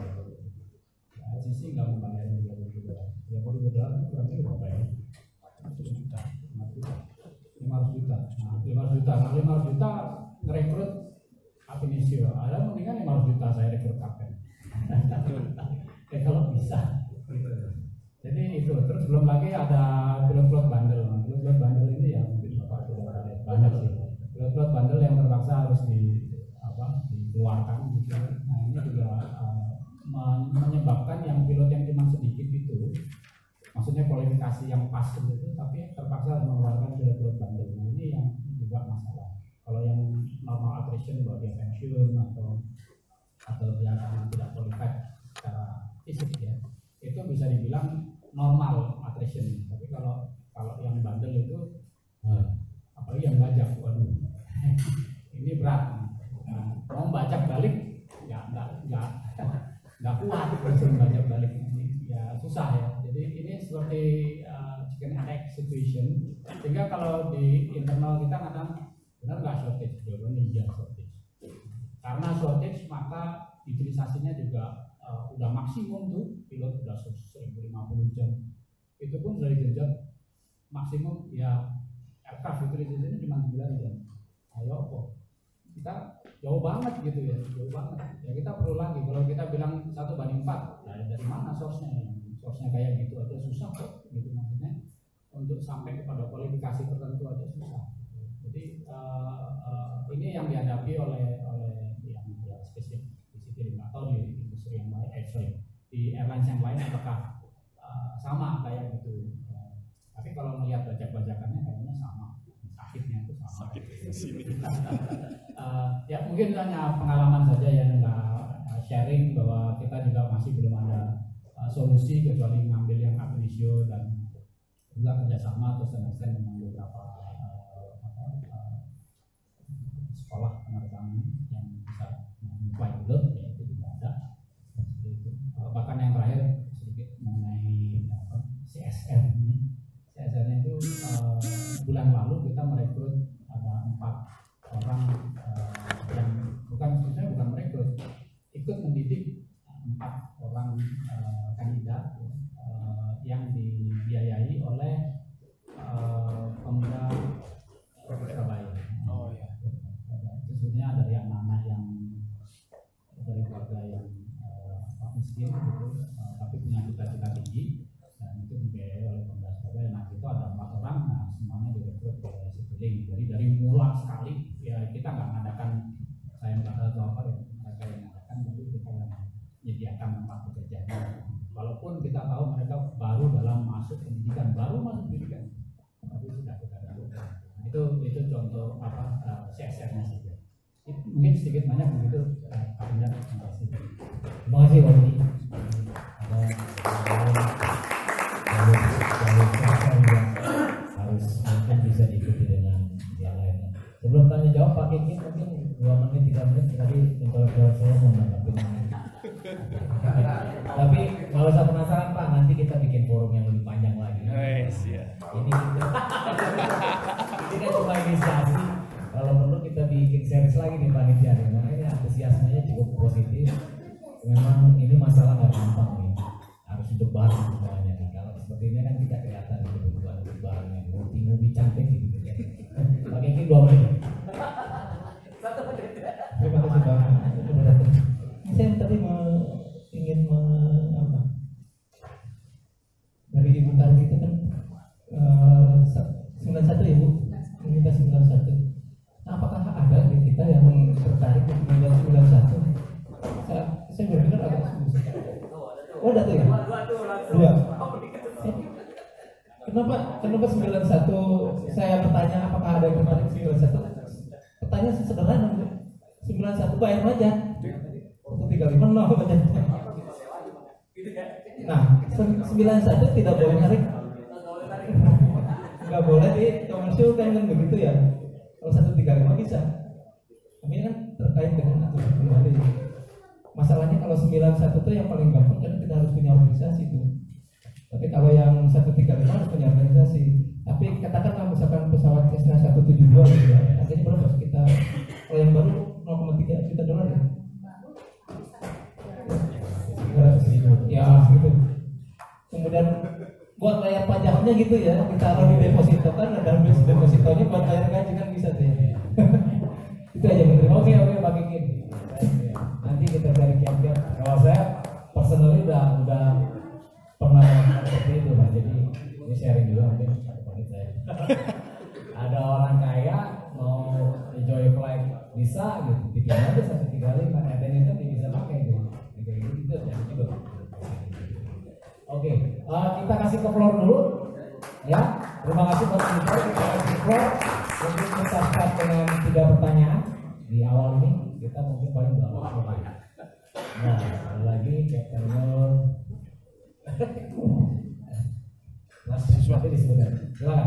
Speaker 5: L C C nggak mau bayar tiga puluh ribu dolar. tiga puluh ribu dolar kurang lebih berapa ya? seratus juta, lima ratus juta. Nah, lima ratus juta, nah lima ratus juta ngerekrut Avinisio, ada mendingan lima ratus juta saya rekrut kapten. Ya kalau bisa. Jadi itu, terus belum lagi ada pilot-pilot bandel. Pilot-pilot bandel ini ya mungkin bapak sudah lihat banyak sih. Pilot-pilot bandel yang terpaksa harus di apa dikeluarkan gitu. Nah ini juga uh, menyebabkan yang pilot yang cuma sedikit itu, maksudnya kualifikasi yang pas gitu, tapi terpaksa mengeluarkan pilot-pilot bandel. Nah ini yang juga masalah. Kalau yang normal attrition bahwa dia pensiun atau atau dia karena tidak qualified secara fisik ya, itu bisa dibilang normal attrition. Tapi kalau kalau yang bandel itu, hmm, apalagi yang bajak, waduh, ini berat. Nah, mau bajak balik, ya nggak nggak nggak kuat terus bajak balik ini, ya susah ya. Jadi ini seperti uh, chicken and egg situation. Sehingga kalau di internal kita kadang benar nggak shortage, jawabannya iya shortage. Karena shortage maka utilisasinya juga uh, udah maksimum tuh, pilot udah seribu lima puluh jam. Itu pun sudah digenjot maksimum ya, aircraft utilisasinya cuma sembilan jam. Ayo kok kita jauh banget gitu ya, jauh banget. Ya kita perlu lagi, kalau kita bilang satu banding empat, nah dari mana source-nya? Source-nya kayak gitu aja susah kok, gitu maksudnya. Untuk sampai kepada kualifikasi tertentu aja susah. Jadi uh, uh, ini yang dihadapi oleh oleh yang ya, spesifik di sipil atau di industri yang lain, eh, sorry, di airlines yang lain apakah uh, sama kayak gitu? Uh, tapi kalau melihat bajak-bajakannya kayaknya sama, sakitnya itu sama. Sakit di sini. uh, ya mungkin hanya pengalaman saja yang nggak sharing, bahwa kita juga masih belum ada uh, solusi kecuali ngambil yang Avinisio dan juga kerjasama atau sengaja dengan beberapa sekolah penerbangan yang bisa menyuplai pilot, ya itu juga ada seperti itu. Bahkan yang terakhir sedikit mengenai apa, C S R ini, C S R-nya itu uh, bulan lalu kita merekrut ada empat orang uh, yang bukan sebenarnya bukan merekrut, ikut mendidik empat orang uh, kandidat uh, yang dibiayai oleh uh, Pemuda Surabaya. Oh ya. Sebenarnya dari anak-anak yang dari keluarga yang uh, miskin gitu, uh, tapi punya cita-cita tinggi, dan itu dibiayai oleh Pemuda Surabaya. Nah itu ada empat orang, nah semuanya direkrut oleh Citylink. Jadi dari mula sekali ya kita nggak mengadakan, saya nggak tahu apa ya, mereka yang mengadakan, tapi kita yang menyediakan tempat pekerjaan. Walaupun kita tahu mereka baru dalam masuk pendidikan, baru masuk pendidikan, tapi sudah kita lakukan. Itu itu contoh apa uh, C S R-nya saja. Mungkin sedikit banyak begitu, Pak Indra. Terima kasih.
Speaker 6: Terima kasih Pak Udi. Harus mungkin bisa diikuti dengan yang lainnya. Sebelum tanya jawab Pak Kiki, mungkin dua menit tiga menit tadi intelektual saya mau menanggapi. Tapi kalau saya penasaran Pak, nanti kita bikin forum yang lebih panjang lagi.
Speaker 2: Nice, ya.
Speaker 6: Ini ini kan cuma inisiasi. Kalau perlu kita bikin series lagi nih panitia, karena ini antusiasmenya cukup positif. Memang ini masalah nggak gampang nih, harus hidup bareng semuanya nih. Kalau seperti ini kan kita kelihatan itu kebutuhan hidup bareng yang ngopi-ngopi cantik gitu ya. Pakai ini dua menit. Satu menit. Terima kasih Bang. Saya tadi mau ingin me, apa? Dari Ibu Taruk itu kan uh, sembilan puluh satu ya Bu, minta sembilan puluh satu. Nah, apakah sembilan sembilan satu. Saya saya benar-benar agak susah. Oh ada tuh ya? Dua. Kenapa kenapa sembilan satu? Saya bertanya apakah ada yang tertarik sembilan satu? Pertanyaan sederhana. sembilan satu bayar aja. satu tiga lima nol baca. Nah, sembilan satu tidak boleh narik. Enggak boleh di komersil kan kan begitu ya. Kalau satu tiga lima bisa. Tapi kan terkait dengan aturan kembali. Masalahnya kalau sembilan satu itu yang paling gampang karena kita harus punya organisasi tuh. Tapi kalau yang satu tiga lima harus punya organisasi. Tapi katakanlah misalkan pesawat Cessna seratus tujuh puluh dua gitu ya. Harganya berapa sekitar kalau yang baru nol koma tiga juta dolar ya. tiga ratus ribu. Ya gitu. Kemudian buat bayar pajaknya gitu ya, ditaruh di deposito kan ada depositonya buat bayar gaji kan bisa tuh ya. Itu aja menteri.
Speaker 5: Oke oke Pak Kikin. Nanti kita cari kiat-kiat. Kalau saya personally udah udah pernah melakukan seperti itu Pak. Jadi ini sharing juga mungkin bagi saya. Ada orang kaya mau enjoy flight bisa gitu, tiga aja satu tiga lima, dan itu bisa pakai gitu. Kayak gitu ya juga. Oke, uh, kita kasih ke floor dulu, ya. Terima kasih buat kita. Kita kasih floor untuk kita start dengan tiga pertanyaan di awal ini. Kita mungkin paling berapa? Nah, ada lagi Captain Nur. Mas, sesuatu di sebelah. Silakan.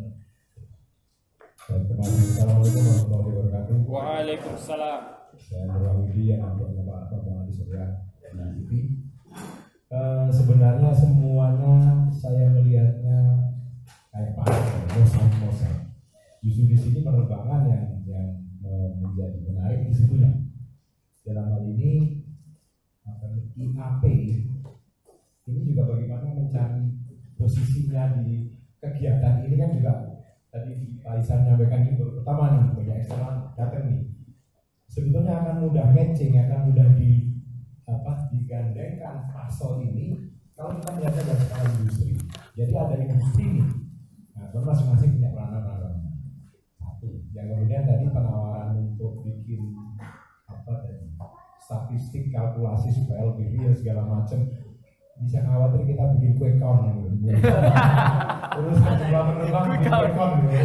Speaker 3: Terima kasih. Assalamualaikum warahmatullahi wabarakatuh.
Speaker 2: Waalaikumsalam.
Speaker 3: Saya Nurwahidi yang akan Pak Bang Adi Surya di T V. Uh, sebenarnya semuanya saya melihatnya kayak Pak bosan-bosan. Justru di sini penerbangan yang yang uh, menjadi menarik di situnya. Dalam hal ini apa I A P ini juga bagaimana mencari posisinya di kegiatan ini kan juga tadi Pak Isan menyampaikan ini baru pertama nih banyak eksternal datang nih. Sebetulnya akan mudah matching, akan mudah di apa digandengkan pasal ini kalau kita melihatnya dari skala industri. Jadi ada industri nih, nah masing-masing punya peranan-peranan. Satu, yang kemudian tadi penawaran untuk bikin apa tadi statistik kalkulasi supaya lebih real segala macam. Bisa khawatir kita bikin quick count gitu. Terus jumlah penerbang bikin quick count gitu.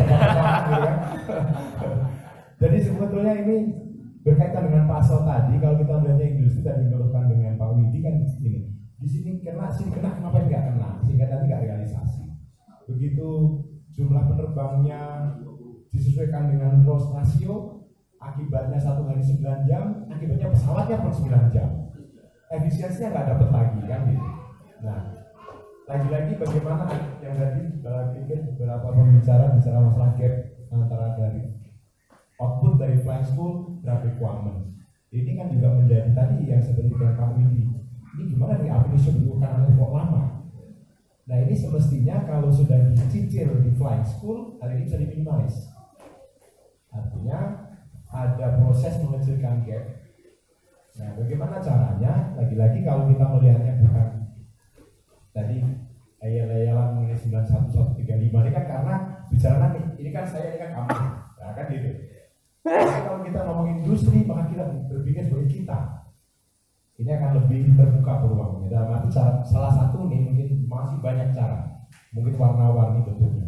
Speaker 3: Jadi sebetulnya ini berkaitan dengan pasal tadi, kalau kita melihatnya industri tadi dikeluhkan dengan Pak Widi kan ini di sini kena, sini kena, kenapa nggak kena? Sehingga tadi nggak realisasi. Begitu jumlah penerbangnya disesuaikan dengan loss ratio, akibatnya satu hari sembilan jam, akibatnya pesawatnya pun sembilan jam. Efisiensinya nggak dapat lagi kan gitu. Nah, lagi-lagi bagaimana yang tadi pikir beberapa pembicara bicara masalah gap antara dari output dari flying school dan requirement. Ini kan juga menjadi tadi yang seperti dengan Pak Widi. Ini gimana di aplikasi dulu karena kok lama. Nah ini semestinya kalau sudah dicicil di flying school, hari ini bisa diminimize. Artinya ada proses mengecilkan gap. Nah bagaimana caranya? Lagi-lagi kalau kita melihatnya bukan tadi ayat-ayalan mengenai sembilan satu satu tiga lima ini kan karena bicara nih, ini kan saya ini kan kamu, nah kan gitu. Jadi kalau kita ngomongin industri, maka kita berpikir sebagai kita. Ini akan lebih terbuka peluangnya. Dalam arti cara, salah satu nih mungkin masih banyak cara, mungkin warna-warni bentuknya.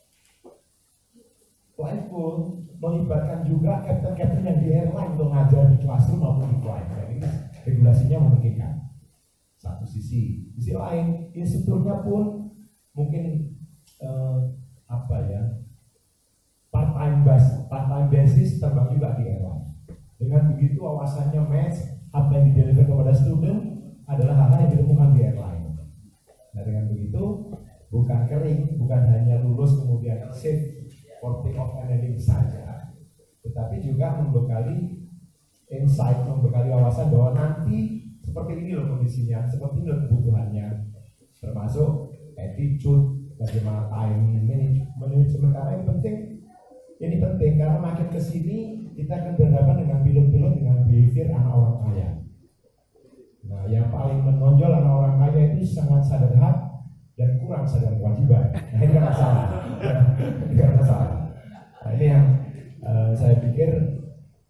Speaker 3: Flight school melibatkan juga kapten-kapten yang di airline untuk ngajar di classroom maupun di flight. Jadi regulasinya memungkinkan. Satu sisi, sisi lain instrukturnya pun mungkin eh, apa ya? part-time basis, part-time basis terbang juga di airline. Dengan begitu awasannya match, apa yang dideliver kepada student adalah hal-hal yang ditemukan di airline. Nah dengan begitu bukan kering, bukan hanya lulus kemudian safe for take off and landing saja, tetapi juga membekali insight, membekali wawasan bahwa nanti seperti ini loh kondisinya, seperti ini loh kebutuhannya, termasuk attitude, bagaimana time management. Sementara ini penting. Ini penting karena makin kesini kita akan berhadapan dengan pilot-pilot dengan behavior anak orang kaya. Nah, yang paling menonjol anak orang kaya itu sangat sadar hak dan kurang sadar kewajiban. Nah, ini kan masalah. Ini kan masalah. Nah, ini yang uh, saya pikir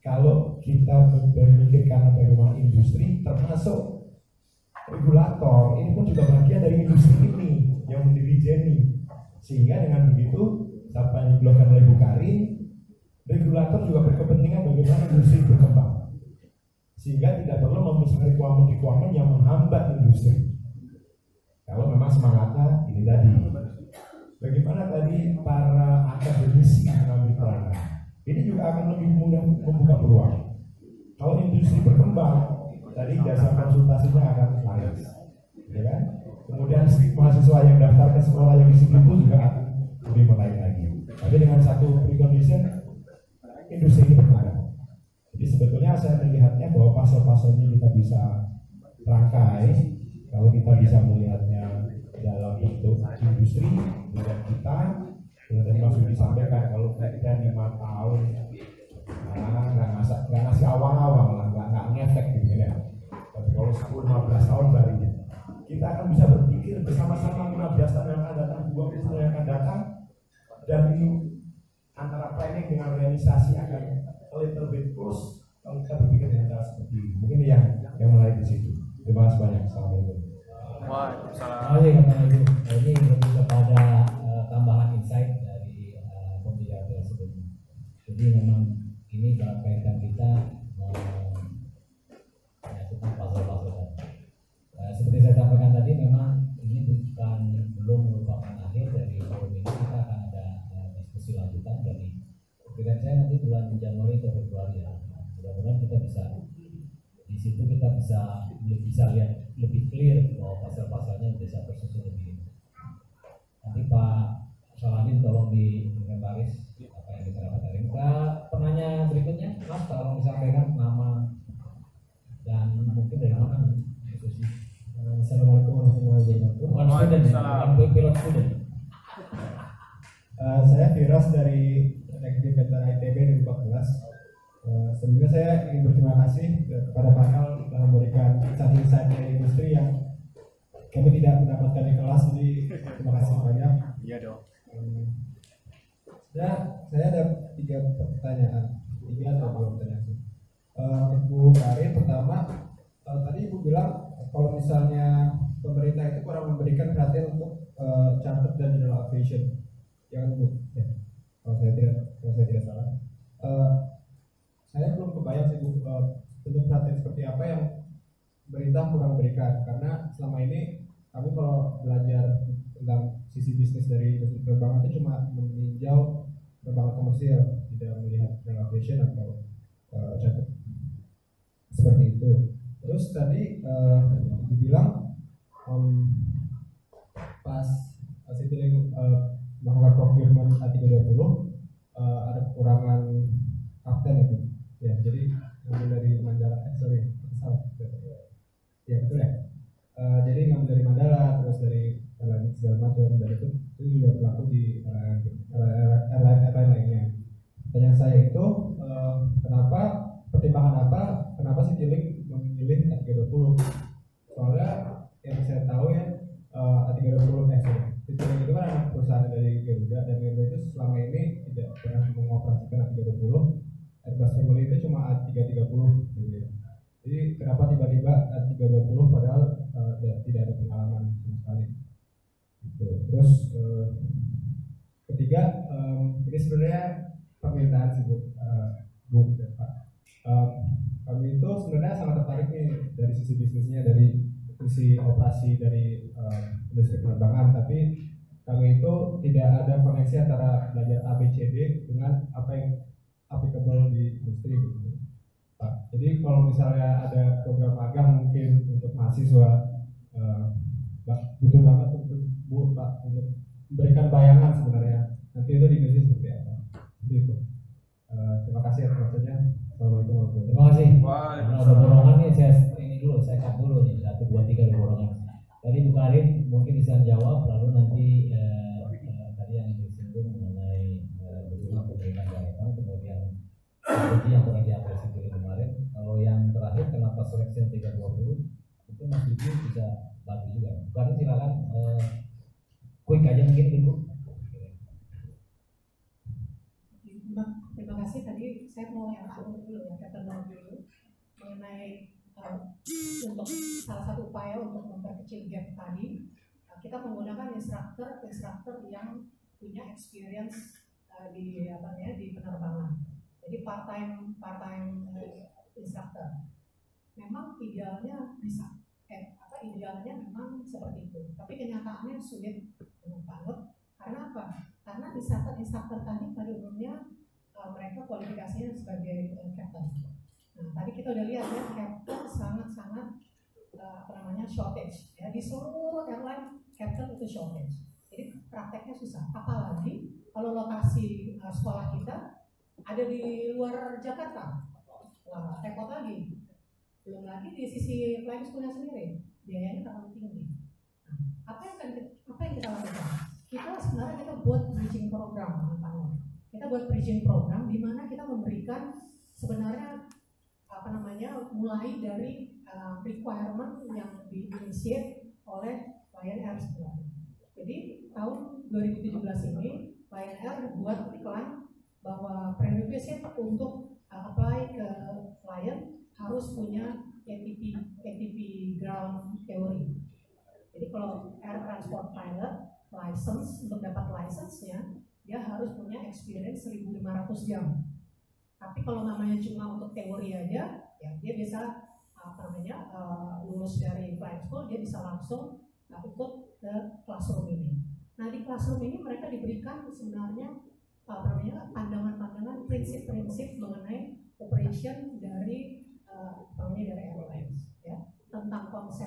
Speaker 7: kalau kita memikirkan bagaimana industri termasuk regulator ini pun juga bagian dari industri ini yang mendirijeni, sehingga dengan begitu apa yang dilakukan oleh Bu Karin, regulator juga berkepentingan bagaimana industri berkembang, sehingga tidak perlu memenuhi requirement-requirement yang menghambat industri. Kalau memang semangatnya ini tadi, bagaimana tadi para akademisi mengambil peranan, ini juga akan lebih mudah membuka peluang. Kalau industri berkembang, tadi jasa konsultasinya akan naik, ya kan? Kemudian mahasiswa yang daftar ke sekolah yang di situ juga akan lebih menaik lagi. Tapi dengan satu precondition, industri ini berkembang. Jadi sebetulnya saya melihatnya bahwa pasal-pasalnya kita bisa rangkai. Kalau kita bisa melihatnya dalam bentuk industri, dan kita, dan masuk disampaikan kalau kita lima tahun, nah, nggak ngasih nggak ngasih awang-awang lah, nggak nggak ngefek gitu ya. Tapi kalau sepuluh lima belas tahun baru kita akan bisa berpikir bersama-sama lima belas tahun yang akan datang, dua puluh tahun yang akan datang, dan ini antara planning dengan realisasi akan a little bit close kalau kita berpikir dengan cara seperti ini. Mungkin yang yang mulai di situ. Terima kasih banyak. Assalamualaikum.
Speaker 1: Waalaikumsalam. Ini lebih kepada uh, tambahan insight dari uh, pembicara tersebut. Jadi memang ini dalam kaitan kita menyatukan puzzle-puzzle. Uh, seperti saya sampaikan tadi, memang ini bukan belum merupakan akhir dari forum ini. Kita akan ada uh, diskusi lanjutan dari pikiran saya nanti bulan Januari atau Februari ya. Mudah-mudahan kita bisa di situ kita bisa bisa lihat lebih clear bahwa pasal-pasalnya bisa tersusun lebih. Nanti Pak Saladin tolong diinventaris apa yang kita dapat dari kita. Penanya berikutnya, Mas tolong disampaikan nama dan mungkin dari mana diskusi.
Speaker 7: Assalamualaikum warahmatullahi wabarakatuh.
Speaker 1: Bukan student, bukan pilot student.
Speaker 7: Uh, saya Firas dari Teknik Veteran I T B dua ribu empat belas. Uh, sebelumnya saya ingin berterima kasih kepada panel telah memberikan insight-insight dari industri yang kami tidak mendapatkan di kelas, jadi terima kasih banyak.
Speaker 2: Iya dong.
Speaker 7: Um, ya, saya ada tiga pertanyaan, tiga atau dua pertanyaan. Uh, Bu Karin, pertama, uh, tadi Ibu bilang kalau misalnya pemerintah itu kurang memberikan perhatian untuk uh, charter dan general aviation, ya kan Bu? Ya, kalau saya tidak, kalau saya tidak salah. Uh, saya belum kebayang sih Bu, uh, bentuk perhatian seperti apa yang pemerintah kurang berikan, karena selama ini kami kalau belajar tentang sisi bisnis dari industri penerbangan itu cuma meninjau penerbangan komersial, tidak melihat general aviation atau uh, charter seperti itu. Terus tadi uh, dibilang um, pas Citylink uh, melakukan procurement A tiga dua nol uh, ada kekurangan kapten itu. Ya, jadi ngambil dari Mandala, eh, sorry, salah. Ya betul ya. Uh, jadi ngambil dari Mandala, terus dari airline segala macam, dan itu itu juga berlaku di airline airline lainnya. Pertanyaan saya itu uh, kenapa, pertimbangan apa, kenapa sih Citylink memilih A tiga dua nol? Soalnya yang saya tahu ya uh, A tiga dua nol eh sorry, Citylink itu kan perusahaan dari Garuda, dan Garuda itu selama ini tidak pernah mengoperasikan A tiga dua nol. Airbus Family itu cuma A tiga tiga nol gitu ya. Jadi kenapa tiba-tiba A tiga dua nol padahal uh, tidak ada pengalaman sama sekali gitu. Terus uh, ketiga, um, ini sebenarnya permintaan sih Bu, uh, Bu dan Pak. Um, kami itu sebenarnya sangat tertarik nih dari sisi bisnisnya, dari sisi operasi dari uh, industri penerbangan, tapi kami itu tidak ada koneksi antara belajar A B C D dengan apa yang applicable di industri gitu Pak. Jadi kalau misalnya ada program magang mungkin untuk mahasiswa, uh, butuh banget untuk Bu Pak untuk memberikan bayangan sebenarnya nanti itu di industri seperti apa. Seperti itu. Uh, terima kasih atas waktunya. Assalamualaikum warahmatullahi wabarakatuh.
Speaker 1: Terima kasih. Karena ada borongan nih, saya ini dulu, saya cut dulu nih, satu dua tiga dua borongan. Tadi Bu Karin mungkin bisa jawab, lalu nanti eh, eh, tadi yang disinggung mengenai bagaimana pemberian daerah, kemudian strategi yang pernah diapresiasi kemarin. Kalau yang terakhir kenapa seleksi tiga dua puluh itu Mas Didi bisa bantu juga. Bu Karin silakan eh, quick aja mungkin dulu.
Speaker 4: Terima kasih. Tadi saya mau mau yang aku dulu ya, Captain Noah dulu mengenai uh, untuk salah satu upaya untuk memperkecil gap tadi, uh, kita menggunakan instruktur instruktur yang punya experience uh, di apa ya di penerbangan. Jadi part time part time uh, instruktur. Memang idealnya bisa, eh, apa idealnya memang seperti itu. Tapi kenyataannya sulit banget. Karena apa? Karena instruktur-instruktur tadi pada umumnya uh, mereka kualifikasinya sebagai uh, captain. Nah, tadi kita udah lihat ya, captain sangat-sangat uh, apa namanya shortage. Ya, di seluruh airline captain itu shortage. Jadi prakteknya susah. Apalagi kalau lokasi uh, sekolah kita ada di luar Jakarta, wah repot lagi. Belum lagi di sisi flying schoolnya sendiri, biayanya terlalu tinggi. Nah, apa yang akan apa yang kita lakukan? Kita sebenarnya kita buat bridging program, kita buat bridging program di mana kita memberikan sebenarnya apa namanya mulai dari uh, requirement yang di-initiate oleh Lion Air sebenarnya. Jadi tahun dua ribu tujuh belas ini Lion Air buat iklan bahwa prerequisite untuk uh, apply ke Lion harus punya A T P A T P ground theory. Jadi kalau air transport pilot license, untuk dapat license-nya dia harus punya experience seribu lima ratus jam. Tapi kalau namanya cuma untuk teori aja, ya dia bisa apa namanya uh, lulus dari flight school, dia bisa langsung uh, ikut ke classroom ini. Nah di classroom ini mereka diberikan sebenarnya apa namanya pandangan-pandangan prinsip-prinsip mengenai operation dari uh, apa namanya dari airlines, ya, tentang konsep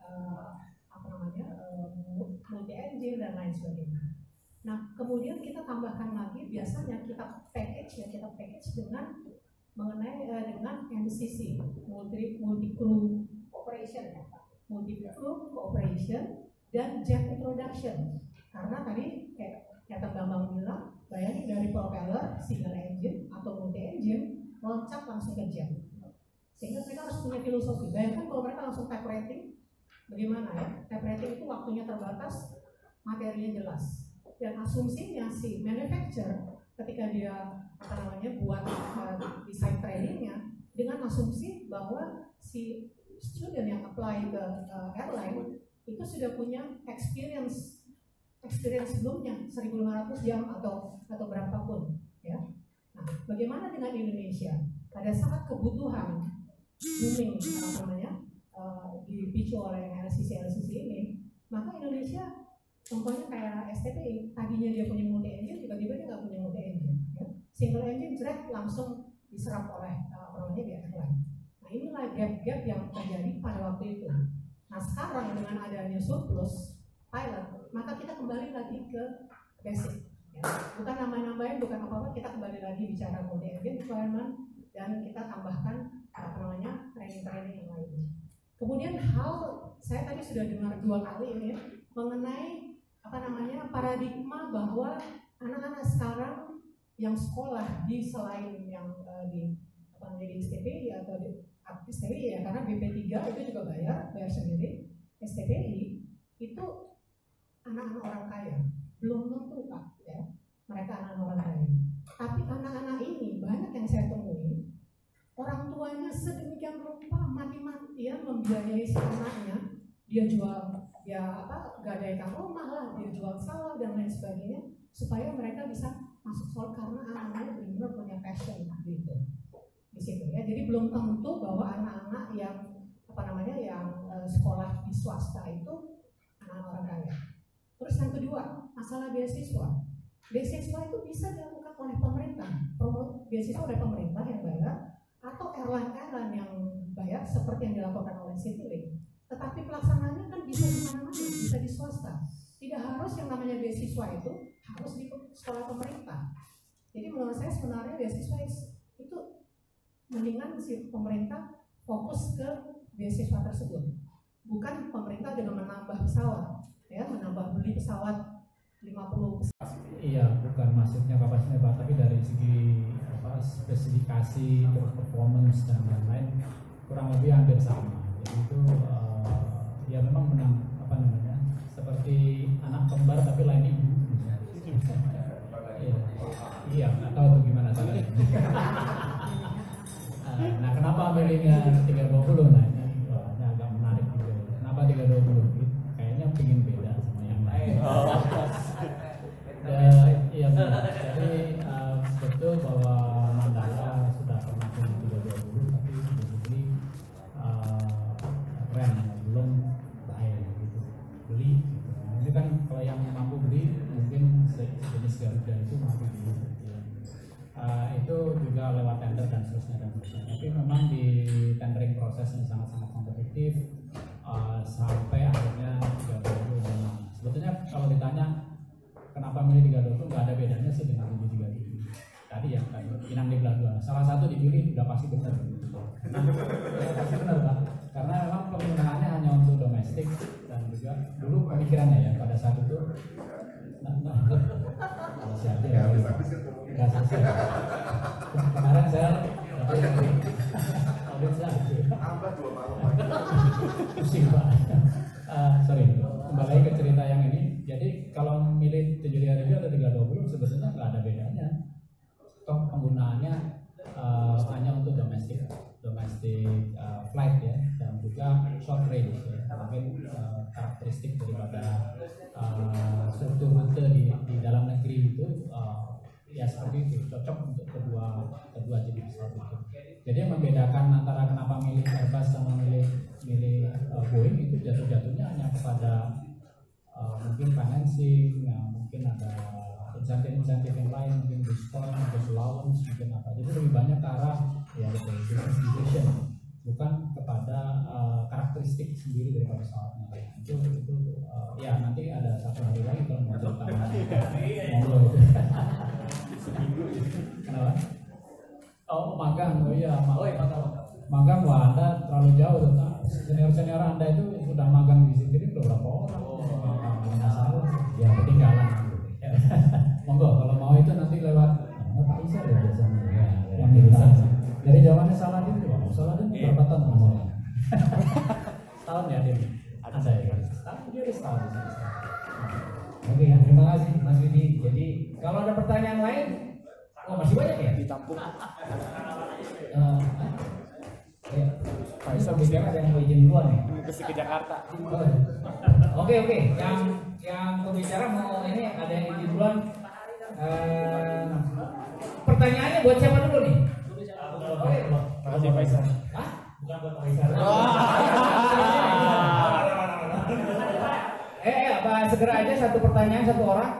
Speaker 4: uh, apa namanya uh, multi engine dan lain sebagainya. Nah kemudian kita tambahkan lagi, biasanya kita package ya kita package dengan mengenai uh, dengan M C C, multi multi crew operation ya, multi crew cooperation dan jet introduction. Karena tadi kayak kata Bambang bilang, bayangin dari propeller single engine atau multi engine loncat langsung ke jet. Sehingga mereka harus punya filosofi. Bayangkan kalau mereka langsung type rating, bagaimana ya? Type rating itu waktunya terbatas, materinya jelas. Dan asumsinya si manufacturer ketika dia apa namanya buat uh, desain trainingnya dengan asumsi bahwa si student yang apply ke uh, airline itu sudah punya experience experience sebelumnya seribu lima ratus jam atau atau berapapun ya. Nah, bagaimana dengan Indonesia? Pada saat kebutuhan booming apa namanya uh, dipicu oleh L C C L C C ini, maka Indonesia contohnya kayak S T P I, tadinya dia punya multi engine, tiba-tiba dia nggak punya multi engine ya. Single engine direct langsung diserap oleh uh, apa namanya di airline. Nah inilah gap-gap yang terjadi pada waktu itu. Nah sekarang dengan adanya surplus pilot, maka kita kembali lagi ke basic ya. Bukan nama-namain, bukan apa-apa, kita kembali lagi bicara multi engine requirement dan kita tambahkan apa namanya training-training yang lainnya. Kemudian hal saya tadi sudah dengar dua kali ini ya, mengenai apa namanya paradigma bahwa anak-anak sekarang yang sekolah di selain yang uh, di apa namanya di S T P I atau di S T P I ya, karena B P tiga itu juga bayar bayar sendiri. S T P I itu anak-anak orang kaya, belum tentu Pak ya, mereka anak-anak orang kaya. Tapi anak-anak ini banyak yang saya temui, orang tuanya sedemikian rupa mati-matian membiayai si anaknya, dia jual, dia apa, gadaikan rumah lah, dia jual sawah dan lain sebagainya, supaya mereka bisa masuk sekolah karena anak-anaknya benar-benar punya passion gitu di situ ya. Jadi belum tentu bahwa anak-anak yang apa namanya yang uh, sekolah di swasta itu anak-anak orang kaya. Terus yang kedua, masalah beasiswa. Beasiswa itu bisa dilakukan oleh pemerintah, beasiswa oleh pemerintah yang bayar atau airline-airline yang bayar seperti yang dilakukan oleh Citylink. Tetapi pelaksanaannya kan bisa di mana-mana, bisa di swasta. Tidak harus yang namanya beasiswa itu harus di sekolah pemerintah. Jadi menurut saya sebenarnya beasiswa itu mendingan si pemerintah fokus ke beasiswa tersebut. Bukan pemerintah dengan menambah pesawat, ya, menambah beli pesawat lima puluh pesawat.
Speaker 5: Iya, bukan maksudnya kapasitasnya Pak, tapi dari segi apa spesifikasi terus performance dan lain-lain kurang lebih hampir sama. Jadi itu uh, ya memang menang apa namanya seperti anak kembar tapi lain ibu. Iya, iya, nggak tahu tuh gimana caranya. kenapa milihnya tiga dua puluh? Nah ini, wah, ini agak menarik juga. Kenapa tiga dua puluh? Kayaknya pengen beda sama yang lain. Ya, iya benar. Jadi uh, betul bahwa Mandala sudah pernah punya tiga dua puluh, tapi basically uh, rem belum bayar gitu, beli. Gitu. Ini kan kalau yang mampu beli mungkin sejenis Garuda itu mampu beli. Gitu. Uh, itu juga lewat tender dan seterusnya dan seterusnya. Tapi memang di tendering prosesnya sangat-sangat kompetitif uh, sampai akhirnya tiga dua puluh menang. Sebetulnya kalau ditanya kenapa milih tiga dua puluh, nggak ada bedanya sih dengan tujuh tiga tujuh. Tadi ya, tadi inang di belah dua. Salah satu dipilih udah pasti benar. Nah, ya, pasti benar Pak. Karena memang penggunaannya hanya untuk domestik dan juga dulu pemikirannya ya pada saat itu. Nah, nah, kalau siapa ya? Nggak selesai. Kemarin saya dapat audit saya.
Speaker 3: Tambah dua tahun.
Speaker 5: Pusing Pak. Uh, sorry, kembali ke cerita yang ini. Jadi kalau milih tujuh tiga tujuh atau tiga dua puluh sebetulnya nggak ada bedanya. Toh penggunaannya uh, hanya untuk domestik, domestik uh, flight ya, dan juga short range ya. Mungkin uh, karakteristik daripada uh, struktur rute di, di dalam negeri itu uh, ya seperti itu, cocok untuk kedua kedua jenis pesawat itu. Jadi yang membedakan antara kenapa milih Airbus sama milih milih uh, Boeing itu jatuh-jatuhnya hanya kepada uh, mungkin financing, ya, mungkin ada insentif-insentif yang lain, mungkin diskon, mungkin allowance, mungkin apa. Jadi lebih banyak ke arah ya business decision, bukan kepada uh, karakteristik sendiri dari pesawatnya. Itu itu uh, ya nanti ada satu hari lagi kalau mau cerita monggo. Kenapa? Oh magang, oh iya, ma- oh, iya magang. Magang, wah Anda terlalu jauh tuh. Senior-senior Anda itu sudah magang di sini udah berapa orang? Oh, masalah, ya ketinggalan. Monggo, kalau mau itu nanti lewat oh, Pak Isa ya biasanya. Ya, yang diulang. Dari zamannya Saladin tuh, Saladin berapa tahun ngomongnya? Setahun ya dia. Ada ya, setahun dia udah setahun.
Speaker 6: Oke, ya, terima kasih Mas Widi. Jadi kalau ada pertanyaan lain, oh masih banyak ya?
Speaker 2: Ditampung.
Speaker 6: Uh, ya. Pak Isa bicara ada yang mau izin duluan nih.
Speaker 2: Mesti ke Jakarta.
Speaker 6: Oh. Oke oke, yang yang pembicara mau ini ada yang izin duluan. Uh, pertanyaannya buat siapa dulu nih? Oke,
Speaker 2: Terima kasih Pak Isa.
Speaker 6: Hah? Bukan buat Pak Isa. Eh, eh, apa segera aja satu pertanyaan satu orang.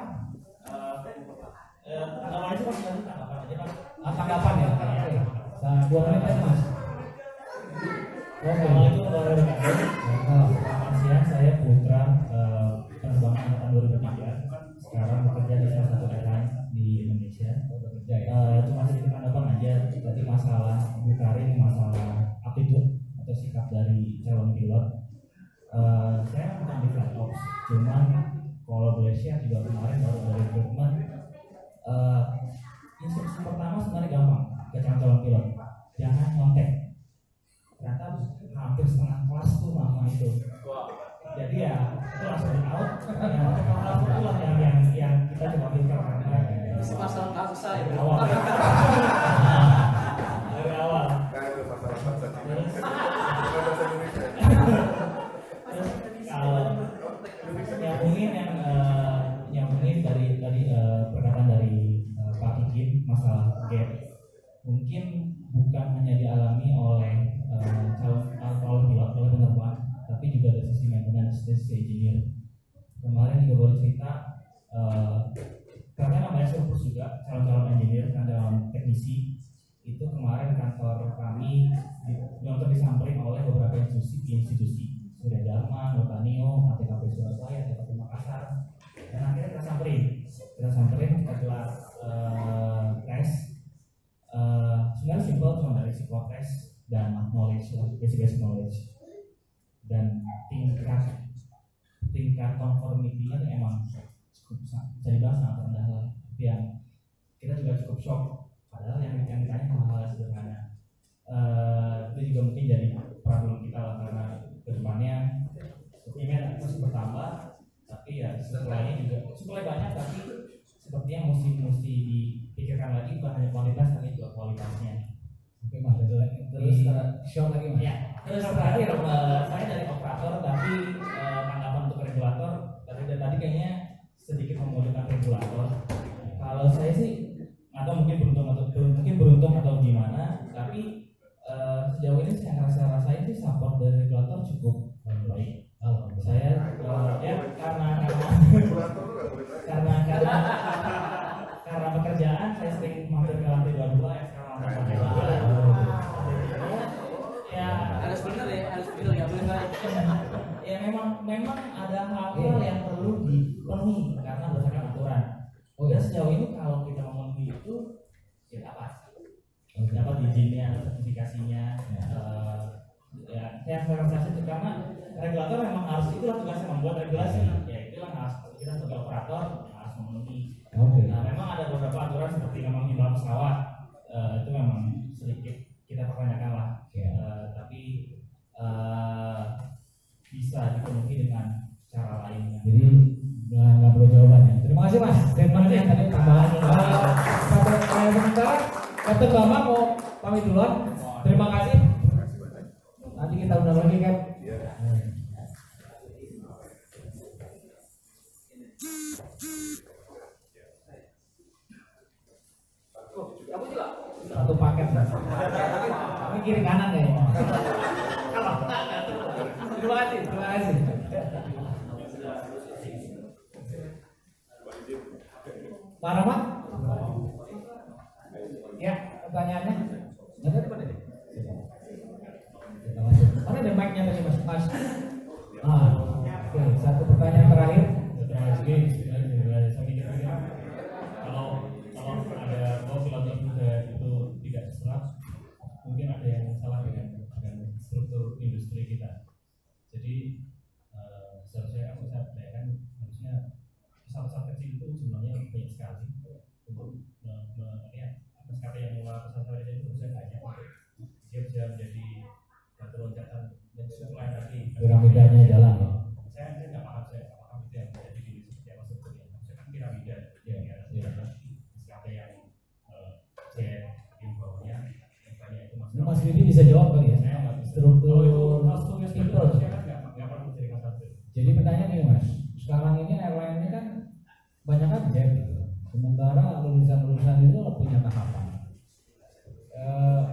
Speaker 6: Tanggapan itu masih lanjut tanggapan aja Pak. Ah, tanggapan ya. Oke. Nah, dua menit aja Mas. Oke. Assalamualaikum warahmatullahi wabarakatuh. Selamat siang, saya Putra, uh, penerbangan angkatan dua ribu tiga. Sekarang bekerja di salah satu airline di Indonesia. Bekerja ya. Uh, cuma sedikit tanggapan aja tadi masalah Bu Karin, masalah attitude atau sikap dari calon pilot. Uh, saya bukan di flight ops, cuman kalau boleh share juga kemarin baru dari recruitment. Uh, instruksi pertama sebenarnya gampang ke calon pilot, jangan nyontek. Ternyata hampir setengah kelas tuh mama itu. Jadi ya itu langsung di out. Ya, itulah yang yang yang kita coba pikir karena
Speaker 5: Masalah kasus saya
Speaker 6: dari awal. Dari awal.
Speaker 3: Nah itu masalah bahasa Cina. Bahasa Indonesia.
Speaker 6: Kalau yang mungkin yang uh, yang mungkin dari dari uh, perkataan dari uh, Pak Ikin masalah gap mungkin bukan hanya dialami oleh uh, calon calon pilot oleh penerbang, tapi juga dari sisi maintenance, dari sisi engineer. Kemarin juga baru cerita uh, karena namanya surplus juga calon-calon engineer, calon teknisi itu kemarin kantor kami nyontor disamperin oleh beberapa institusi institusi Surya Dharma, Notanio, A T K P Surabaya, A T K P Makassar, dan akhirnya kita samperin, kita samperin setelah uh, tes, uh, sebenarnya simpel cuma dari psikotes dan knowledge, basic-basic knowledge, dan tingkat tingkat conformity-nya emang cukup bisa dibahas sangat rendah lah, tapi yang kita juga cukup shock, padahal yang yang ditanya hal-hal sederhana. Uh, itu juga mungkin jadi problem kita lah karena kedepannya supplinya terus bertambah, tapi ya supply-nya juga supply banyak, tapi sepertinya mesti mesti dipikirkan lagi bukan hanya kualitas tapi juga kualitasnya.
Speaker 5: Oke Mas, terus
Speaker 6: short lagi mas.
Speaker 5: Ya, terus terakhir eh, saya dari operator tapi eh, tanggapan untuk regulator tadi tadi kayaknya sedikit memudahkan regulator. Kalau saya sih atau mungkin beruntung atau mungkin beruntung atau gimana, tapi eh, sejauh ini saya rasa rasain sih support dari regulator cukup eh, baik. Oh, saya eh, ya karena karena karena karena karena pekerjaan saya sering mampir ke lantai dua puluh dua ya sekarang lantai empat puluh dua. Ya harus benar ya, harus benar ya, boleh ya memang memang ada hal-hal yang perlu dipenuhi karena berdasarkan aturan. Oh ya sejauh ini kalau kita memenuhi itu ya apa? Dapat izinnya, sertifikasinya, uh, ya saya rasa itu karena regulator memang harus itulah tugasnya membuat regulasi. Ya itulah harus kita sebagai operator harus memenuhi.
Speaker 6: Oke.
Speaker 5: Nah, memang ada beberapa aturan seperti memang di dalam pesawat uh, itu memang sedikit kita pertanyakan lah.
Speaker 6: Yeah.
Speaker 5: Uh, tapi uh, bisa dipenuhi dengan cara lainnya.
Speaker 6: Jadi nggak nggak perlu jawabannya. Terima kasih mas. Statementnya tadi tambahan. Satu saya sebentar. Kapten Bambang mau pamit duluan. Terima kasih. Nanti kita undang lagi kan. Satu paket. Ini kiri kanan ya. Terima kasih. Terima kasih. Pak Rahmat? Ya, pertanyaannya? Ada di mana? Mana ada mic-nya tadi mas? Mas. Ah, oke. Satu pertanyaan terakhir.
Speaker 5: Terima kasih. Kalau kalau ada kalau filosofi itu tidak serat, mungkin ada yang salah dengan dengan struktur industri kita. Jadi uh, seharusnya aku saya percayakan harusnya pesawat-pesawat kecil itu jumlahnya banyak sekali untuk ya atas kata yang mengelola pesawat itu harusnya banyak dia bisa menjadi batu loncatan dan supply tadi
Speaker 6: piramidanya jalan ya.
Speaker 5: Saya saya nggak paham saya nggak paham itu yang menjadi di seperti apa sebetulnya. Maksudnya kan piramida ya ya kata yang jet di bawahnya yang banyak itu
Speaker 6: Ini Mas Widi bisa jawab kali ya.
Speaker 5: Saya nggak bisa.
Speaker 6: Struktur
Speaker 5: Struktur
Speaker 6: people.
Speaker 5: saya kan nggak nggak pernah menjadi satu.
Speaker 6: Jadi pertanyaan nih mas, sekarang ini airline ini kan banyak kan jet gitu. Sementara lulusan-lulusan itu punya tahapan. E,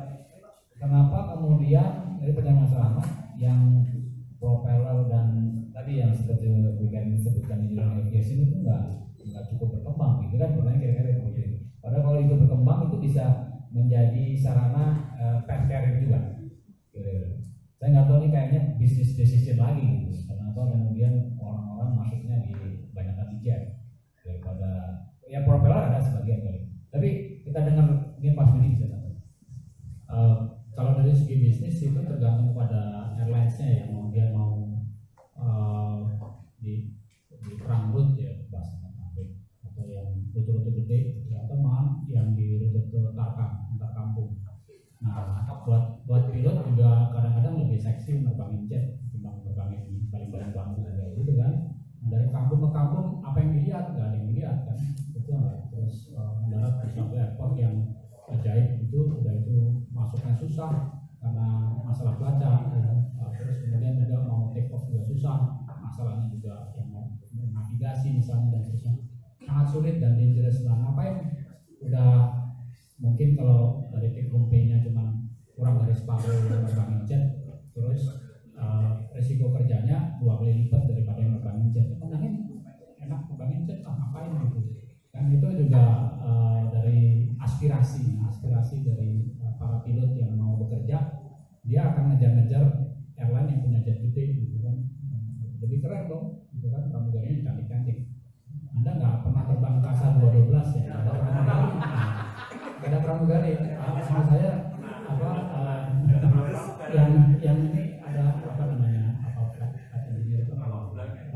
Speaker 6: kenapa kemudian dari perjalanan selama yang propeller dan tadi yang seperti weekend disebutkan di dalam aviation itu nggak nggak cukup berkembang gitu kan? Pertanyaan kira-kira seperti itu. Padahal kalau itu berkembang itu bisa menjadi sarana uh, pet carrier juga. Kira-kira. Saya nggak tahu nih kayaknya bisnis decision lagi gitu. Kenapa kemudian orang-orang masuknya di banyakkan di jet daripada ya propeller ada sebagian kali. Tapi kita dengar mungkin Mas Budi bisa tahu.
Speaker 5: Uh, kalau dari segi bisnis itu tergantung pada airlines-nya ya, mau dia mau uh, di di perang route ya bahasanya atau yang rute-rute gede ya, atau malah yang di rute-rute tarkam antar kampung. Nah, buat buat pilot juga kadang-kadang lebih seksi nerbangin jet ketimbang nerbangin baling-baling bambu kayak gitu kan. Nah, dari kampung ke kampung apa yang dilihat nggak ada yang dilihat kan, itu nggak. Terus uh, mendarat di suatu airport yang ajaib itu udah itu masuknya susah karena masalah baca ya. Uh, terus kemudian juga mau take off juga susah, masalahnya juga yang mau navigasi misalnya dan seterusnya sangat sulit dan dangerous. Nah, ngapain udah mungkin kalau dari take home pay-nya cuma kurang dari separuh nerbangin jet, terus uh, resiko kerjanya dua kali lipat daripada yang nerbangin jet. Menangin enak nerbangin jet, ah, ngapain gitu kan. Itu juga uh, dari aspirasi aspirasi dari uh, para pilot yang mau bekerja, dia akan ngejar-ngejar airline yang punya jet gede gitu kan. Lebih keren dong gitu kan, pramugarinya cantik-cantik. Anda nggak pernah terbang Kasa dua belas ya? Ada pramugari, ada pramugari. Sama saya apa uh, yang yang ini ada apa namanya apa engineer itu kalau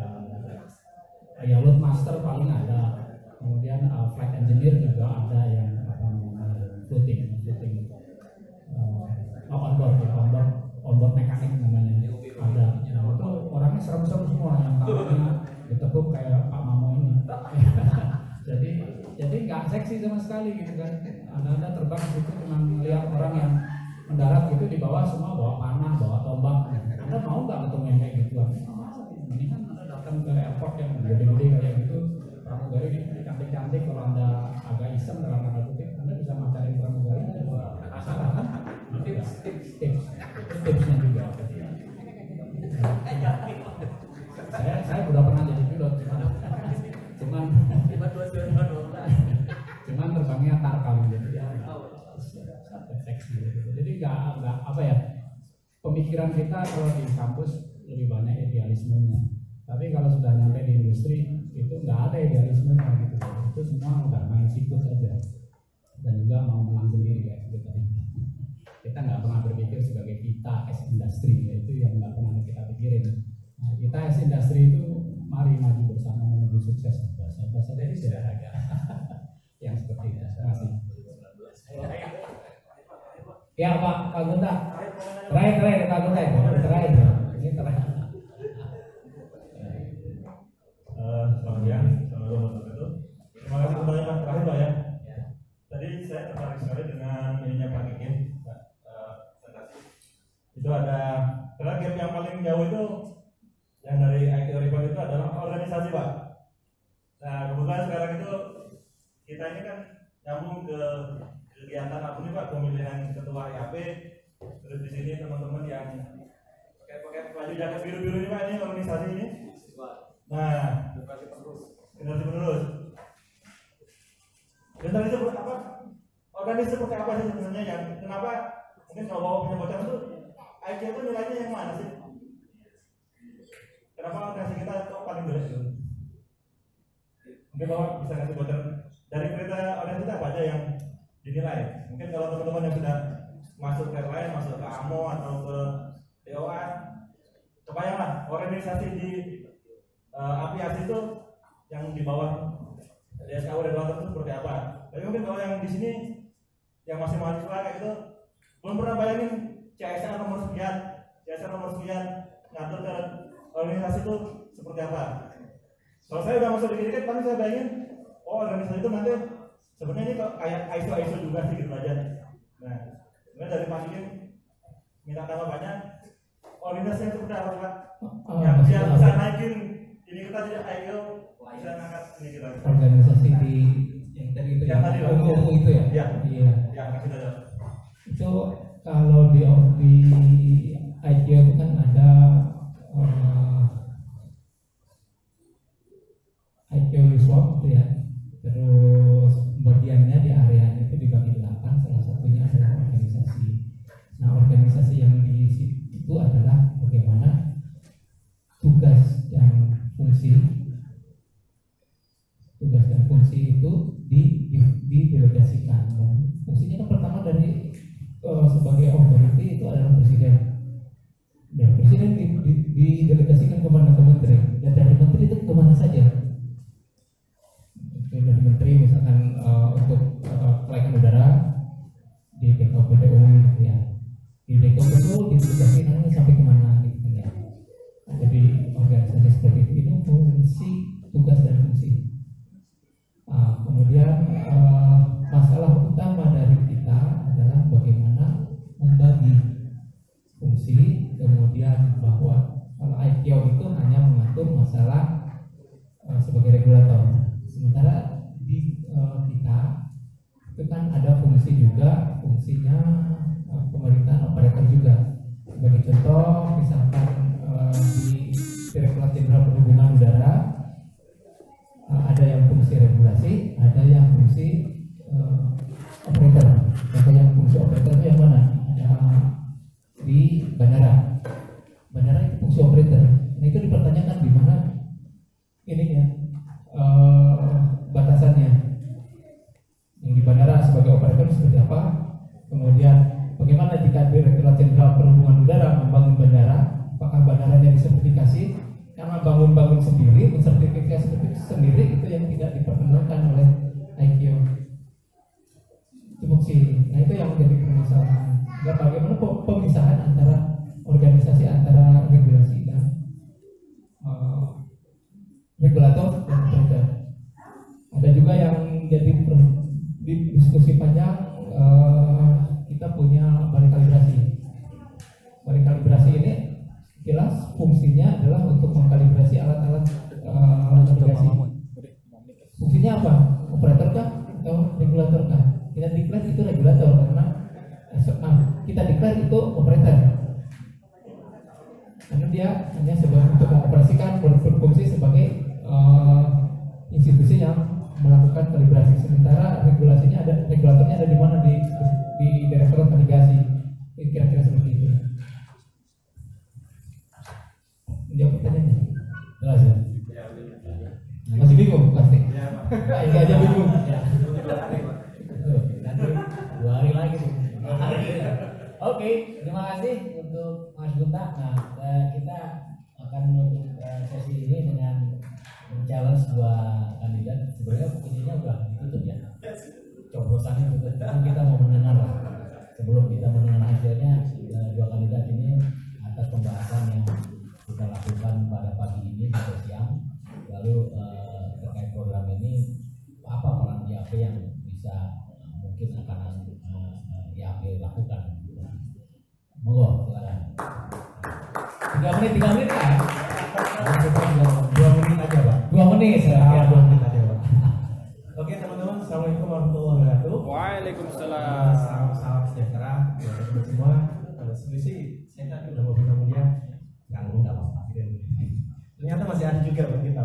Speaker 5: uh, ya load master paling ada, kemudian uh, flight engineer juga ada yang apa namanya floating floating uh, onboard onboard onboard mekanik namanya ada. Nah, itu orangnya serem-serem semua yang tangannya ditekuk kayak Pak Mamo ini. jadi jadi nggak seksi sama sekali gitu kan. Anda anda terbang itu cuma melihat orang yang mendarat gitu itu di bawah semua bawa panah, bawa tombak. Anda mau nggak ketemu yang kayak gituan? Mendingan Anda datang ke airport yang gede-gede kayak gitu. Pramugari ini cantik-cantik. Kalau Anda agak iseng dalam tanda kutip, Anda bisa mencari pramugari. Asalkan kan? Tips, tips, tips. Tipsnya juga. saya saya udah pernah jadi pilot, cuman cuman terbangnya tarkam jadi ya seksi gitu. Jadi nggak nggak apa ya, pemikiran kita kalau di kampus lebih banyak idealismenya, tapi kalau sudah nyampe di industri itu nggak ada idealismenya gitu. Itu semua udah main siklus aja dan juga mau menang sendiri ya gitu. Kita nggak pernah berpikir sebagai kita as industri, ya, itu yang nggak pernah kita pikirin. Nah, kita as industri itu mari maju bersama menuju sukses. Bahasa bahasa dari sederhana yang seperti itu. Terima kasih. Ya Pak, Pak Gunta. Terakhir, terakhir, Pak Gunta. Terakhir, ini terakhir.
Speaker 8: Selamat siang, assalamualaikum warahmatullahi wabarakatuh. Terima kasih pertanyaan terakhir Pak ya. Tadi saya tertarik sekali dengan ininya Pak Kikin. Itu ada, karena gap yang paling jauh itu yang dari I Q report itu adalah organisasi Pak. Nah kebetulan sekarang itu kita ini kan nyambung ke kegiatan apa nih Pak, pemilihan ketua I A P. Terus di sini teman-teman yang pakai pakai baju jaket biru-biru ini Pak, ini organisasi ini. Nah generasi penerus. Generasi penerus. Generasi seperti apa? Organisasi seperti apa sih sebenarnya yang kenapa mungkin kalau bawa punya bocor itu I Q itu nilainya yang mana sih? Kenapa organisasi kita kok paling jelek itu? Mungkin Bapak bisa kasih bocor dari kriteria organisasi kita apa aja yang dinilai? Mungkin kalau teman-teman yang sudah masuk ke lain, masuk ke A M O atau ke D O A, kebayanglah organisasi di uh, aviasi itu yang di bawah D S K U regulator itu seperti apa? Tapi mungkin kalau yang di sini yang masih mahasiswa kayak gitu belum pernah bayangin C S R nomor sekian, C S R nomor sekian ngatur ke organisasi itu seperti apa. Kalau saya udah masuk di sini kan, paling saya bayangin, oh organisasi itu nanti sebenarnya ini kayak I S O I S O juga sih gitu aja. Nah, sebenarnya dari Pak Kikin minta tambah banyak organisasi yang seperti apa Pak? Yang bisa bisa naikin ini kita jadi I O, bisa ngangkat ini kita.
Speaker 6: Organisasi di yang tadi itu
Speaker 8: yang tadi
Speaker 6: umum itu ya?
Speaker 8: Iya.
Speaker 6: Iya.
Speaker 8: Ya, kasih aja.
Speaker 6: Itu kalau di di I Q itu kan ada uh, I Q swap itu ya, terus bagiannya di areanya itu dibagi delapan, salah satunya adalah organisasi. Nah organisasi yang di situ adalah bagaimana tugas dan fungsi tugas dan fungsi itu di, di, didelegasikan. Dan fungsinya kan pertama dari uh, sebagai authority itu adalah presiden. Dan presiden di, di, didelegasikan kemana ke menteri. Dan dari menteri itu kemana saja? Oke, dari menteri misalkan uh, untuk uh, kelaikan udara di D K P P U gitu ya. Di D K P P U didelegasikan sampai kemana gitu ya. Nah, jadi organisasi seperti itu itu fungsi, tugas dan fungsi. Uh, kemudian uh, masalah utama dari kita adalah bagaimana membagi fungsi, kemudian bahwa kalau I Q itu hanya mengatur masalah uh, sebagai regulator, sementara di uh, kita itu kan ada fungsi juga, fungsinya uh, pemerintahan operator juga. Sebagai contoh, misalkan uh, di Direktorat Jenderal Perhubungan Udara ada yang fungsi regulasi, ada yang fungsi uh, operator. Contoh yang fungsi operator itu yang mana? Ada di bandara. Bandara itu fungsi operator. Nah itu dipertanyakan di mana ininya uh, batasannya. Yang di bandara sebagai operator seperti apa? Kemudian bagaimana jika Direktorat Jenderal Perhubungan Udara membangun bandara? Apakah bandaranya disertifikasi? Karena bangun-bangun sendiri, mensertifikasi sendiri itu yang tidak diperkenalkan oleh I Q. Itu fungsi. Nah itu yang menjadi permasalahan. Dan bagaimana pemisahan antara organisasi antara regulasi dan uh, regulator dan operator. Ada juga yang jadi di diskusi panjang, uh, kita punya balai kalibrasi. fungsinya adalah untuk mengkalibrasi alat-alat uh, navigasi. Fungsinya apa? Operator kah atau regulator kah? Kita declare itu regulator karena eh, maaf, kita declare itu operator karena dia hanya sebagai untuk mengoperasikan berfungsi sebagai uh, institusi yang melakukan kalibrasi. Sementara regulasinya ada, regulatornya ada di mana, di di Direktorat Navigasi. Kira-kira seperti itu. Jawab pertanyaannya. Jelas ya? Masih bingung pasti? Ini aja bingung. Ya.
Speaker 5: Nanti dua hari lagi. Oke, terima kasih untuk Mas Gunta. Nah, kita akan menutup sesi ini dengan men-challenge dua kandidat. Sebenarnya posisinya udah ditutup ya. Coblosannya tutup. Kita mau mendengar lah. Sebelum kita mendengar hasilnya, dua kandidat ini atas pembahasan yang kita lakukan pada pagi ini atau siang, lalu eh, terkait program ini apa peran I A P yang bisa eh, mungkin akan eh, I A P lakukan. Monggo, silakan. Tiga menit, tiga menit kan? Dua menit aja pak. Dua menit, saya kira dua menit aja pak.
Speaker 7: Oke teman-teman, assalamualaikum warahmatullahi wabarakatuh.
Speaker 2: Waalaikumsalam.
Speaker 7: Salam salam sejahtera buat teman semua. Kalau sebenarnya sih saya tadi udah mau bilang dia, ganggu nggak apa-apa. Ternyata masih ada juga buat kita.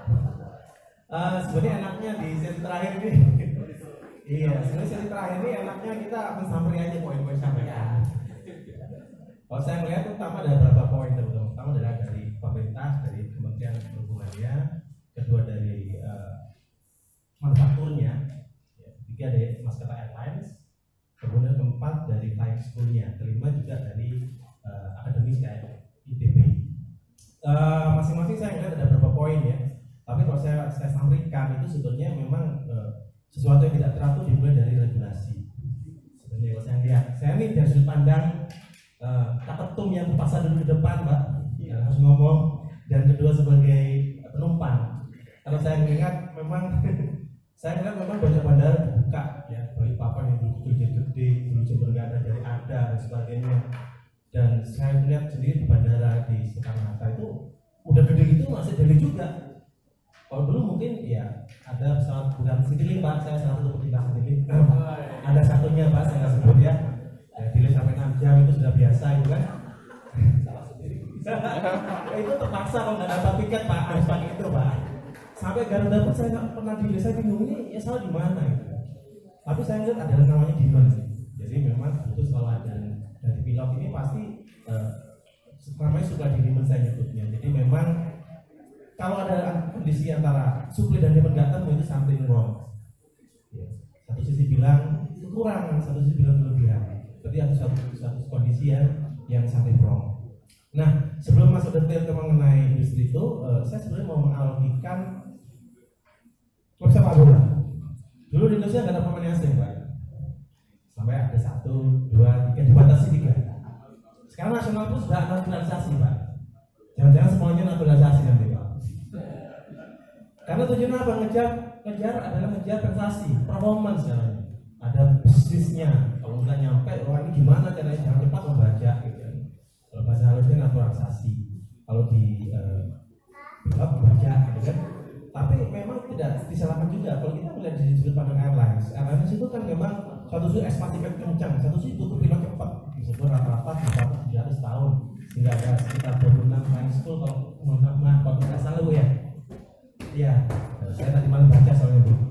Speaker 7: Uh, sebenarnya enaknya di sesi terakhir ini, iya sebenarnya sesi terakhir ini enaknya kita mensamperi aja poin-poin sampaian. Kalau saya melihat utama ada beberapa poin teman-teman. Pertama adalah dari pemerintah, dari Kementerian Perhubungannya, kedua dari uh, manufakturnya, ya, ketiga dari maskapai airlines, kemudian keempat dari flying schoolnya, kelima juga dari uh, akademis kayak I T B. Uh, masing-masing saya melihat ada beberapa poin ya. Tapi kalau saya saya sampaikan itu sebetulnya memang uh, sesuatu yang tidak teratur dimulai dari regulasi. Sebenarnya kalau saya lihat, saya ini dari sudut pandang uh, ketum yang terpaksa dulu di depan, Pak, ya, harus ngomong, dan kedua sebagai penumpang. Kalau saya melihat memang saya melihat memang banyak bandara dibuka ya, Balikpapan yang dulu gede-gede, dulu Jember nggak ada, jadi ada dan sebagainya. Dan saya melihat sendiri di bandara di Soekarno-Hatta itu udah gede gitu masih dari juga. Kalau dulu mungkin ya ada pesawat bukan Citylink Pak, saya salah satu pecinta Citylink. Ada satunya Pak, saya nggak sebut ya. Ya delay sampai enam jam itu sudah biasa itu kan. Salah sendiri. Itu terpaksa kalau nggak dapat tiket Pak, harus pakai itu Pak. Sampai Garuda pun saya nggak pernah delay, saya bingung ini ya salah di mana gitu. Tapi saya lihat adalah namanya demand sih. Jadi memang butuh selalu ada. Dari pilot ini pasti uh, namanya suka di demand saya nyebutnya. Jadi memang kalau ada kondisi antara supply dan demand nggak ketemu itu something wrong. Ya. Satu sisi bilang itu kurang, satu sisi bilang berlebihan. Berarti ada satu, satu kondisi yang yang something wrong. Nah, sebelum masuk detail ke mengenai industri itu, uh, saya sebenarnya mau menganalogikan klub sepak bola. Dulu di Indonesia nggak ada pemain asing, Pak. Sampai ada satu, dua, tiga, dibatasi tiga. Sekarang nasional pun sudah naturalisasi, Pak. Jangan-jangan semuanya naturalisasi nanti, Pak. Karena tujuannya apa? Ngejar, ngejar adalah ngejar prestasi, performance caranya. Ada bisnisnya. Kalau nggak nyampe, wah ini gimana caranya? Jangan cepat membaca, gitu. Kalau bahasa halusnya naturalisasi. Kalau di uh, pilot membaca, gitu kan. Tapi memang tidak disalahkan juga. Kalau kita melihat dari sudut pandang airlines, airlines itu kan memang satu sisi ekspansi kencang, satu sisi butuh pilot cepat. Disebut rata-rata tiga ratus tahun, sehingga ada sekitar dua puluh enam flying school kalau menurut kalau tidak salah Bu ya. Iya, saya tadi malam baca soalnya Bu.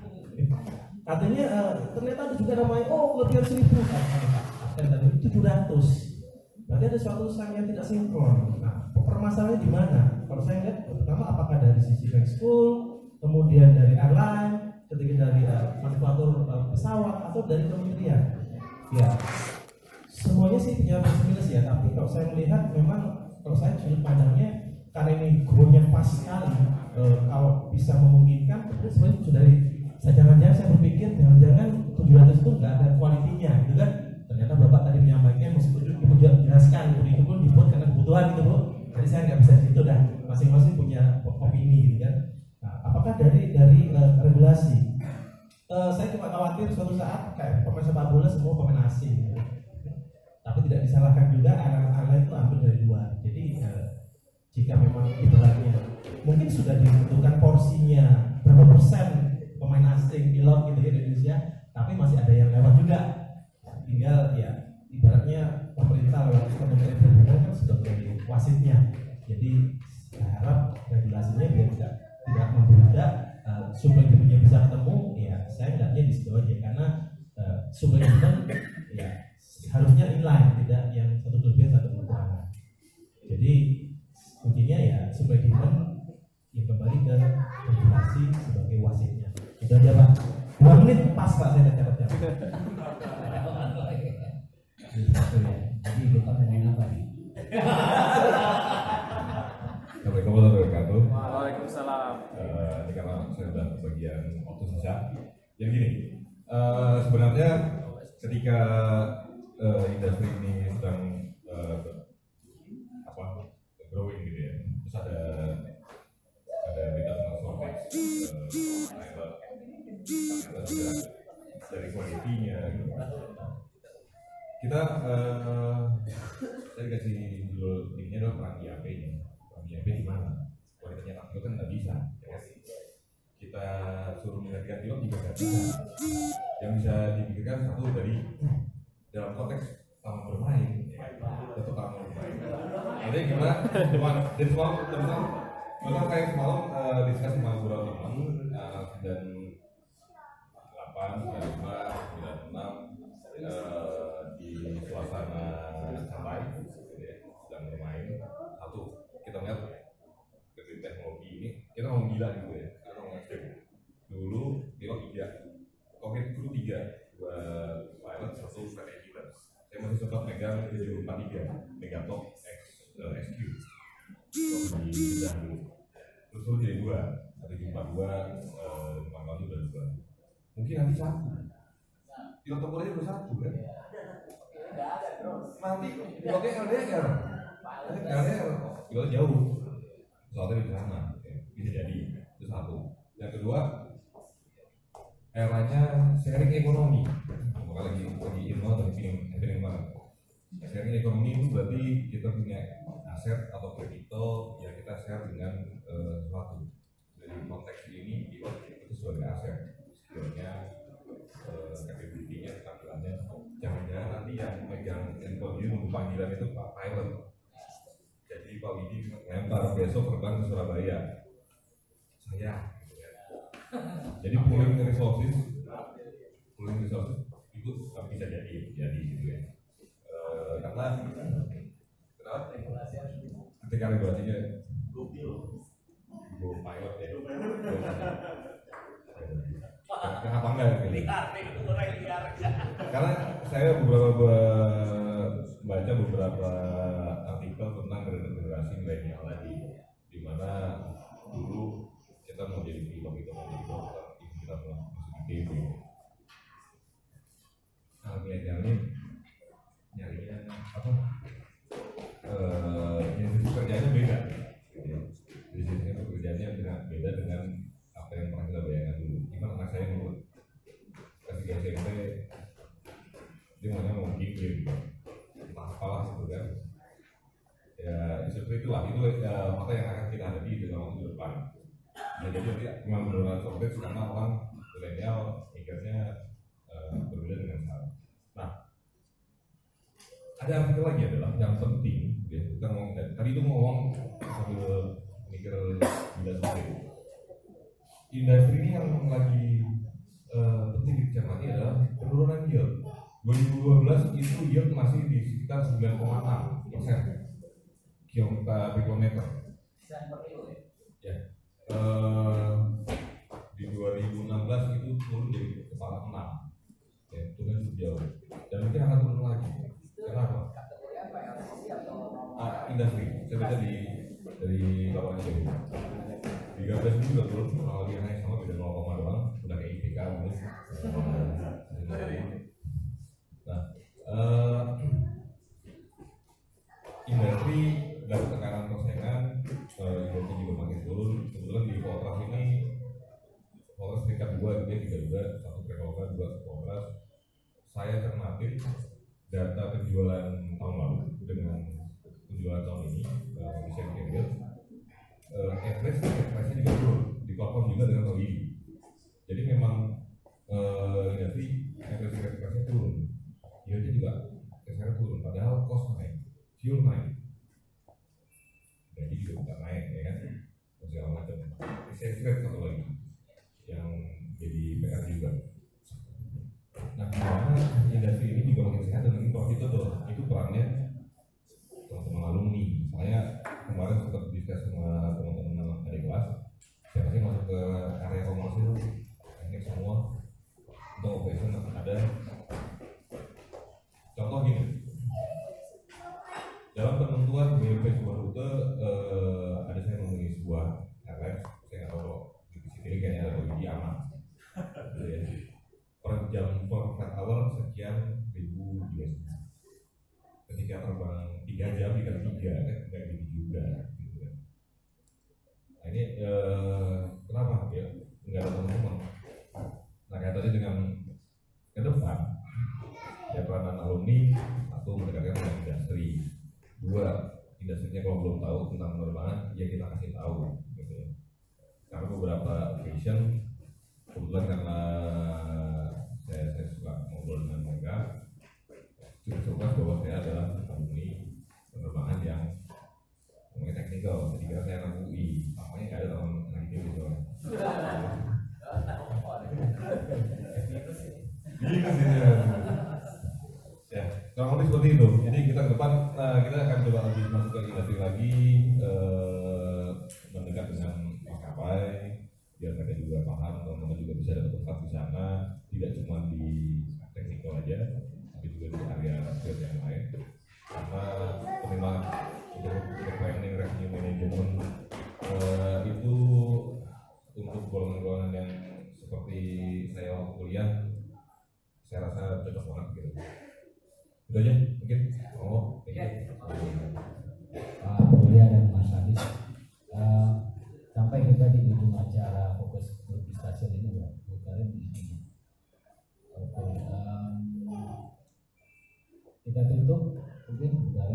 Speaker 7: Katanya uh, ternyata ada juga namanya oh lebih dari seribu, dan tadi tujuh ratus. Berarti ada suatu sang yang tidak sinkron. Nah, permasalahannya di mana? Kalau saya lihat pertama apakah dari sisi flight school, kemudian dari airline, ketiga dari uh, manufaktur uh, pesawat atau dari kementerian. Ya, semuanya sih punya plus minus ya. Tapi kalau saya melihat memang kalau saya sudut pandangnya karena ini growth-nya pas sekali, uh, kalau bisa memungkinkan, itu sebenarnya sudah dari saya jangan-jangan saya berpikir jangan-jangan tujuh ratus itu nggak ada kualitinya, gitu kan? Ternyata Bapak tadi menyampaikan meskipun Ibu jelaskan, itu pun dibuat karena kebutuhan gitu Bu. Jadi saya nggak bisa gitu dan masing-masing punya opini gitu kan. Nah, apakah dari dari uh, regulasi? Uh, saya cuma khawatir suatu saat kayak pemain sepak bola semua pemain asing. Gitu. Tapi tidak disalahkan juga anak-anak itu ambil dari luar. Jadi uh,
Speaker 9: jika memang ibaratnya mungkin sudah ditentukan porsinya berapa persen pemain asing pilot gitu ya di Indonesia, tapi masih ada yang lewat juga. Tinggal ya ibaratnya pemerintah lewat Kementerian Perhubungan kan sudah menjadi wasitnya. Jadi saya harap regulasinya biar tidak tidak membeludak, uh, supply demand bisa ketemu. Ya saya melihatnya di situ aja karena uh, supply demand ya harusnya inline, tidak yang satu kelebihan satu kekurangan. Jadi kuncinya ya supply demand ya kembali ke regulasi sebagai wasitnya. Itu aja Pak. Dua menit pas Pak saya catat.
Speaker 6: Jadi kita ngomongin apa nih?
Speaker 3: Assalamualaikum warahmatullahi wabarakatuh.
Speaker 2: Waalaikumsalam.
Speaker 3: Eh, ini karena saya sudah bagian waktu sisa. Jadi gini, eh, sebenarnya ketika eh, industri ini sedang eh, apa growing gitu ya, terus ada ada berita tentang shortage eh, pilot, pilot dari kualitinya gitu. Kita eh, saya dikasih judul ini adalah perang I A P-nya. Perang I A P di mana? Kualitasnya tampil kan nggak bisa. Ya. Kita suruh menggantikan pilot juga nggak bisa. Yang bisa dipikirkan satu dari dalam konteks taman bermain, ya, tetap taman bermain. Artinya gimana? Cuman dan semalam, dan semalam, bahkan saya semalam uh, diskusi sama beberapa teman uh, dan delapan, sembilan lima, sembilan enam di suasana santai, ya, sedang bermain. Satu, kita melihat dari teknologi ini, kita ngomong gila gitu ya, kita ngomong ekstrim. Dulu pilot tiga, kokpit kru tiga, dua pilot, satu strategi. Saya masih sempat megang tujuh empat tiga Megatok X X Q di bidang dulu. Terus itu jadi dua, tujuh empat dua, lima kali udah dua. Mungkin nanti satu. Pilot tempurnya baru satu kan? Nanti pilotnya L D R, L D R, pilotnya jauh, pesawatnya di sana, bisa jadi itu satu. Yang kedua, eranya sharing ekonomi. Maka lagi lagi ilmu atau pengen pengen banget. Sharing ekonomi itu berarti kita punya aset atau capital yang kita share dengan uh, sesuatu. Dari konteks ini pilot itu sebagai aset, skillnya, uh, capability-nya, tampilannya. Jangan-jangan nanti yang megang ekonomi nunggu panggilan itu Pak Pilot. Jadi Pak Widi ngantar besok terbang ke Surabaya. Saya. Jadi pooling resources, pooling resources itu bisa jadi, jadi gitu ya. E, karena kenapa? Ketika regulasinya go pilot ya, kenapa enggak? Gitu. Karena saya beberapa baca beberapa artikel tentang generasi milenial tadi, di mana dulu kita mau jadi pilot, kita mau jadi dokter, kita mau masuk di T V. Nah, milenial ini nyarinya apa? Eh, jenis pekerjaannya beda. Jenis pekerjaannya beda dengan apa yang pernah kita bayangkan dulu. Gimana anak saya dulu kasih S M P, dia maunya mau bikin, entah apalah gitu kan. Ya, seperti itulah itu ya, fakta yang akan kita hadapi di dalam waktu depan. Nah, jadi nanti memang benar-benar shortage karena orang milenial mikirnya uh, berbeda dengan sekarang. Nah, ada artikel lagi adalah yang penting, ya, kita ngomong tadi itu ngomong sambil mikir tidak seperti itu. Industri ini yang lagi uh, penting dicermati adalah penurunan yield. dua ribu dua belas itu yield masih di sekitar sembilan koma enam persen kilometer per kilometer. Ya. Uh, di dua ribu enam belas itu turun jadi kepala enam, ya, turun cukup jauh dan mungkin akan turun lagi. Kenapa? Ah, industri. Saya baca di dari laporan itu. tiga belas itu sudah turun, kalau lagi naik sama beda nol koma doang, udah kayak I P K gitu. Nah, uh, industri dapat tekanan persaingan, yield-nya juga makin turun. Kebetulan di Poltras ini Poltras peringkat dua, dia tiga dua, satu Traveloka, dua Poltras. Saya cermatin data penjualan tahun lalu dengan penjualan tahun ini, uh, di share period bukan naik ya kan, segala macam. Exchange rate satu lagi yang jadi P R juga. Nah, gimana industri ini juga makin sehat dan makin profitable, itu perannya teman-teman alumni. Saya kemarin sempat diskusi sama teman-teman adik kelas, siapa sih masuk ke area komersil, teknik semua, untuk operation ada. Contoh gini, dalam penentuan B M P sebuah rute, eh, ada saya memenuhi sebuah R F, saya nggak tahu di sini kayaknya ada bagi aman, gitu ya. Per jam per flight hour sekian ribu U S D. Ketika terbang tiga jam dikali tiga kan nggak gitu juga, gitu kan. Nah ini eh, kenapa ya nggak ada teman-teman? Nah kaitannya dengan ke depan, ya peranan alumni satu mendekatkan dengan industri, dua industrinya kalau belum tahu tentang penerbangan ya kita kasih tahu, gitu ya. Karena beberapa occasion kebetulan karena saya, saya suka ngobrol dengan mereka, cukup suka bahwa saya adalah alumni penerbangan yang ngomongnya teknikal. Jadi kira saya anak U I, makanya nggak ada teman anak I T B soalnya. Ya, kurang lebih seperti itu. Jadi kita ke depan uh, kita akan coba lebih masuk ke industri lagi, uh, mendekat dengan maskapai, biar mereka juga paham, teman-teman juga bisa dapat tempat di sana, tidak cuma di teknikal aja, tapi juga di area field yang lain. Karena pertimbangan untuk, untuk planning, revenue management uh, itu untuk golongan-golongan yang seperti saya waktu kuliah, saya rasa cocok banget gitu. Itu aja mungkin. Oh,
Speaker 6: ya. Pak Mulia dan Mas Adi, uh, sampai kita di ujung acara fokus multi-stasiun ini ya, bukan ini. Oke, um, kita tutup mungkin bukan.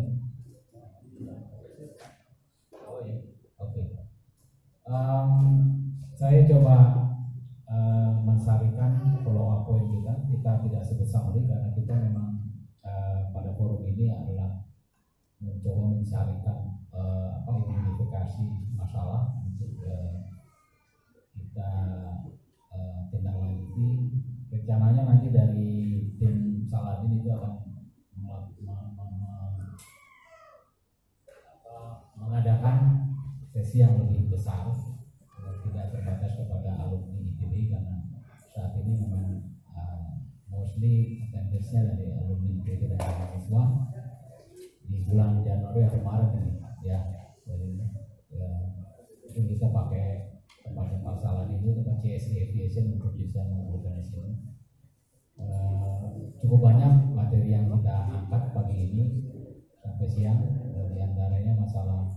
Speaker 6: Oh ya, oke. Um, saya coba uh, mensarikan follow up point kita. Kita tidak sebut summary karena kita memang Uh, pada forum ini adalah mencoba mencarikan uh, apa identifikasi masalah untuk uh, kita uh, tindak lanjuti. Rencananya nanti dari tim Saladin itu akan mengadakan sesi yang lebih besar, tidak terbatas kepada alumni I T B karena saat ini memang uh, mostly attendance-nya dari alumni I T B dan mahasiswa di bulan Januari atau Maret ini ya. Jadi ya, mungkin kita pakai tempatnya Pak Saladin itu tempat C S E Aviation untuk bisa mengorganisasi ini. Uh, cukup banyak materi yang kita angkat pagi ini sampai siang, uh, di antaranya masalah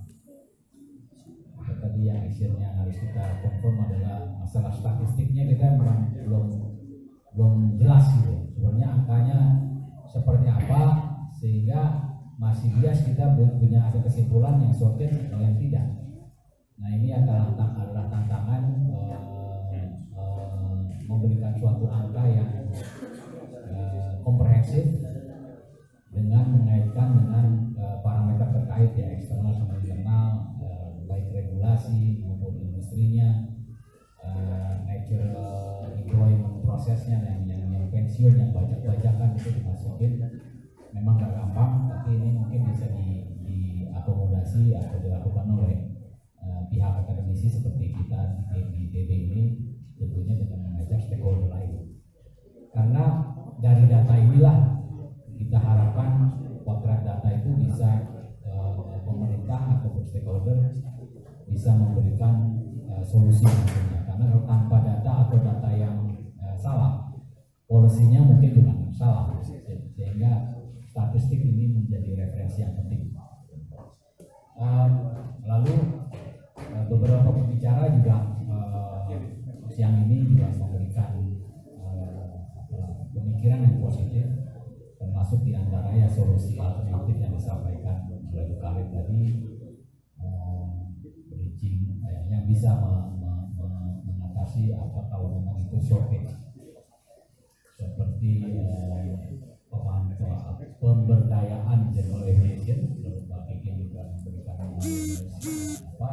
Speaker 6: tadi yang actionnya harus kita confirm adalah masalah statistiknya. Kita memang belum belum jelas gitu sebenarnya angkanya seperti apa, sehingga masih bias kita belum punya ada kesimpulan yang sorted atau yang tidak. Nah ini adalah adalah tantangan uh, uh, memberikan suatu angka yang uh, komprehensif dengan mengaitkan dengan uh, parameter terkait ya, eksternal sama internal, uh, baik regulasi maupun industrinya, uh, natural employment prosesnya, dan yang, yang pensiun, yang bajak-bajakan itu dimasukin. Memang gak gampang, tapi ini mungkin bisa di, diakomodasi atau dilakukan oleh uh, pihak akademisi seperti kita di I T B ini, tentunya dengan mengajak stakeholder lain. Karena dari data inilah kita harapkan potret data itu bisa uh, pemerintah ataupun stakeholder bisa memberikan uh, solusi nantinya. Karena kalau tanpa data atau data yang uh, salah, polisinya mungkin juga salah, sehingga statistik ini menjadi referensi yang penting. Uh, lalu uh, beberapa pembicara juga uh, siang ini juga memberikan uh, pemikiran yang positif, termasuk diantaranya solusi alternatif yang disampaikan oleh Bu Karin tadi, uh, bridging uh, yang bisa me, me, me, mengatasi apa kalau memang itu shortage, seperti uh, pemberdayaan general aviation. Lalu Pak Kiki juga memberikan apa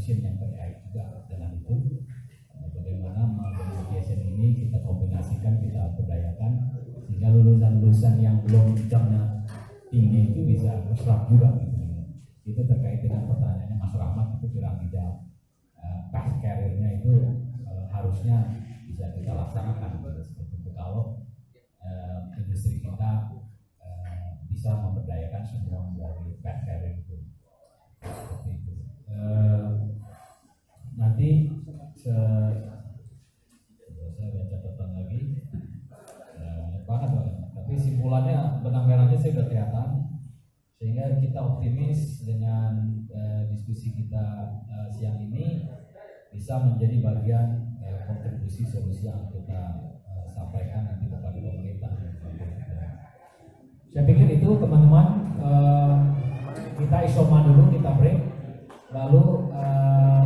Speaker 6: automation yang terkait juga dengan itu. Uh, bagaimana modern education ini kita kombinasikan, kita berdayakan sehingga lulusan-lulusan yang belum jamnya tinggi itu bisa berserap juga gitu. Itu terkait dengan pertanyaannya Mas Rahmat itu piramida uh, path career-nya itu uh, harusnya bisa kita laksanakan gitu. Seperti itu kalau uh, industri kita uh, bisa memberdayakan semua dari path career itu. Seperti itu. Uh, nanti se saya baca catatan lagi uh, banget banget. Tapi simpulannya benang merahnya saya sudah kelihatan, sehingga kita optimis dengan uh, diskusi kita uh, siang ini bisa menjadi bagian uh, kontribusi solusi yang kita uh, sampaikan nanti kepada pemerintah. Saya pikir itu teman-teman, uh, kita isoma dulu, kita break, lalu uh,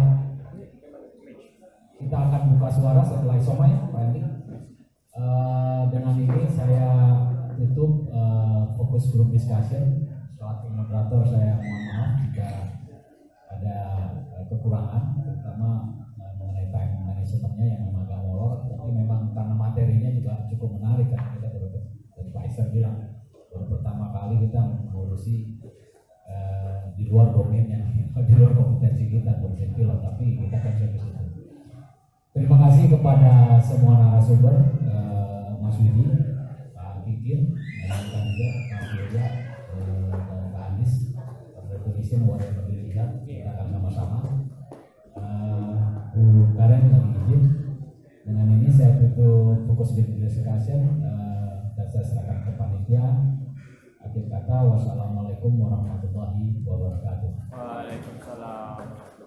Speaker 6: kita akan buka suara setelah isoma ya Pak Andi. Uh, dengan ini saya tutup uh, fokus group discussion. Selaku moderator saya mohon maaf jika ada uh, kekurangan, terutama uh, mengenai time managementnya yang memang agak molor. Tapi memang karena materinya juga cukup menarik kan, kita baru dari Pak Iser bilang baru pertama kali kita mengurusi uh, di luar domainnya, di luar kompetensi kita berusaha pilot, tapi kita akan serius itu. Terima kasih kepada semua narasumber, uh, Mas Widi, Pak Kikin, dan juga Mas Yoga, uh, dan Pak Andis, Revolution Warrior Pendidikan. Kita akan sama-sama. Uh, Bu Karen dan izin. Dengan ini saya tutup fokus di discussion uh, dan saya serahkan ke panitia. Akhir kata, wassalamualaikum warahmatullahi wabarakatuh.
Speaker 2: Waalaikumsalam.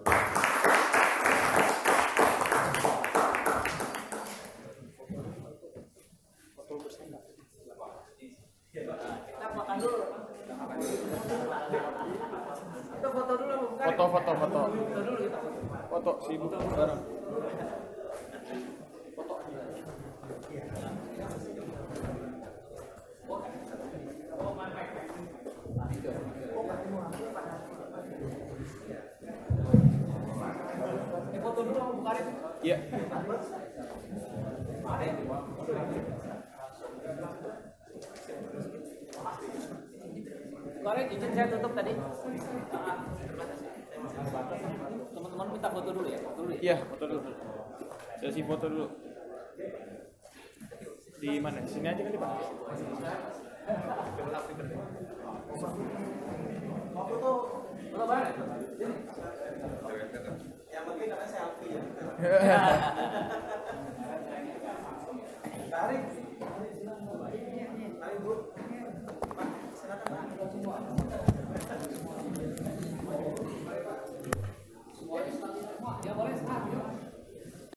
Speaker 2: Foto, foto, foto. Foto, sibuk sekarang.
Speaker 10: Foto dulu sama Bu Karin.
Speaker 2: Iya.
Speaker 10: Kemarin izin saya tutup tadi. Teman-teman minta foto dulu ya, foto dulu ya.
Speaker 2: Iya, foto dulu. Sesi foto dulu. Di mana? Sini aja kali, Pak.
Speaker 10: Mau foto? Foto mana?
Speaker 9: Yang penting karena selfie ya. Tarik. Tarik, Bu.